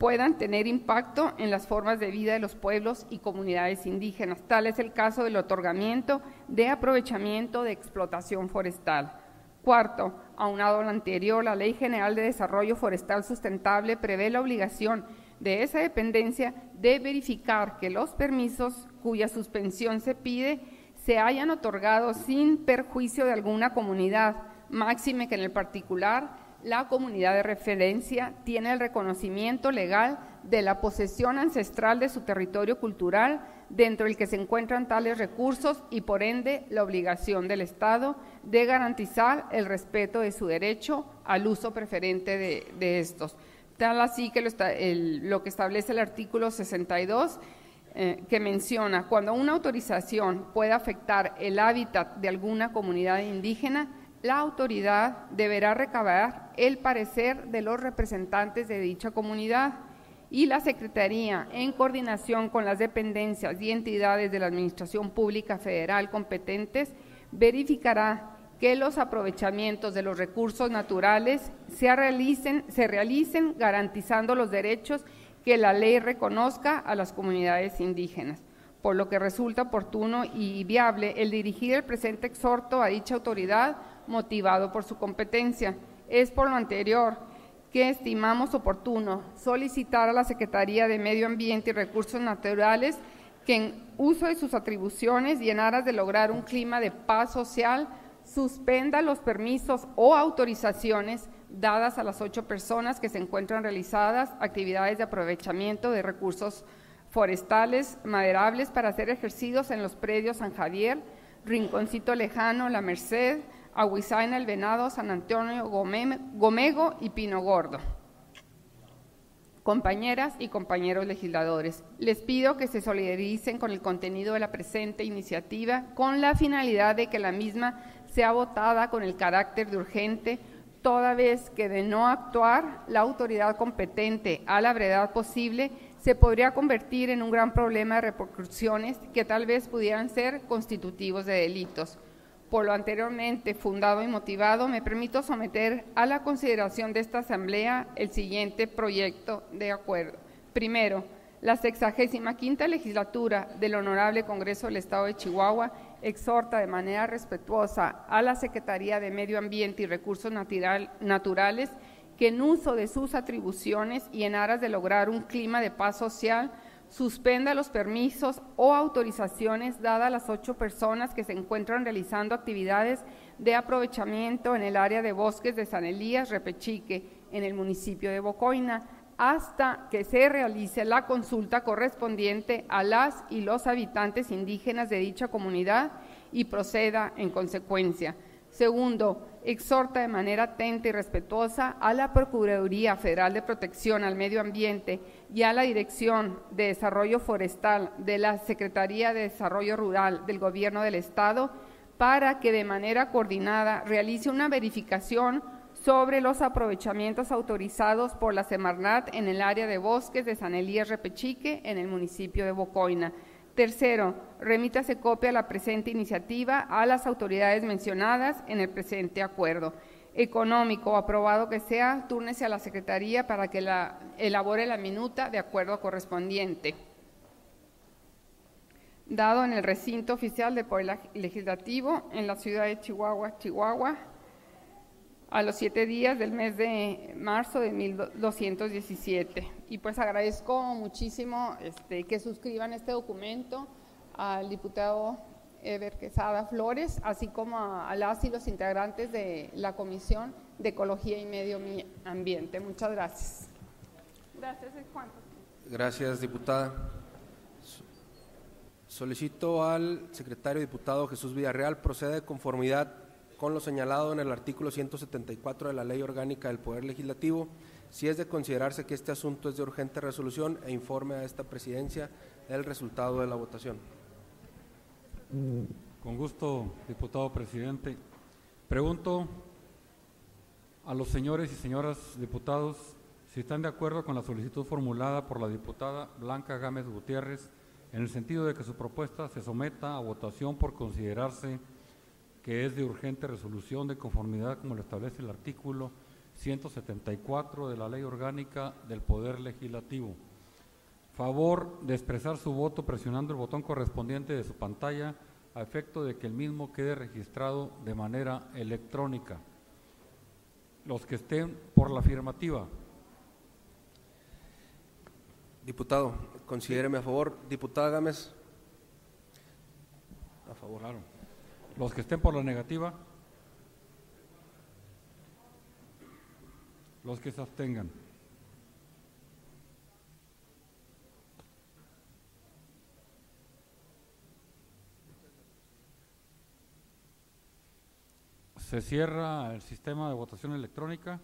puedan tener impacto en las formas de vida de los pueblos y comunidades indígenas. Tal es el caso del otorgamiento de aprovechamiento de explotación forestal. Cuarto, aunado a lo anterior, la Ley General de Desarrollo Forestal Sustentable prevé la obligación de esa dependencia de verificar que los permisos cuya suspensión se pide se hayan otorgado sin perjuicio de alguna comunidad, máxime que en el particular la comunidad de referencia tiene el reconocimiento legal de la posesión ancestral de su territorio cultural, dentro del que se encuentran tales recursos y por ende la obligación del Estado de garantizar el respeto de su derecho al uso preferente de, de estos. Tal así que lo, está, el, lo que establece el artículo sesenta y dos, eh, que menciona, cuando una autorización pueda afectar el hábitat de alguna comunidad indígena, la autoridad deberá recabar el parecer de los representantes de dicha comunidad y la Secretaría, en coordinación con las dependencias y entidades de la Administración Pública Federal competentes, verificará que los aprovechamientos de los recursos naturales se realicen, se realicen garantizando los derechos que la ley reconozca a las comunidades indígenas, por lo que resulta oportuno y viable el dirigir el presente exhorto a dicha autoridad motivado por su competencia. Es por lo anterior que estimamos oportuno solicitar a la Secretaría de Medio Ambiente y Recursos Naturales que en uso de sus atribuciones y en aras de lograr un clima de paz social, suspenda los permisos o autorizaciones dadas a las ocho personas que se encuentran realizadas actividades de aprovechamiento de recursos forestales maderables para ser ejercidos en los predios San Javier, Rinconcito Lejano, La Merced, Aguizaina, El Venado, San Antonio, Gomego y Pino Gordo. Compañeras y compañeros legisladores, les pido que se solidaricen con el contenido de la presente iniciativa con la finalidad de que la misma sea votada con el carácter de urgente, toda vez que de no actuar la autoridad competente a la brevedad posible se podría convertir en un gran problema de repercusiones que tal vez pudieran ser constitutivos de delitos. Por lo anteriormente fundado y motivado, me permito someter a la consideración de esta Asamblea el siguiente proyecto de acuerdo. Primero, la sexagésima quinta legislatura del Honorable Congreso del Estado de Chihuahua exhorta de manera respetuosa a la Secretaría de Medio Ambiente y Recursos Natural, Naturales que en uso de sus atribuciones y en aras de lograr un clima de paz social, suspenda los permisos o autorizaciones dadas a las ocho personas que se encuentran realizando actividades de aprovechamiento en el área de bosques de San Elías, Repechique, en el municipio de Bocoina, hasta que se realice la consulta correspondiente a las y los habitantes indígenas de dicha comunidad y proceda en consecuencia. Segundo, exhorta de manera atenta y respetuosa a la Procuraduría Federal de Protección al Medio Ambiente y a la Dirección de Desarrollo Forestal de la Secretaría de Desarrollo Rural del Gobierno del Estado para que de manera coordinada realice una verificación sobre los aprovechamientos autorizados por la Semarnat en el área de bosques de San Elías Repechique en el municipio de Bocoina. Tercero, remítase copia de la presente iniciativa a las autoridades mencionadas en el presente acuerdo. Económico, aprobado que sea, túrnese a la Secretaría para que la, elabore la minuta de acuerdo correspondiente. Dado en el recinto oficial del Poder Legislativo en la ciudad de Chihuahua, Chihuahua, a los siete días del mes de marzo de mil doscientos diecisiete. Y pues agradezco muchísimo este, que suscriban este documento al diputado Eber Quesada Flores, así como a, a las y los integrantes de la Comisión de Ecología y Medio Ambiente. Muchas gracias. Gracias, Juan. Gracias, diputada. Solicito al secretario diputado Jesús Villarreal proceda de conformidad con lo señalado en el artículo ciento setenta y cuatro de la Ley Orgánica del Poder Legislativo, si es de considerarse que este asunto es de urgente resolución, e informe a esta presidencia el resultado de la votación. Con gusto, diputado presidente. Pregunto a los señores y señoras diputados si están de acuerdo con la solicitud formulada por la diputada Blanca Gámez Gutiérrez en el sentido de que su propuesta se someta a votación por considerarse que es de urgente resolución de conformidad como lo establece el artículo ciento setenta y cuatro de la Ley Orgánica del Poder Legislativo. Favor de expresar su voto presionando el botón correspondiente de su pantalla a efecto de que el mismo quede registrado de manera electrónica. Los que estén por la afirmativa. Diputado, considéreme a favor. Diputada Gámez. A favor. Claro. Los que estén por la negativa. Los que se abstengan. Se cierra el sistema de votación electrónica.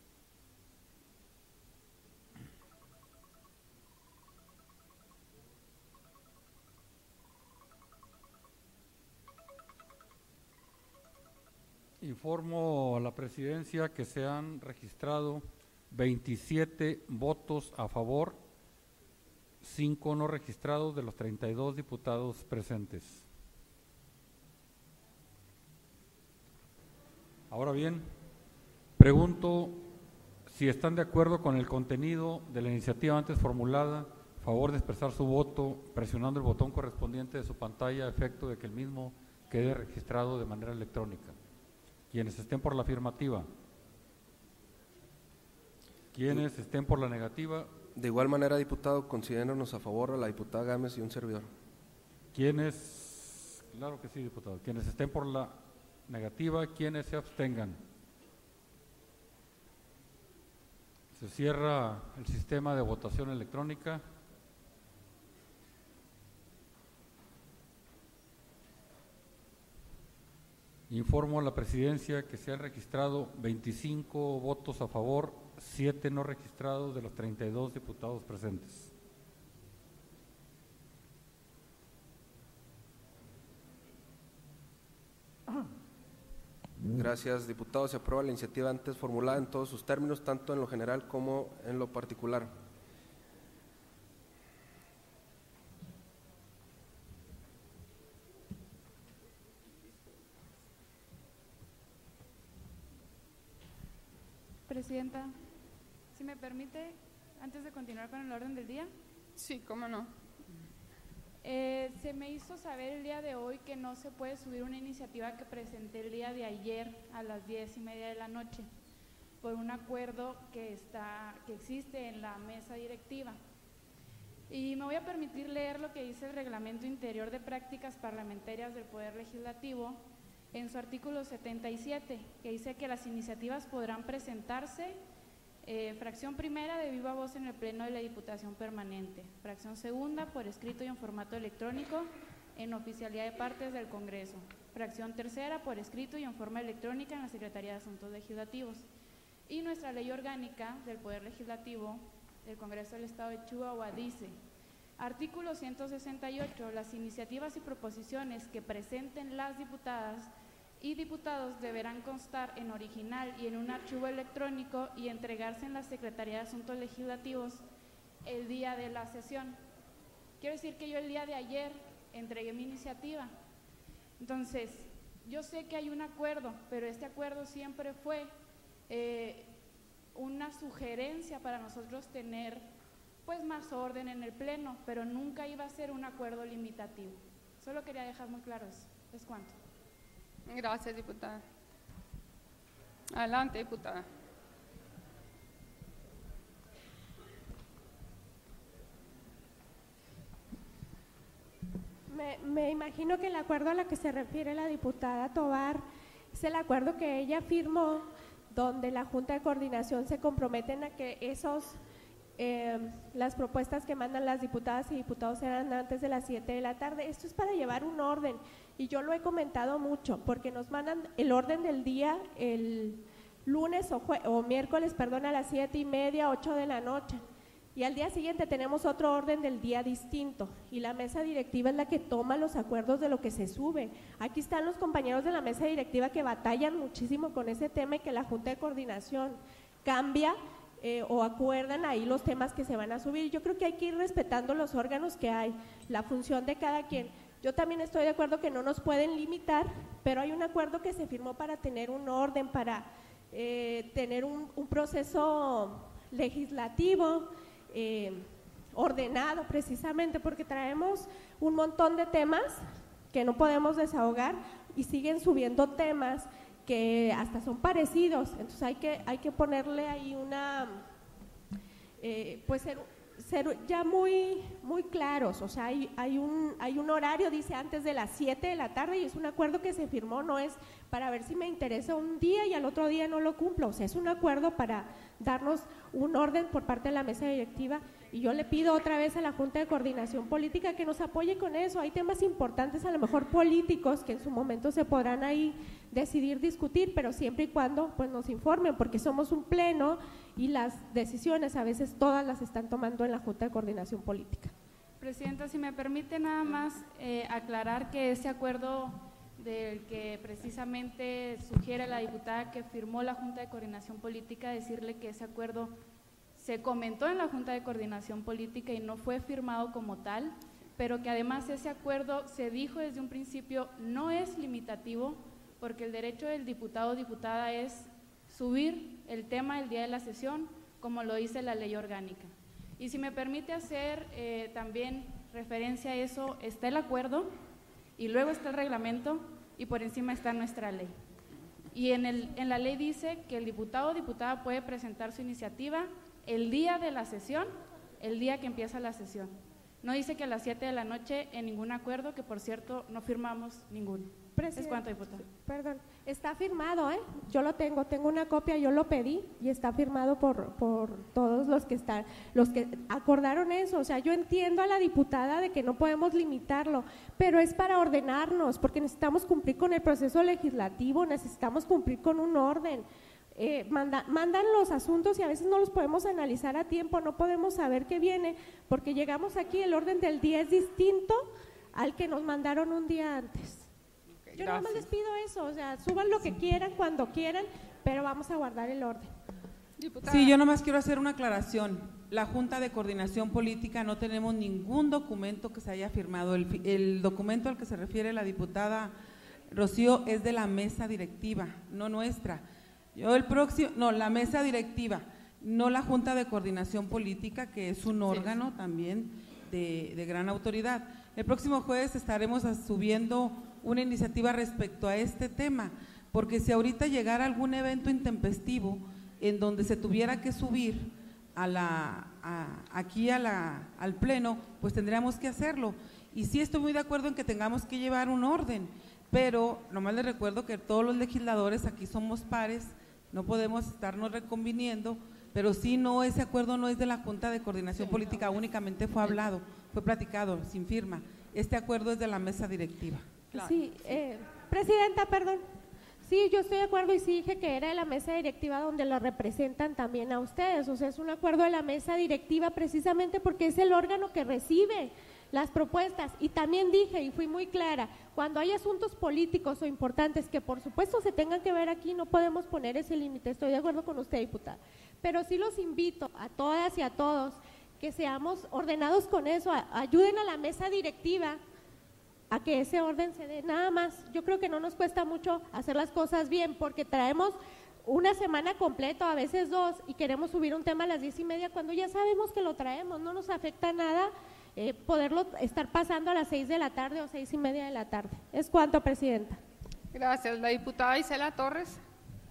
Informo a la presidencia que se han registrado veintisiete votos a favor, cinco no registrados de los treinta y dos diputados presentes. Ahora bien, pregunto si están de acuerdo con el contenido de la iniciativa antes formulada, a favor de expresar su voto presionando el botón correspondiente de su pantalla a efecto de que el mismo quede registrado de manera electrónica. Quienes estén por la afirmativa. Quienes estén por la negativa. De igual manera, diputado, considérenos a favor a la diputada Gámez y un servidor. Quienes, claro que sí, diputado, quienes estén por la negativa, quienes se abstengan. Se cierra el sistema de votación electrónica. Informo a la presidencia que se han registrado veinticinco votos a favor, siete no registrados de los treinta y dos diputados presentes. Gracias, diputado. Se aprueba la iniciativa antes formulada en todos sus términos, tanto en lo general como en lo particular. Presidenta, si me permite, antes de continuar con el orden del día. Sí, cómo no. Eh, se me hizo saber el día de hoy que no se puede subir una iniciativa que presenté el día de ayer a las diez y media de la noche por un acuerdo que, está, que existe en la mesa directiva. Y me voy a permitir leer lo que dice el Reglamento Interior de Prácticas Parlamentarias del Poder Legislativo en su artículo setenta y siete, que dice que las iniciativas podrán presentarse eh, fracción primera de viva voz en el Pleno de la Diputación Permanente, fracción segunda por escrito y en formato electrónico en oficialidad de partes del Congreso, fracción tercera por escrito y en forma electrónica en la Secretaría de Asuntos Legislativos. Y nuestra Ley Orgánica del Poder Legislativo del Congreso del Estado de Chihuahua dice: artículo ciento sesenta y ocho, las iniciativas y proposiciones que presenten las diputadas y diputados deberán constar en original y en un archivo electrónico y entregarse en la Secretaría de Asuntos Legislativos el día de la sesión. Quiero decir que yo el día de ayer entregué mi iniciativa. Entonces, yo sé que hay un acuerdo, pero este acuerdo siempre fue eh, una sugerencia para nosotros tener pues más orden en el Pleno, pero nunca iba a ser un acuerdo limitativo. Solo quería dejar muy claro eso. ¿Es cuánto? Gracias, diputada. Adelante, diputada. Me, me imagino que el acuerdo a la que se refiere la diputada Tovar es el acuerdo que ella firmó, donde la Junta de Coordinación se comprometen a que esos Eh, las propuestas que mandan las diputadas y diputados serán antes de las siete de la tarde. Esto es para llevar un orden y yo lo he comentado mucho porque nos mandan el orden del día el lunes o, o miércoles, perdón, a las siete y media, ocho de la noche y al día siguiente tenemos otro orden del día distinto y la mesa directiva es la que toma los acuerdos de lo que se sube. Aquí están los compañeros de la mesa directiva que batallan muchísimo con ese tema y que la Junta de Coordinación cambia Eh, o acuerdan ahí los temas que se van a subir. Yo creo que hay que ir respetando los órganos que hay, la función de cada quien. Yo también estoy de acuerdo que no nos pueden limitar, pero hay un acuerdo que se firmó para tener un orden, para eh, tener un, un proceso legislativo eh, ordenado, precisamente porque traemos un montón de temas que no podemos desahogar y siguen subiendo temas que hasta son parecidos, entonces hay que, hay que ponerle ahí una, eh, pues ser, ser ya muy, muy claros, o sea, hay, hay, un, hay un horario, dice antes de las siete de la tarde y es un acuerdo que se firmó, no es para ver si me interesa un día y al otro día no lo cumplo, o sea, es un acuerdo para darnos un orden por parte de la mesa directiva y yo le pido otra vez a la Junta de Coordinación Política que nos apoye con eso, hay temas importantes a lo mejor políticos que en su momento se podrán ahí decidir discutir, pero siempre y cuando pues nos informen, porque somos un pleno y las decisiones a veces todas las están tomando en la Junta de Coordinación Política. Presidenta, si me permite nada más eh, aclarar que ese acuerdo del que precisamente sugiere la diputada que firmó la Junta de Coordinación Política, decirle que ese acuerdo se comentó en la Junta de Coordinación Política y no fue firmado como tal, pero que además ese acuerdo se dijo desde un principio no es limitativo, porque el derecho del diputado o diputada es subir el tema el día de la sesión, como lo dice la ley orgánica. Y si me permite hacer eh, también referencia a eso, está el acuerdo y luego está el reglamento y por encima está nuestra ley. Y en, el, en la ley dice que el diputado o diputada puede presentar su iniciativa el día de la sesión, el día que empieza la sesión. No dice que a las siete de la noche en ningún acuerdo, que por cierto no firmamos ninguno. Presidente, ¿Es cuánto, diputada? Perdón, está firmado, ¿eh? Yo lo tengo, tengo una copia, yo lo pedí y está firmado por, por todos los que están, los que acordaron eso. O sea, yo entiendo a la diputada de que no podemos limitarlo, pero es para ordenarnos, porque necesitamos cumplir con el proceso legislativo, necesitamos cumplir con un orden. Eh, manda, mandan los asuntos y a veces no los podemos analizar a tiempo, no podemos saber qué viene, porque llegamos aquí, el orden del día es distinto al que nos mandaron un día antes. Yo nada más les pido eso, o sea, suban lo que quieran, cuando quieran, pero vamos a guardar el orden. Diputada. Sí, yo nomás quiero hacer una aclaración. La Junta de Coordinación Política no tenemos ningún documento que se haya firmado. El, el documento al que se refiere la diputada Rocío es de la mesa directiva, no nuestra. Yo el próximo, no, la mesa directiva, no la Junta de Coordinación Política, que es un órgano también de, de gran autoridad. El próximo jueves estaremos subiendo una iniciativa respecto a este tema, porque si ahorita llegara algún evento intempestivo en donde se tuviera que subir a la, a, aquí a la, al pleno, pues tendríamos que hacerlo. Y sí estoy muy de acuerdo en que tengamos que llevar un orden, pero nomás les recuerdo que todos los legisladores aquí somos pares, no podemos estarnos reconviniendo, pero sí no, ese acuerdo no es de la Junta de Coordinación Política, únicamente fue hablado, fue platicado, sin firma. Este acuerdo es de la mesa directiva. Claro. Sí, eh, Presidenta, perdón. Sí, yo estoy de acuerdo y sí dije que era de la mesa directiva donde lo representan también a ustedes, o sea, es un acuerdo de la mesa directiva precisamente porque es el órgano que recibe las propuestas y también dije y fui muy clara, cuando hay asuntos políticos o importantes que por supuesto se tengan que ver aquí, no podemos poner ese límite, estoy de acuerdo con usted, diputada, pero sí los invito a todas y a todos que seamos ordenados con eso, a, ayuden a la mesa directiva a que ese orden se dé, nada más. Yo creo que no nos cuesta mucho hacer las cosas bien, porque traemos una semana completa, a veces dos, y queremos subir un tema a las diez y media cuando ya sabemos que lo traemos, no nos afecta nada eh, poderlo estar pasando a las seis de la tarde o seis y media de la tarde. Es cuanto, Presidenta. Gracias. La diputada Isela Torres.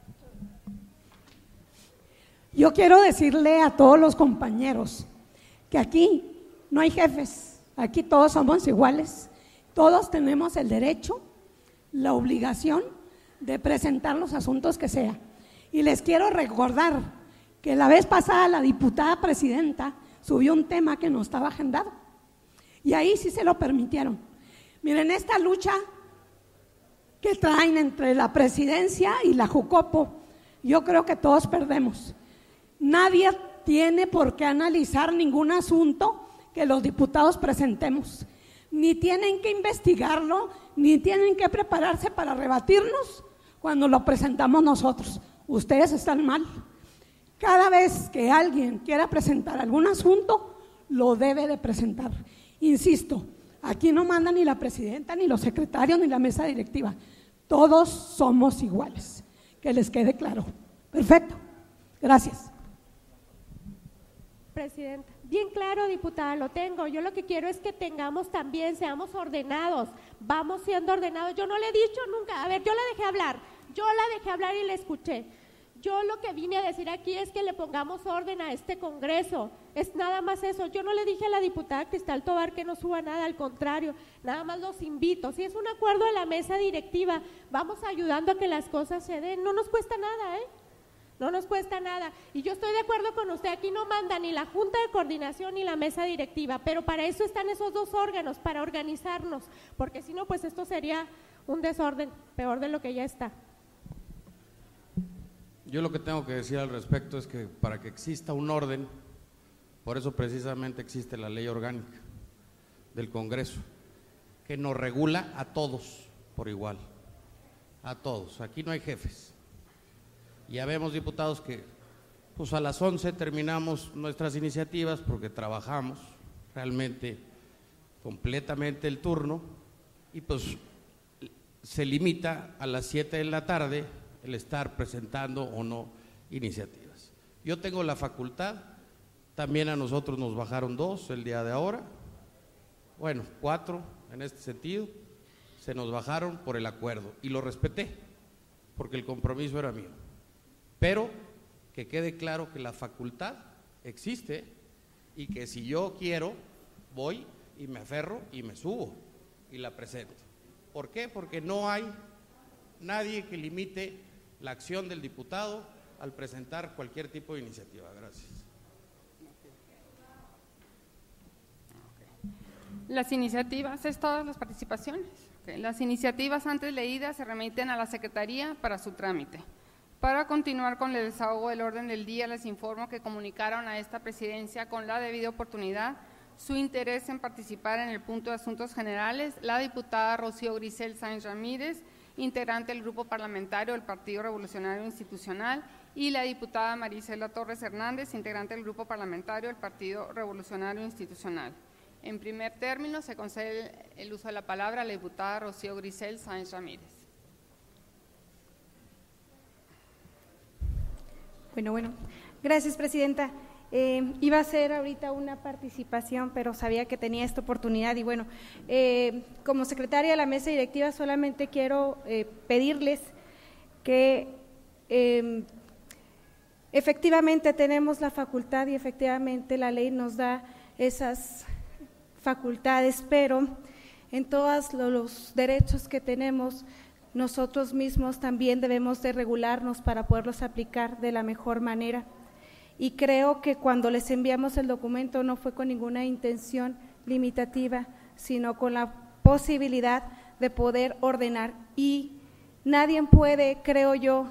Yo quiero decirle a todos los compañeros que aquí no hay jefes, aquí todos somos iguales. Todos tenemos el derecho, la obligación de presentar los asuntos que sea. Y les quiero recordar que la vez pasada la diputada presidenta subió un tema que no estaba agendado. Y ahí sí se lo permitieron. Miren, esta lucha que traen entre la presidencia y la Jucopo, yo creo que todos perdemos. Nadie tiene por qué analizar ningún asunto que los diputados presentemos. Ni tienen que investigarlo, ni tienen que prepararse para rebatirnos cuando lo presentamos nosotros. Ustedes están mal. Cada vez que alguien quiera presentar algún asunto, lo debe de presentar. Insisto, aquí no manda ni la presidenta, ni los secretarios, ni la mesa directiva. Todos somos iguales. Que les quede claro. Perfecto, gracias. Presidenta, bien claro, diputada, lo tengo. Yo lo que quiero es que tengamos también, seamos ordenados, vamos siendo ordenados. Yo no le he dicho nunca, a ver, yo la dejé hablar, yo la dejé hablar y la escuché. Yo lo que vine a decir aquí es que le pongamos orden a este Congreso, es nada más eso. Yo no le dije a la diputada Cristal Tobar que no suba nada, al contrario, nada más los invito. Si es un acuerdo de la mesa directiva, vamos ayudando a que las cosas se den, no nos cuesta nada, ¿eh? No nos cuesta nada, y yo estoy de acuerdo con usted, aquí no manda ni la Junta de Coordinación ni la Mesa Directiva, pero para eso están esos dos órganos, para organizarnos, porque si no, pues esto sería un desorden, peor de lo que ya está. Yo lo que tengo que decir al respecto es que para que exista un orden, por eso precisamente existe la ley orgánica del Congreso, que nos regula a todos por igual, a todos, aquí no hay jefes. Ya vemos, diputados, que pues a las once terminamos nuestras iniciativas porque trabajamos realmente completamente el turno y pues se limita a las siete de la tarde el estar presentando o no iniciativas. Yo tengo la facultad, también a nosotros nos bajaron dos el día de ahora, bueno, cuatro en este sentido, se nos bajaron por el acuerdo y lo respeté porque el compromiso era mío. Pero que quede claro que la facultad existe y que si yo quiero, voy y me aferro y me subo y la presento. ¿Por qué? Porque no hay nadie que limite la acción del diputado al presentar cualquier tipo de iniciativa. Gracias. Las iniciativas, ¿es todas las participaciones? Okay. Las iniciativas antes leídas se remiten a la Secretaría para su trámite. Para continuar con el desahogo del orden del día, les informo que comunicaron a esta presidencia con la debida oportunidad su interés en participar en el punto de asuntos generales la diputada Rocío Grisel Sáenz Ramírez, integrante del Grupo Parlamentario del Partido Revolucionario Institucional, y la diputada Marisela Torres Hernández, integrante del Grupo Parlamentario del Partido Revolucionario Institucional. En primer término, se concede el uso de la palabra a la diputada Rocío Grisel Sáenz Ramírez. Bueno, bueno, gracias, presidenta. Eh, iba a hacer ahorita una participación, pero sabía que tenía esta oportunidad y bueno, eh, como secretaria de la mesa directiva solamente quiero eh, pedirles que eh, efectivamente tenemos la facultad y efectivamente la ley nos da esas facultades, pero en todos los derechos que tenemos, nosotros mismos también debemos de regularnos para poderlos aplicar de la mejor manera. Y creo que cuando les enviamos el documento no fue con ninguna intención limitativa, sino con la posibilidad de poder ordenar. Y nadie puede, creo yo,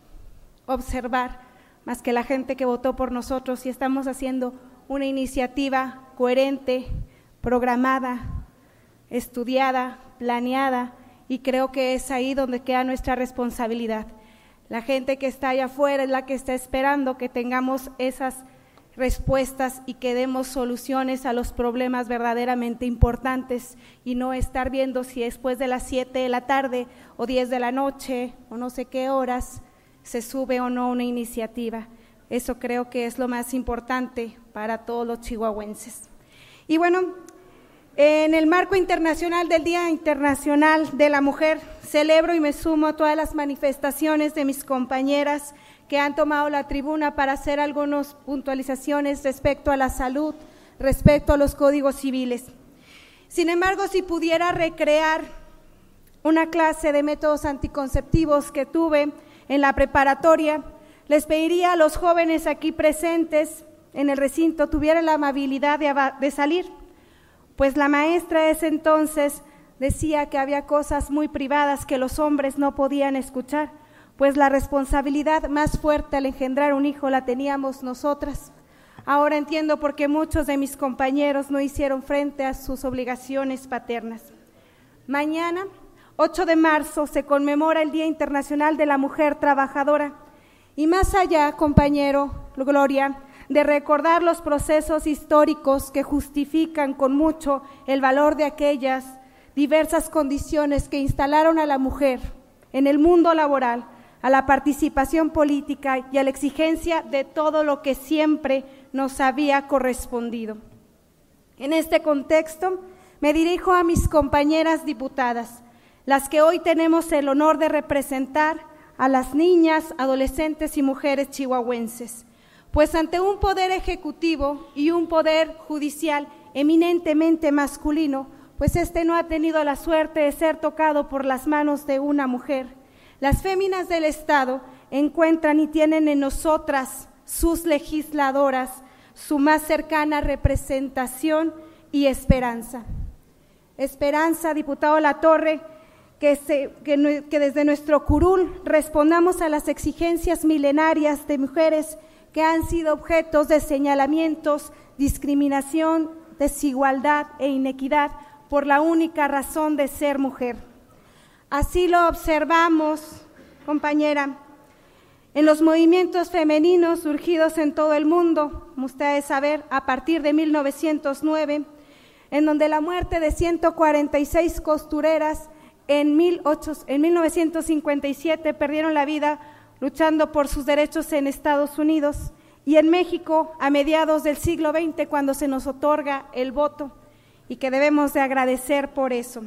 observar más que la gente que votó por nosotros si estamos haciendo una iniciativa coherente, programada, estudiada, planeada, y creo que es ahí donde queda nuestra responsabilidad. La gente que está allá afuera es la que está esperando que tengamos esas respuestas y que demos soluciones a los problemas verdaderamente importantes y no estar viendo si después de las siete de la tarde o diez de la noche o no sé qué horas se sube o no una iniciativa. Eso creo que es lo más importante para todos los chihuahuenses. Y bueno, en el marco internacional del Día Internacional de la Mujer, celebro y me sumo a todas las manifestaciones de mis compañeras que han tomado la tribuna para hacer algunas puntualizaciones respecto a la salud, respecto a los códigos civiles. Sin embargo, si pudiera recrear una clase de métodos anticonceptivos que tuve en la preparatoria, les pediría a los jóvenes aquí presentes en el recinto tuvieran la amabilidad de, de salir. Pues la maestra de ese entonces decía que había cosas muy privadas que los hombres no podían escuchar, pues la responsabilidad más fuerte al engendrar un hijo la teníamos nosotras. Ahora entiendo por qué muchos de mis compañeros no hicieron frente a sus obligaciones paternas. Mañana, ocho de marzo, se conmemora el Día Internacional de la Mujer Trabajadora. Y más allá, compañero Gloria, de recordar los procesos históricos que justifican con mucho el valor de aquellas diversas condiciones que instalaron a la mujer en el mundo laboral, a la participación política y a la exigencia de todo lo que siempre nos había correspondido. En este contexto, me dirijo a mis compañeras diputadas, las que hoy tenemos el honor de representar a las niñas, adolescentes y mujeres chihuahuenses, pues ante un poder ejecutivo y un poder judicial eminentemente masculino, pues este no ha tenido la suerte de ser tocado por las manos de una mujer. Las féminas del Estado encuentran y tienen en nosotras, sus legisladoras, su más cercana representación y esperanza. Esperanza, diputado Latorre, que, se, que, que desde nuestro curul respondamos a las exigencias milenarias de mujeres que han sido objetos de señalamientos, discriminación, desigualdad e inequidad por la única razón de ser mujer. Así lo observamos, compañera, en los movimientos femeninos surgidos en todo el mundo, como ustedes saben, a partir de mil novecientos nueve, en donde la muerte de ciento cuarenta y seis costureras en, mil novecientos cincuenta y siete perdieron la vida luchando por sus derechos en Estados Unidos, y en México a mediados del siglo veinte, cuando se nos otorga el voto, y que debemos de agradecer por eso.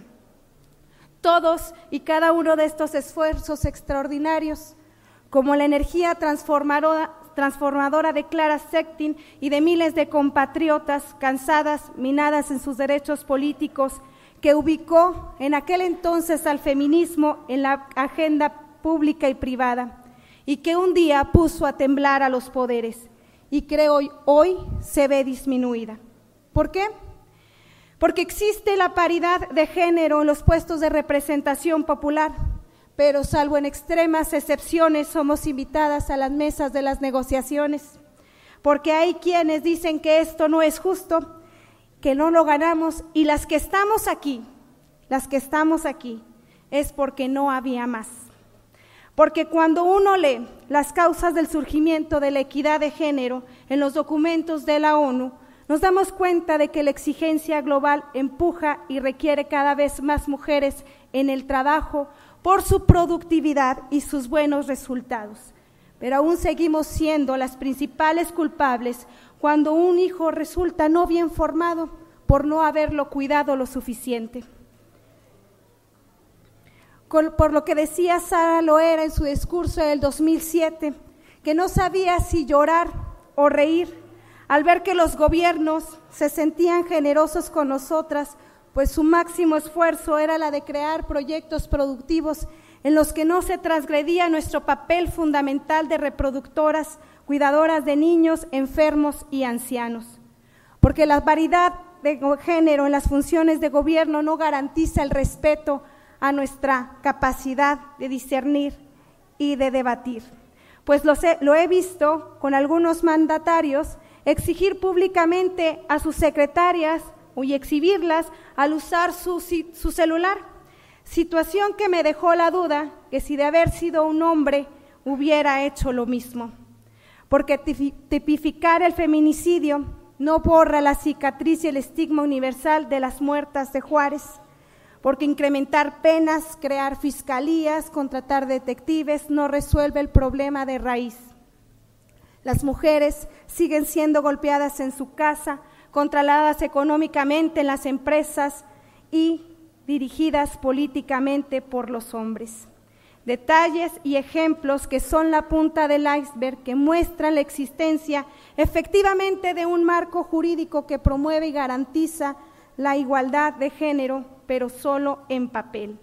Todos y cada uno de estos esfuerzos extraordinarios, como la energía transformadora, transformadora de Clara Zetkin y de miles de compatriotas cansadas, minadas en sus derechos políticos, que ubicó en aquel entonces al feminismo en la agenda pública y privada, y que un día puso a temblar a los poderes, y creo hoy, hoy se ve disminuida. ¿Por qué? Porque existe la paridad de género en los puestos de representación popular, pero salvo en extremas excepciones somos invitadas a las mesas de las negociaciones, porque hay quienes dicen que esto no es justo, que no lo ganamos, y las que estamos aquí, las que estamos aquí, es porque no había más. Porque cuando uno lee las causas del surgimiento de la equidad de género en los documentos de la ONU, nos damos cuenta de que la exigencia global empuja y requiere cada vez más mujeres en el trabajo por su productividad y sus buenos resultados. Pero aún seguimos siendo las principales culpables cuando un hijo resulta no bien formado por no haberlo cuidado lo suficiente. Por lo que decía Sara Loera en su discurso del dos mil siete, que no sabía si llorar o reír al ver que los gobiernos se sentían generosos con nosotras, pues su máximo esfuerzo era la de crear proyectos productivos en los que no se transgredía nuestro papel fundamental de reproductoras, cuidadoras de niños, enfermos y ancianos. Porque la paridad de género en las funciones de gobierno no garantiza el respeto a nuestra capacidad de discernir y de debatir. Pues lo, sé, lo he visto con algunos mandatarios exigir públicamente a sus secretarias y exhibirlas al usar su, su celular, situación que me dejó la duda que si de haber sido un hombre hubiera hecho lo mismo. Porque tipificar el feminicidio no borra la cicatriz y el estigma universal de las muertas de Juárez, porque incrementar penas, crear fiscalías, contratar detectives no resuelve el problema de raíz. Las mujeres siguen siendo golpeadas en su casa, controladas económicamente en las empresas y dirigidas políticamente por los hombres. Detalles y ejemplos que son la punta del iceberg, que muestran la existencia efectivamente de un marco jurídico que promueve y garantiza la igualdad de género, pero solo en papel.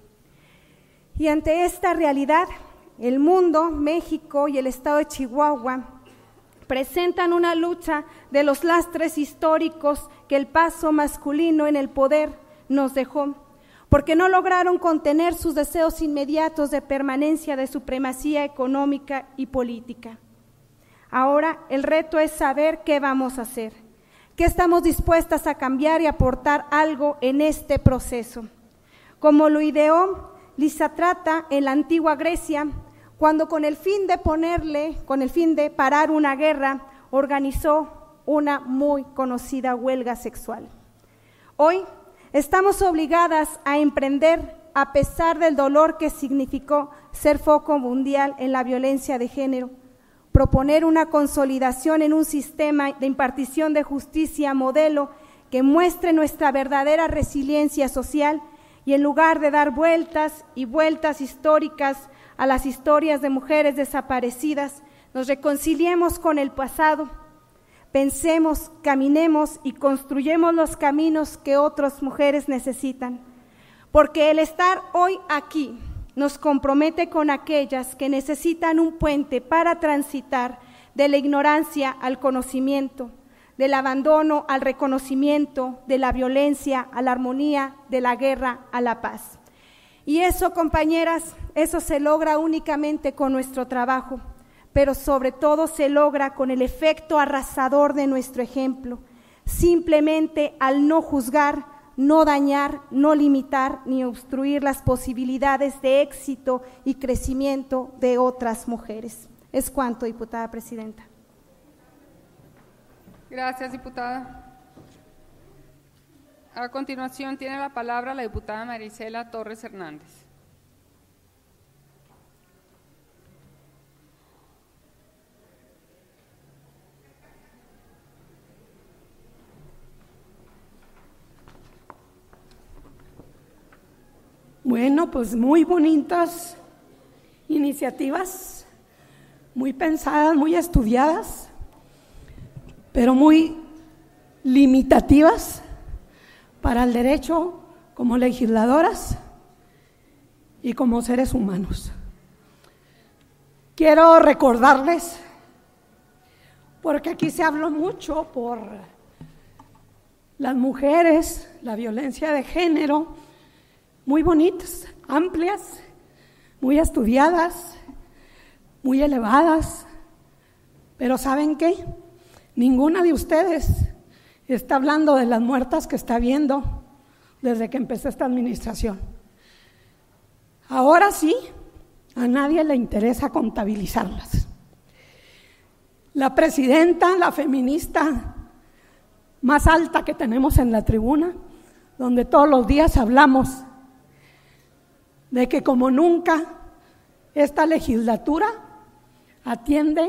Y ante esta realidad, el mundo, México y el estado de Chihuahua presentan una lucha de los lastres históricos que el paso masculino en el poder nos dejó, porque no lograron contener sus deseos inmediatos de permanencia de supremacía económica y política. Ahora el reto es saber qué vamos a hacer, qué estamos dispuestas a cambiar y aportar algo en este proceso. Como lo ideó Lisístrata en la antigua Grecia, cuando con el fin de ponerle, con el fin de parar una guerra, organizó una muy conocida huelga sexual. Hoy estamos obligadas a emprender a pesar del dolor que significó ser foco mundial en la violencia de género. Proponer una consolidación en un sistema de impartición de justicia modelo que muestre nuestra verdadera resiliencia social y en lugar de dar vueltas y vueltas históricas a las historias de mujeres desaparecidas, nos reconciliemos con el pasado, pensemos, caminemos y construyamos los caminos que otras mujeres necesitan, porque el estar hoy aquí nos compromete con aquellas que necesitan un puente para transitar de la ignorancia al conocimiento, del abandono al reconocimiento, de la violencia a la armonía, de la guerra a la paz. Y eso, compañeras, eso se logra únicamente con nuestro trabajo, pero sobre todo se logra con el efecto arrasador de nuestro ejemplo, simplemente al no juzgar, no dañar, no limitar ni obstruir las posibilidades de éxito y crecimiento de otras mujeres. Es cuanto, diputada presidenta. Gracias, diputada. A continuación tiene la palabra la diputada Marisela Torres Hernández. Bueno, pues muy bonitas iniciativas, muy pensadas, muy estudiadas, pero muy limitativas para el derecho como legisladoras y como seres humanos. Quiero recordarles, porque aquí se habló mucho por las mujeres, la violencia de género, muy bonitas, amplias, muy estudiadas, muy elevadas, pero ¿saben qué? Ninguna de ustedes está hablando de las muertas que está viendo desde que empezó esta administración. Ahora sí, a nadie le interesa contabilizarlas. La presidenta, la feminista más alta que tenemos en la tribuna, donde todos los días hablamos de que como nunca esta legislatura atiende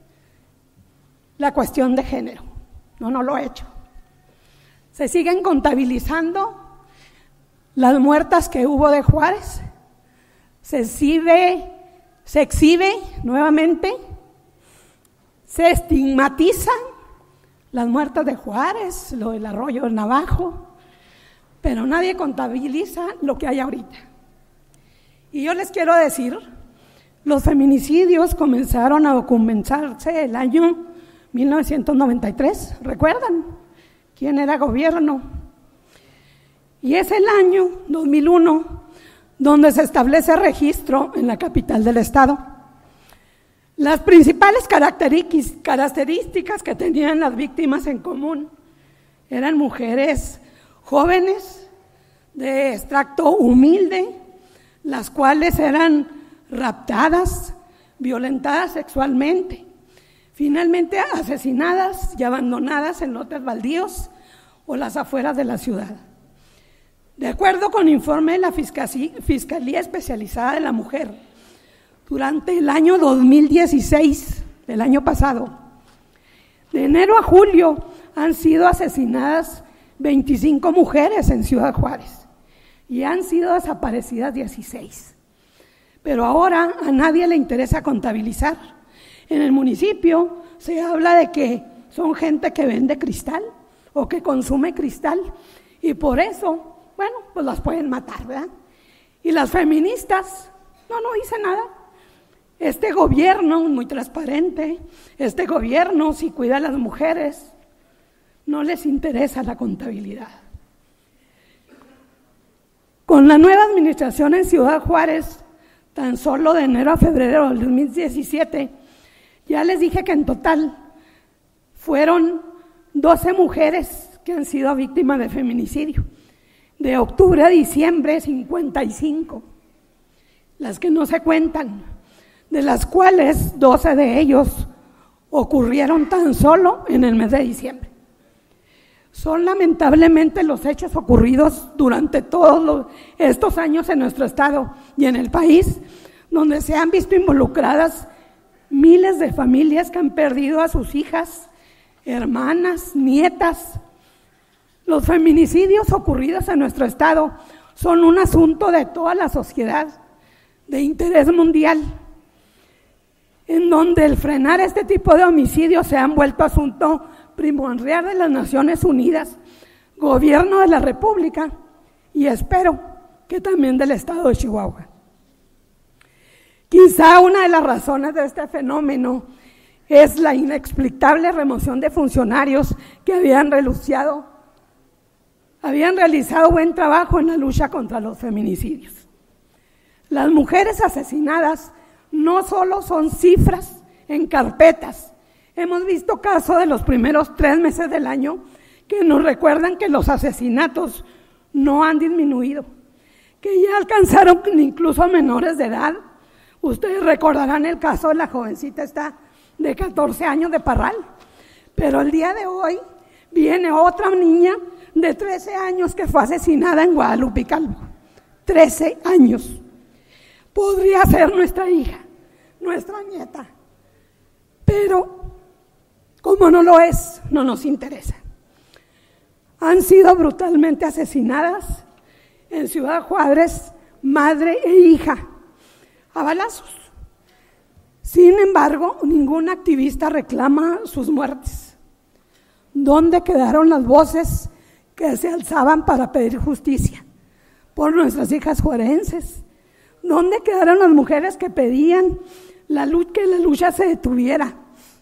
la cuestión de género. No, no lo he hecho. Se siguen contabilizando las muertas que hubo de Juárez, se exhibe, se exhibe nuevamente, se estigmatizan las muertas de Juárez, lo del arroyo del Navajo, pero nadie contabiliza lo que hay ahorita. Y yo les quiero decir, los feminicidios comenzaron a documentarse el año mil novecientos noventa y tres, ¿recuerdan? ¿Quién era gobierno? Y es el año dos mil uno donde se establece registro en la capital del estado. Las principales características que tenían las víctimas en común eran mujeres jóvenes de extracto humilde, las cuales eran raptadas, violentadas sexualmente, finalmente asesinadas y abandonadas en lotes baldíos o las afueras de la ciudad. De acuerdo con informe de la Fiscalía Especializada de la Mujer, durante el año dos mil dieciséis, del año pasado, de enero a julio han sido asesinadas veinticinco mujeres en Ciudad Juárez y han sido desaparecidas dieciséis. Pero ahora a nadie le interesa contabilizar. En el municipio se habla de que son gente que vende cristal o que consume cristal y por eso, bueno, pues las pueden matar, ¿verdad? Y las feministas, no, no dice nada. Este gobierno, muy transparente, este gobierno, si cuida a las mujeres, no les interesa la contabilidad. Con la nueva administración en Ciudad Juárez, tan solo de enero a febrero del dos mil diecisiete, ya les dije que en total fueron doce mujeres que han sido víctimas de feminicidio. De octubre a diciembre, cincuenta y cinco, las que no se cuentan, de las cuales doce de ellos ocurrieron tan solo en el mes de diciembre. Son lamentablemente los hechos ocurridos durante todos los, estos años en nuestro estado y en el país, donde se han visto involucradas miles de familias que han perdido a sus hijas, hermanas, nietas. Los feminicidios ocurridos en nuestro estado son un asunto de toda la sociedad, de interés mundial, en donde el frenar este tipo de homicidios se han vuelto asunto primordial de las Naciones Unidas, Gobierno de la República y espero que también del estado de Chihuahua. Quizá una de las razones de este fenómeno es la inexplicable remoción de funcionarios que habían renunciado, habían realizado buen trabajo en la lucha contra los feminicidios. Las mujeres asesinadas no solo son cifras en carpetas. Hemos visto casos de los primeros tres meses del año que nos recuerdan que los asesinatos no han disminuido, que ya alcanzaron incluso a menores de edad. Ustedes recordarán el caso de la jovencita esta de catorce años de Parral, pero el día de hoy viene otra niña de trece años que fue asesinada en Guadalupe Calvo. trece años. Podría ser nuestra hija, nuestra nieta, pero como no lo es, no nos interesa. Han sido brutalmente asesinadas en Ciudad Juárez, madre e hija, a balazos. Sin embargo, ningún activista reclama sus muertes. ¿Dónde quedaron las voces que se alzaban para pedir justicia por nuestras hijas juarenses? ¿Dónde quedaron las mujeres que pedían la lucha, que la lucha se detuviera?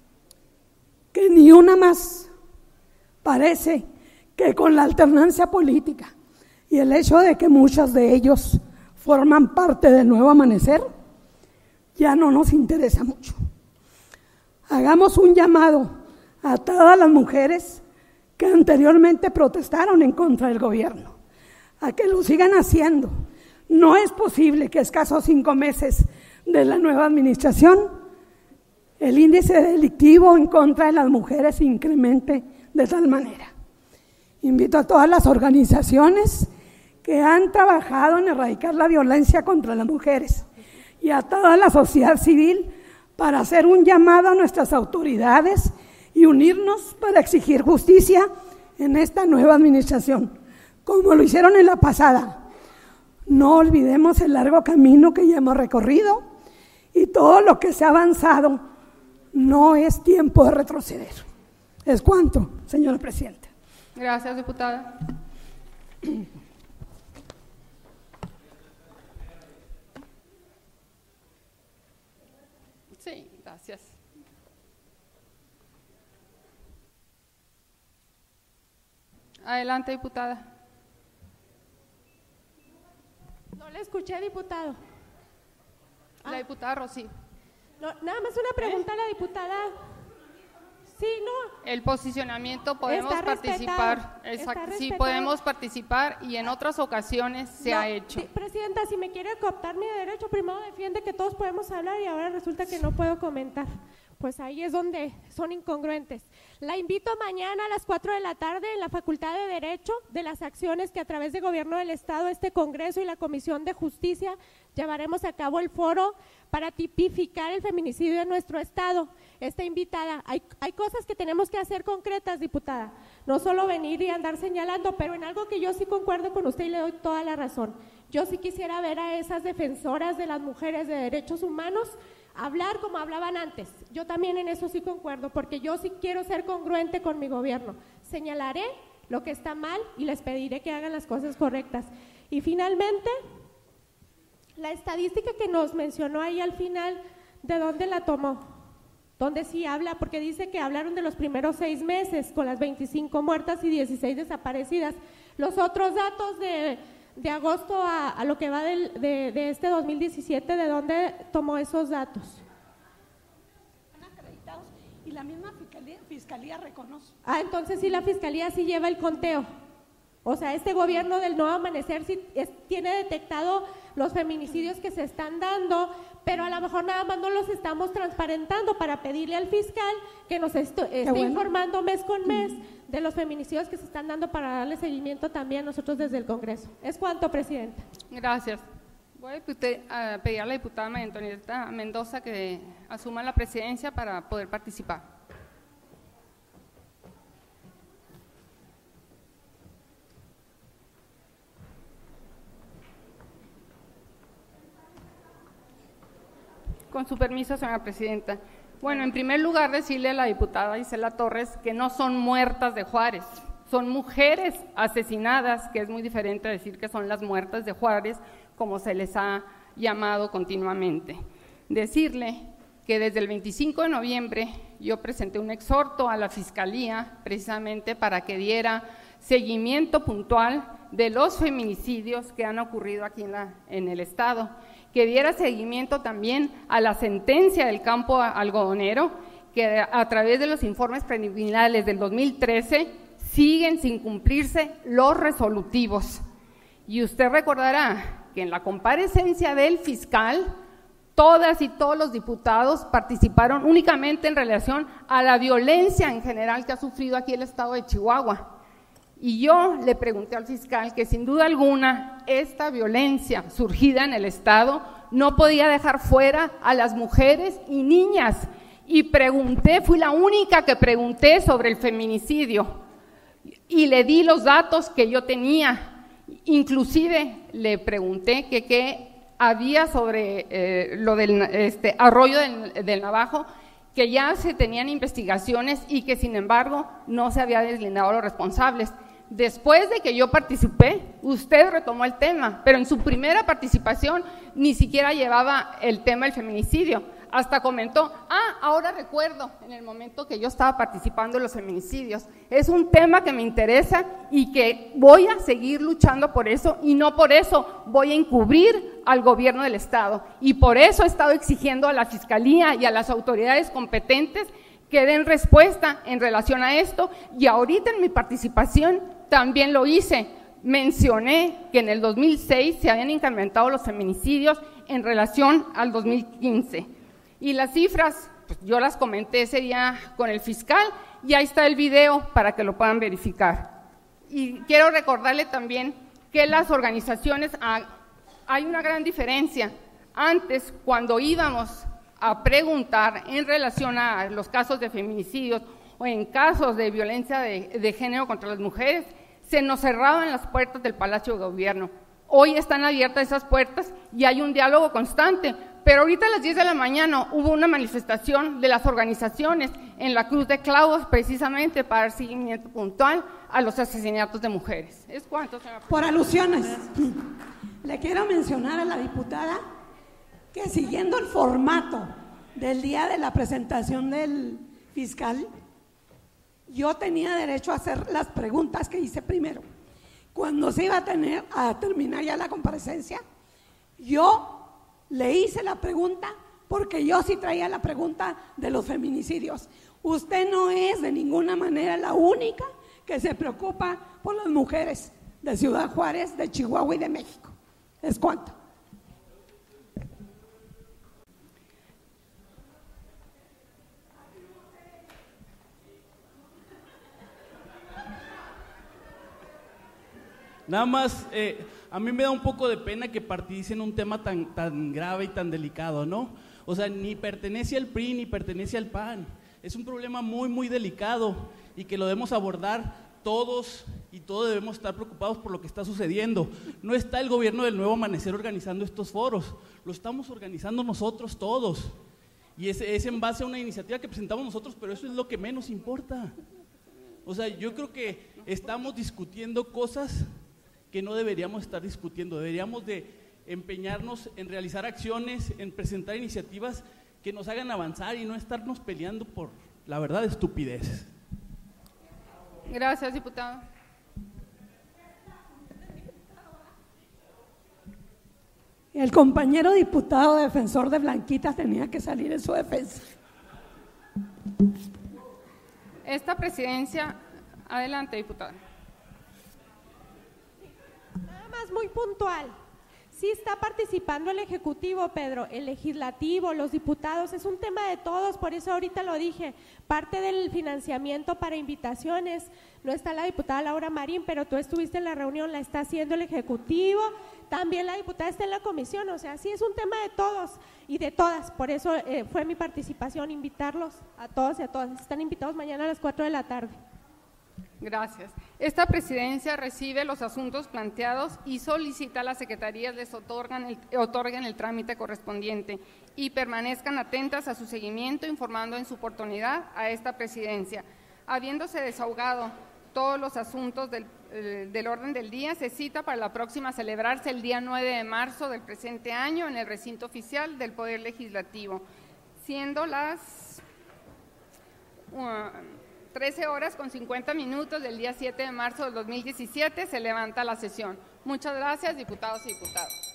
Que ni una más. Parece que con la alternancia política y el hecho de que muchos de ellos forman parte del Nuevo Amanecer, ya no nos interesa mucho. Hagamos un llamado a todas las mujeres que anteriormente protestaron en contra del gobierno, a que lo sigan haciendo. No es posible que a escasos cinco meses de la nueva administración el índice delictivo en contra de las mujeres se incremente de tal manera. Invito a todas las organizaciones que han trabajado en erradicar la violencia contra las mujeres y a toda la sociedad civil para hacer un llamado a nuestras autoridades y unirnos para exigir justicia en esta nueva administración, como lo hicieron en la pasada. No olvidemos el largo camino que ya hemos recorrido y todo lo que se ha avanzado. No es tiempo de retroceder. ¿Es cuanto, señora presidenta? Gracias, diputada. Sí, gracias. Adelante, diputada. No le escuché, diputado. La diputada Rocío. No, nada más una pregunta ¿Eh? a la diputada. Sí, no. El posicionamiento podemos está participar. Exacto, sí, podemos participar y en otras ocasiones se no, ha hecho. Sí, presidenta, si me quiere cooptar mi derecho, primero defiende que todos podemos hablar y ahora resulta que no puedo comentar. Pues ahí es donde son incongruentes. La invito mañana a las cuatro de la tarde en la Facultad de Derecho de las acciones que a través del Gobierno del Estado, este Congreso y la Comisión de Justicia llevaremos a cabo el foro para tipificar el feminicidio en nuestro Estado. Está invitada. Hay, hay cosas que tenemos que hacer concretas, diputada. No solo venir y andar señalando, pero en algo que yo sí concuerdo con usted y le doy toda la razón. Yo sí quisiera ver a esas defensoras de las mujeres de derechos humanos hablar como hablaban antes. Yo también en eso sí concuerdo, porque yo sí quiero ser congruente con mi gobierno. Señalaré lo que está mal y les pediré que hagan las cosas correctas. Y finalmente, la estadística que nos mencionó ahí al final, ¿de dónde la tomó? ¿Dónde sí habla? Porque dice que hablaron de los primeros seis meses, con las veinticinco muertas y dieciséis desaparecidas. Los otros datos de... de agosto a, a lo que va del, de, de este dos mil diecisiete, ¿de dónde tomó esos datos? Están acreditados y la misma fiscalía, fiscalía reconoce. Ah, entonces sí, la fiscalía sí lleva el conteo. O sea, este gobierno del Nuevo Amanecer sí es, tiene detectado los feminicidios que se están dando, pero a lo mejor nada más no los estamos transparentando para pedirle al fiscal que nos esto, esté bueno. informando mes con mes de los feminicidios que se están dando para darle seguimiento también nosotros desde el Congreso. Es cuanto, Presidenta. Gracias. Voy a pedir a la diputada María Antonieta Mendoza que asuma la presidencia para poder participar. Con su permiso, señora presidenta. Bueno, en primer lugar, decirle a la diputada Isela Torres que no son muertas de Juárez, son mujeres asesinadas, que es muy diferente a decir que son las muertas de Juárez, como se les ha llamado continuamente. Decirle que desde el veinticinco de noviembre yo presenté un exhorto a la Fiscalía precisamente para que diera seguimiento puntual de los feminicidios que han ocurrido aquí en, la, en el Estado, que diera seguimiento también a la sentencia del campo algodonero, que a través de los informes preliminares del dos mil trece siguen sin cumplirse los resolutivos. Y usted recordará que en la comparecencia del fiscal, todas y todos los diputados participaron únicamente en relación a la violencia en general que ha sufrido aquí el Estado de Chihuahua. Y yo le pregunté al fiscal que sin duda alguna esta violencia surgida en el Estado no podía dejar fuera a las mujeres y niñas. Y pregunté, fui la única que pregunté sobre el feminicidio y le di los datos que yo tenía. Inclusive le pregunté que qué había sobre eh, lo del este, arroyo del, del Navajo, que ya se tenían investigaciones y que sin embargo no se había deslindado a los responsables. Después de que yo participé, usted retomó el tema, pero en su primera participación ni siquiera llevaba el tema del feminicidio. Hasta comentó, ah, ahora recuerdo, en el momento que yo estaba participando en los feminicidios. Es un tema que me interesa y que voy a seguir luchando por eso, y no por eso voy a encubrir al gobierno del Estado. Y por eso he estado exigiendo a la Fiscalía y a las autoridades competentes que den respuesta en relación a esto, y ahorita en mi participación también lo hice. Mencioné que en el dos mil seis se habían incrementado los feminicidios en relación al dos mil quince. Y las cifras, pues yo las comenté ese día con el fiscal, y ahí está el video para que lo puedan verificar. Y quiero recordarle también que las organizaciones, hay una gran diferencia. Antes, cuando íbamos a preguntar en relación a los casos de feminicidios o en casos de violencia de, de género contra las mujeres, se nos cerraban las puertas del Palacio de Gobierno. Hoy están abiertas esas puertas y hay un diálogo constante, pero ahorita a las diez de la mañana hubo una manifestación de las organizaciones en la Cruz de Clavos precisamente para dar seguimiento puntual a los asesinatos de mujeres. ¿Es cuánto, señora presidenta? Por alusiones, le quiero mencionar a la diputada que siguiendo el formato del día de la presentación del fiscal, yo tenía derecho a hacer las preguntas que hice primero. Cuando se iba a, tener, a terminar ya la comparecencia, yo le hice la pregunta porque yo sí traía la pregunta de los feminicidios. Usted no es de ninguna manera la única que se preocupa por las mujeres de Ciudad Juárez, de Chihuahua y de México. ¿Es cuánto? Nada más, eh, a mí me da un poco de pena que participen en un tema tan, tan grave y tan delicado, ¿no? O sea, ni pertenece al P R I ni pertenece al P A N. Es un problema muy, muy delicado y que lo debemos abordar todos y todos debemos estar preocupados por lo que está sucediendo. No está el gobierno del Nuevo Amanecer organizando estos foros, lo estamos organizando nosotros todos. Y es, es en base a una iniciativa que presentamos nosotros, pero eso es lo que menos importa. O sea, yo creo que estamos discutiendo cosas que no deberíamos estar discutiendo, deberíamos de empeñarnos en realizar acciones, en presentar iniciativas que nos hagan avanzar y no estarnos peleando por, la verdad, estupideces. Gracias, diputado. El compañero diputado defensor de Blanquita tenía que salir en su defensa. Esta presidencia, adelante, diputada. Nada más muy puntual. sí está participando el Ejecutivo, Pedro, el Legislativo, los diputados, es un tema de todos, por eso ahorita lo dije, parte del financiamiento para invitaciones, no está la diputada Laura Marín, pero tú estuviste en la reunión, la está haciendo el Ejecutivo, también la diputada está en la comisión, o sea, sí es un tema de todos y de todas, por eso eh, fue mi participación, invitarlos a todos y a todas, están invitados mañana a las cuatro de la tarde. Gracias. Esta presidencia recibe los asuntos planteados y solicita a las secretarías les otorgan el, otorguen el trámite correspondiente y permanezcan atentas a su seguimiento, informando en su oportunidad a esta presidencia. Habiéndose desahogado todos los asuntos del, eh, del orden del día, se cita para la próxima a celebrarse el día nueve de marzo del presente año en el recinto oficial del Poder Legislativo, siendo las Uh, trece horas con cincuenta minutos del día siete de marzo del dos mil diecisiete, se levanta la sesión. Muchas gracias, diputados y diputadas.